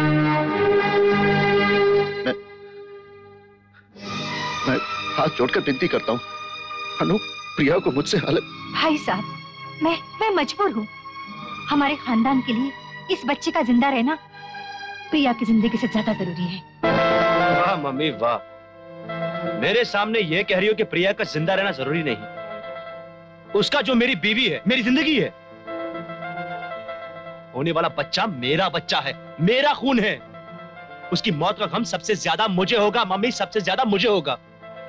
मैं हाथ जोड़कर विनती करता हूँ अनु, प्रिया को मुझसे अलग। भाई साहब, मैं मजबूर हूँ। हमारे खानदान के लिए इस बच्चे का जिंदा रहना प्रिया की जिंदगी से ज्यादा जरूरी है। वाह मम्मी वाह, मेरे सामने ये कह रही हो कि प्रिया का जिंदा रहना जरूरी नहीं। उसका जो मेरी बीवी है, मेरी जिंदगी है। होने वाला बच्चा मेरा बच्चा है, मेरा खून है। उसकी मौत का गम सबसे ज्यादा मुझे होगा मम्मी, सबसे ज्यादा मुझे होगा।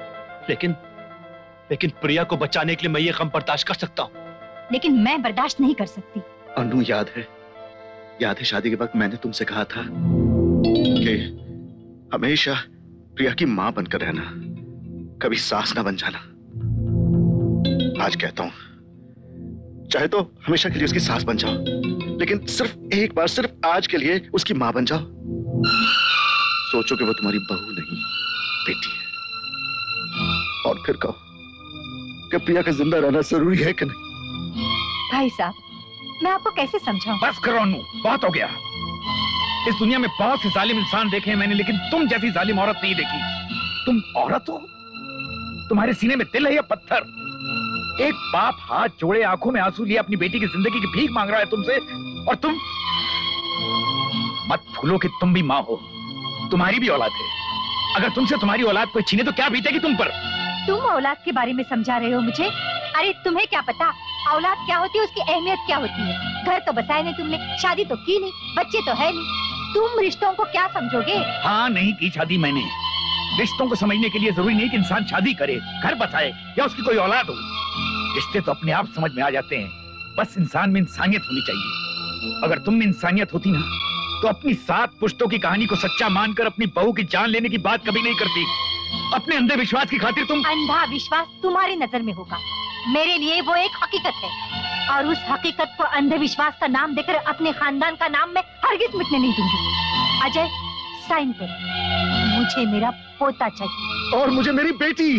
लेकिन प्रिया को बचाने के लिए मैं ये गम बर्दाश्त कर सकता हूँ, लेकिन मैं बर्दाश्त नहीं कर सकती। अनु, याद है शादी के वक्त मैंने तुमसे कहा था कि हमेशा प्रिया की मां बनकर रहना, कभी सास ना बन जाना। आज कहता हूं, चाहे तो हमेशा के लिए उसकी सास बन जाओ, लेकिन सिर्फ एक बार, सिर्फ आज के लिए उसकी मां बन जाओ। सोचो कि वो तुम्हारी बहू नहीं, बेटी है। और फिर कहो कि प्रिया का जिंदा रहना जरूरी है कि नहीं। भाई साहब, मैं आपको कैसे समझाऊं? बस करो अनु, बहुत हो गया। इस दुनिया में बहुत से जालिम इंसान देखे हैं मैंने, लेकिन तुम जैसी जालिम औरत नहीं देखी। तुम औरत हो? तुम्हारे सीने में दिल है या पत्थर? एक बाप हाथ जोड़े, आंखों में आंसू लिए अपनी बेटी की जिंदगी की भीख मांग रहा है तुमसे, और तुम मत भूलो कि तुम भी मां हो, तुम्हारी भी औलाद है। अगर तुमसे तुम्हारी औलाद कोई छीने तो क्या बीतेगी तुम पर? तुम औलाद के बारे में समझा रहे हो मुझे? अरे तुम्हें क्या पता औलाद क्या होती है, उसकी अहमियत क्या होती है। घर तो बसाया नहीं तुमने, शादी तो की नहीं, बच्चे तो है नहीं, तुम रिश्तों को क्या समझोगे? हाँ, नहीं की शादी मैंने। रिश्तों को समझने के लिए जरूरी नहीं कि इंसान शादी करे, घर बसाए या उसकी कोई औलाद हो। रिश्ते तो अपने आप समझ में आ जाते हैं, बस इंसान में इंसानियत होनी चाहिए। अगर तुम में इंसानियत होती ना, तो अपनी 7 पुश्तों की कहानी को सच्चा मानकर अपनी बहू की जान लेने की बात कभी नहीं करती। अपने अंधे विश्वास की खातिर तुम। अंधा विश्वास तुम्हारी नजर में होगा, मेरे लिए वो एक हकीकत है, और उस हकीकत को अंधे विश्वास का नाम देकर अपने खानदान का नाम मैं हरगिज मिटने नहीं दूंगी। अजय, साइन कर, मुझे मेरा पोता चाहिए। और मुझे मेरी बेटी।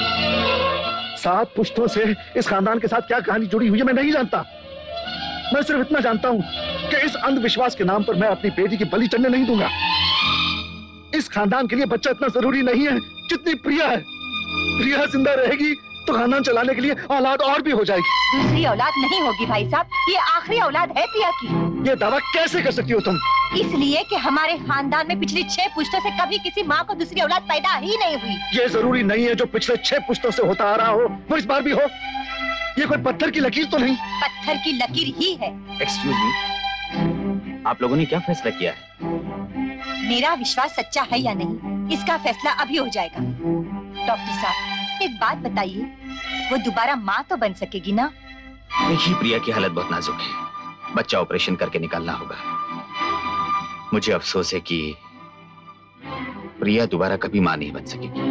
7 पुश्तों से इस खानदान के साथ क्या कहानी जुड़ी हुई है मैं नहीं जानता। मैं सिर्फ इतना जानता हूं कि इस अंधविश्वास के नाम पर मैं अपनी बेटी की बलि चढ़ने नहीं दूंगा। इस खानदान के लिए बच्चा इतना जरूरी नहीं है जितनी प्रिया है। प्रिया जिंदा रहेगी तो खानदान चलाने के लिए औलाद और भी हो जाएगी। दूसरी औलाद नहीं होगी भाई साहब, ये आखिरी औलाद है प्रिया की। ये दावा कैसे कर सकती हो तुम? इसलिए कि हमारे खानदान में पिछली 6 पुश्तों से कभी किसी माँ को दूसरी औलाद पैदा ही नहीं हुई। ये जरूरी नहीं है जो पिछले 6 पुश्तों से होता आ रहा हो वो इस बार भी हो। ये कोई पत्थर की लकीर तो नहीं? पत्थर की लकीर ही है। एक्सक्यूज मी, आप लोगों ने क्या फैसला किया है? मेरा विश्वास सच्चा है या नहीं, इसका फैसला अभी हो जाएगा। डॉक्टर साहब, एक बात बताइए, वो दोबारा माँ तो बन सकेगी ना? देखिए, प्रिया की हालत बहुत नाजुक है, बच्चा ऑपरेशन करके निकालना होगा। मुझे अफसोस है कि प्रिया दोबारा कभी माँ नहीं बन सकेगी।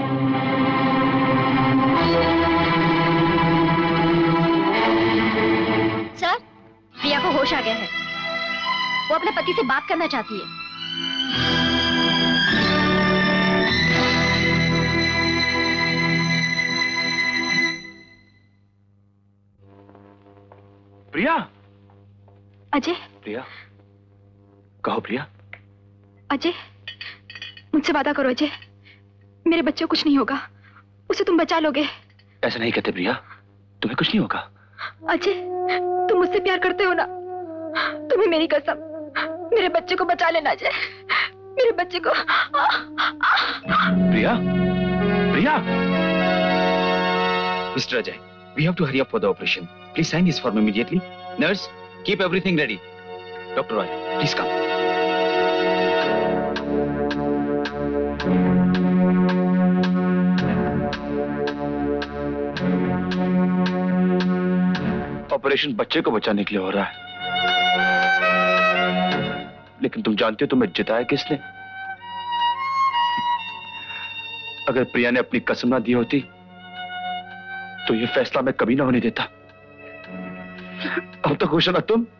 सर, प्रिया को होश आ गया है, वो अपने पति से बात करना चाहती है। प्रिया। अजय। प्रिया, कहो प्रिया। अजय, मुझसे वादा करो अजय, मेरे बच्चे को कुछ नहीं होगा, उसे तुम बचा लोगे। ऐसा नहीं कहते प्रिया, तुम्हें कुछ नहीं होगा। अजय, तुम मुझसे प्यार करते हो ना? तुम्हें मेरी कसम, मेरे बच्चे को बचा लेना अजय, मेरे बच्चे को। Priya, Priya. Mr. Ajay, we have to hurry up for the operation. Please sign this form immediately. Nurse, keep everything ready. Dr. Roy, please come. Operation बच्चे को बचाने के लिए हो रहा है, लेकिन तुम जानते हो तुम्हें जिताया किसने? अगर प्रिया ने अपनी कसम ना दी होती तो ये फैसला मैं कभी ना होने देता। अब तो खुश हो ना तुम?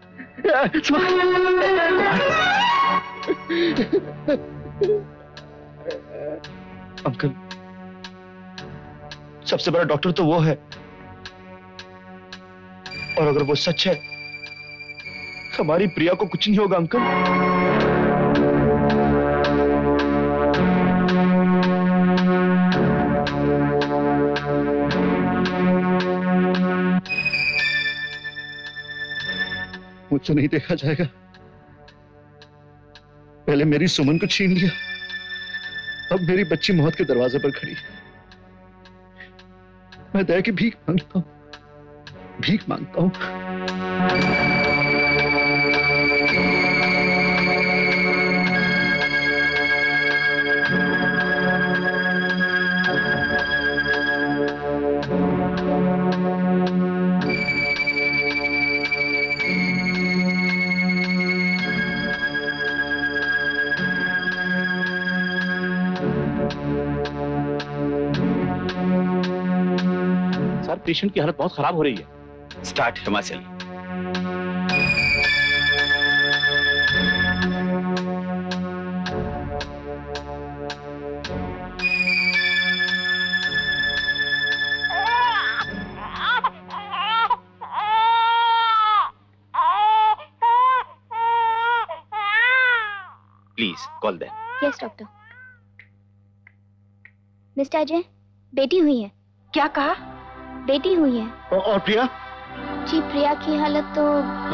अंकल, सबसे बड़ा डॉक्टर तो वो है, और अगर वो सच है, हमारी प्रिया को कुछ नहीं होगा अंकल। मुझसे नहीं देखा जाएगा। पहले मेरी सुमन को छीन लिया, अब मेरी बच्ची मौत के दरवाजे पर खड़ी। मैं दया की भीख मांगता हूं, भीख मांगता हूं। सर, पेशेंट की हालत बहुत खराब हो रही है। Start Himachal. Please call them. Yes doctor. Mister Ajay, बेटी हुई है। क्या कहा? बेटी हुई है। और प्रिया? जी, प्रिया की हालत तो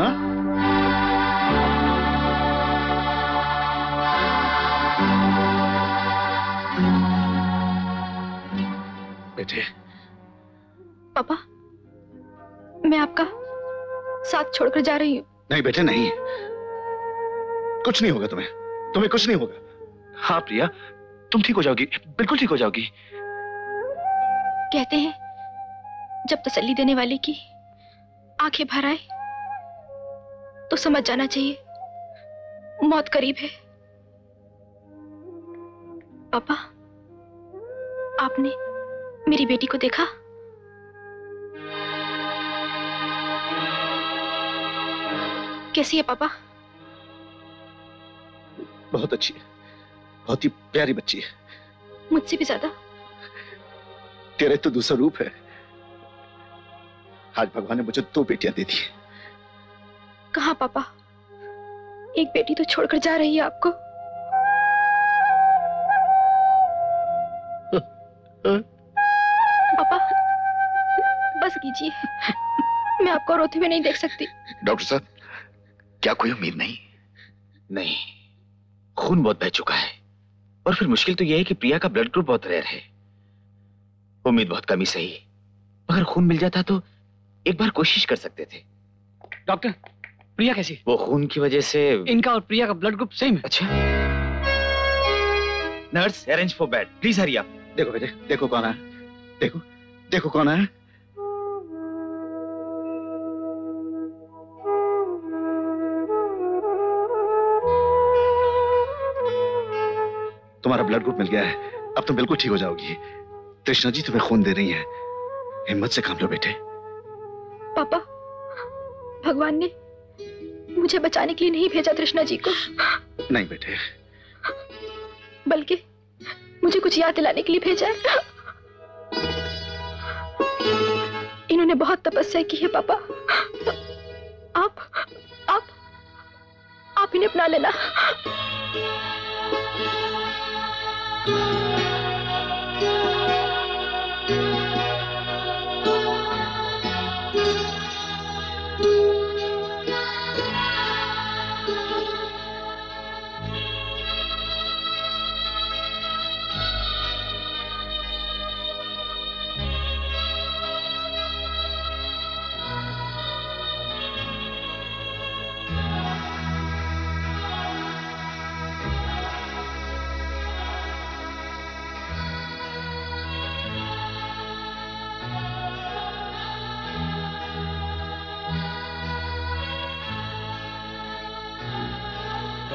बेटे। पापा, मैं आपका साथ छोड़कर जा रही हूँ। नहीं बेटे, नहीं, कुछ नहीं होगा तुम्हें, तुम्हें कुछ नहीं होगा। हाँ प्रिया, तुम ठीक हो जाओगी, बिल्कुल ठीक हो जाओगी। कहते हैं जब तसल्ली देने वाले की आंखें भर आए तो समझ जाना चाहिए मौत करीब है। पापा, आपने मेरी बेटी को देखा? कैसी है पापा? बहुत अच्छी है, बहुत ही प्यारी बच्ची है। मुझसे भी ज्यादा। तेरे तो दूसरा रूप है। आज भगवान ने मुझे 2 बेटियां दे दी। कहाँ पापा, एक बेटी तो छोड़कर जा रही है आपको। पापा, बस कीजिए, मैं आपको रोते हुए नहीं देख सकती। डॉक्टर साहब, क्या कोई उम्मीद नहीं? नहीं, खून बहुत बह चुका है, और फिर मुश्किल तो यह है कि प्रिया का ब्लड ग्रुप बहुत रेयर है। उम्मीद बहुत कम ही सही, अगर खून मिल जाता तो एक बार कोशिश कर सकते थे। डॉक्टर, प्रिया कैसी? वो खून की वजह से इनका और प्रिया का ब्लड ग्रुप सेम है। अच्छा। Nurse, arrange for bed, please hurry up. देखो बेटे, देखो कौन है, देखो देखो कौन है। तुम्हारा ब्लड ग्रुप मिल गया है, अब तुम बिल्कुल ठीक हो जाओगी। कृष्णा जी तुम्हें खून दे रही हैं, हिम्मत से काम लो बेटे। पापा, भगवान ने मुझे बचाने के लिए नहीं भेजा कृष्णा जी को। नहीं बेटे, बल्कि मुझे कुछ याद दिलाने के लिए भेजा है। इन्होंने बहुत तपस्या की है पापा। आप इन्हें अपना लेना।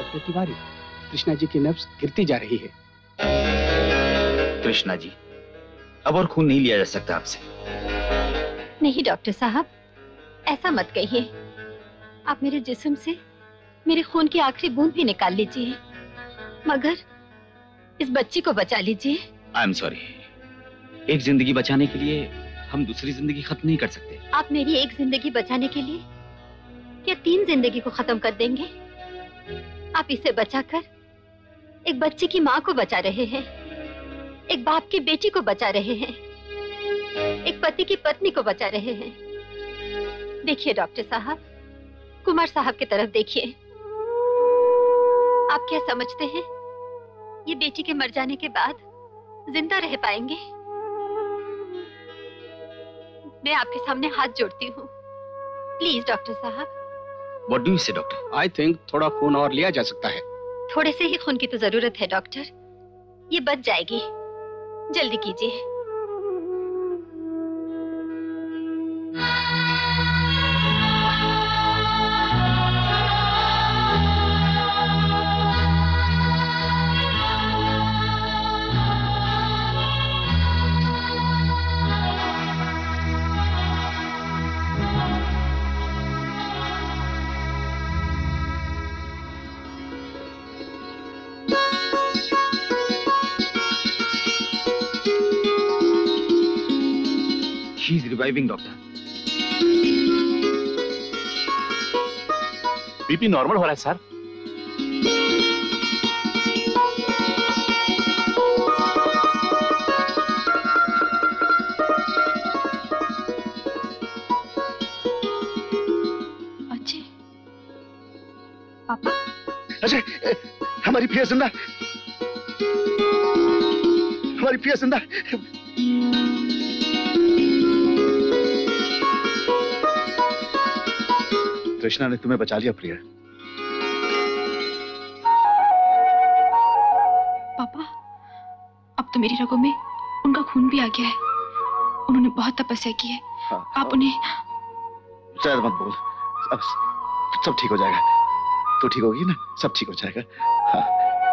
तिवारी, कृष्णा जी की नब्ज गिरती जा रही है। कृष्णा जी, अब और खून नहीं लिया जा सकता आपसे। नहीं डॉक्टर साहब, ऐसा मत कहिए। आप मेरे जिस्म से मेरे खून की आखिरी बूंद भी निकाल लीजिए, मगर इस बच्ची को बचा लीजिए। I am sorry. एक जिंदगी बचाने के लिए हम दूसरी जिंदगी खत्म नहीं कर सकते। आप मेरी एक जिंदगी बचाने के लिए क्या 3 जिंदगी को खत्म कर देंगे? आप इसे बचाकर एक बच्चे की माँ को बचा रहे हैं, एक बाप की बेटी को बचा रहे हैं, एक पति की पत्नी को बचा रहे हैं। देखिए डॉक्टर साहब, कुमार साहब की तरफ देखिए। आप क्या समझते हैं ये बेटी के मर जाने के बाद जिंदा रह पाएंगे? मैं आपके सामने हाथ जोड़ती हूँ, प्लीज डॉक्टर साहब। What do you say, doctor? I think थोड़ा खून और लिया जा सकता है। थोड़े से ही खून की तो जरूरत है डॉक्टर, ये बच जाएगी। जल्दी कीजिए। She is reviving, doctor. BP normal हो रहा है सर। अजय, पापा। अजय, हमारी प्रिया जिंदा, हमारी प्रिया जिंदा। कृष्णा ने तुम्हें बचा लिया प्रिया। पापा, अब तो मेरी रगों में उनका खून भी आ गया है। उन्होंने बहुत तपस्या की है। आप उन्हें ज्यादा मत बोल, अब सब ठीक हो जाएगा। तो ठीक होगी ना, सब ठीक हो जाएगा। हाँ।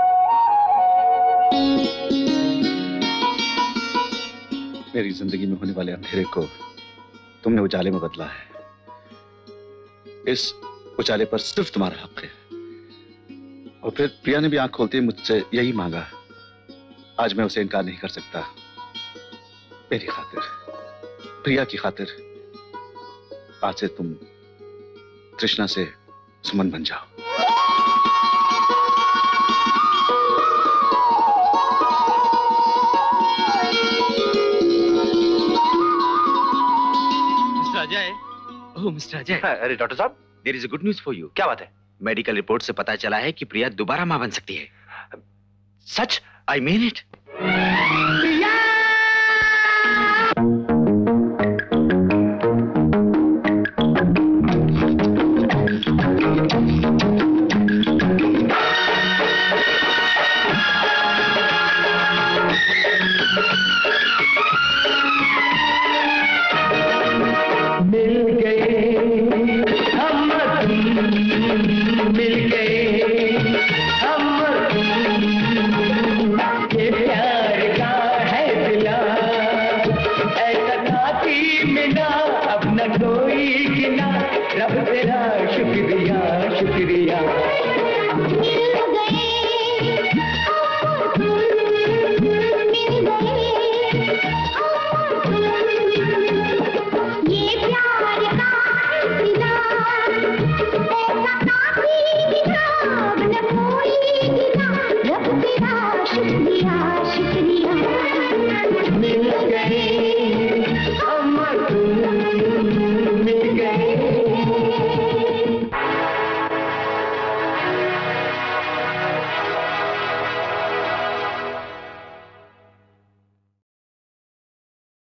मेरी जिंदगी में होने वाले अंधेरे को तुमने उजाले में बदला है। इस उजाले पर सिर्फ तुम्हारा हक है। और फिर प्रिया ने भी आंख खोलते ही मुझसे यही मांगा। आज मैं उसे इनकार नहीं कर सकता। मेरी खातिर, प्रिया की खातिर, आज से तुम कृष्णा से सुमन बन जाओ। Mister Ajay, oh mister Ajay. अरे डॉक्टर साहब, there is a good news for you. क्या बात है? मेडिकल रिपोर्ट से पता चला है कि प्रिया दोबारा मां बन सकती है। सच? I mean it. रब तेरा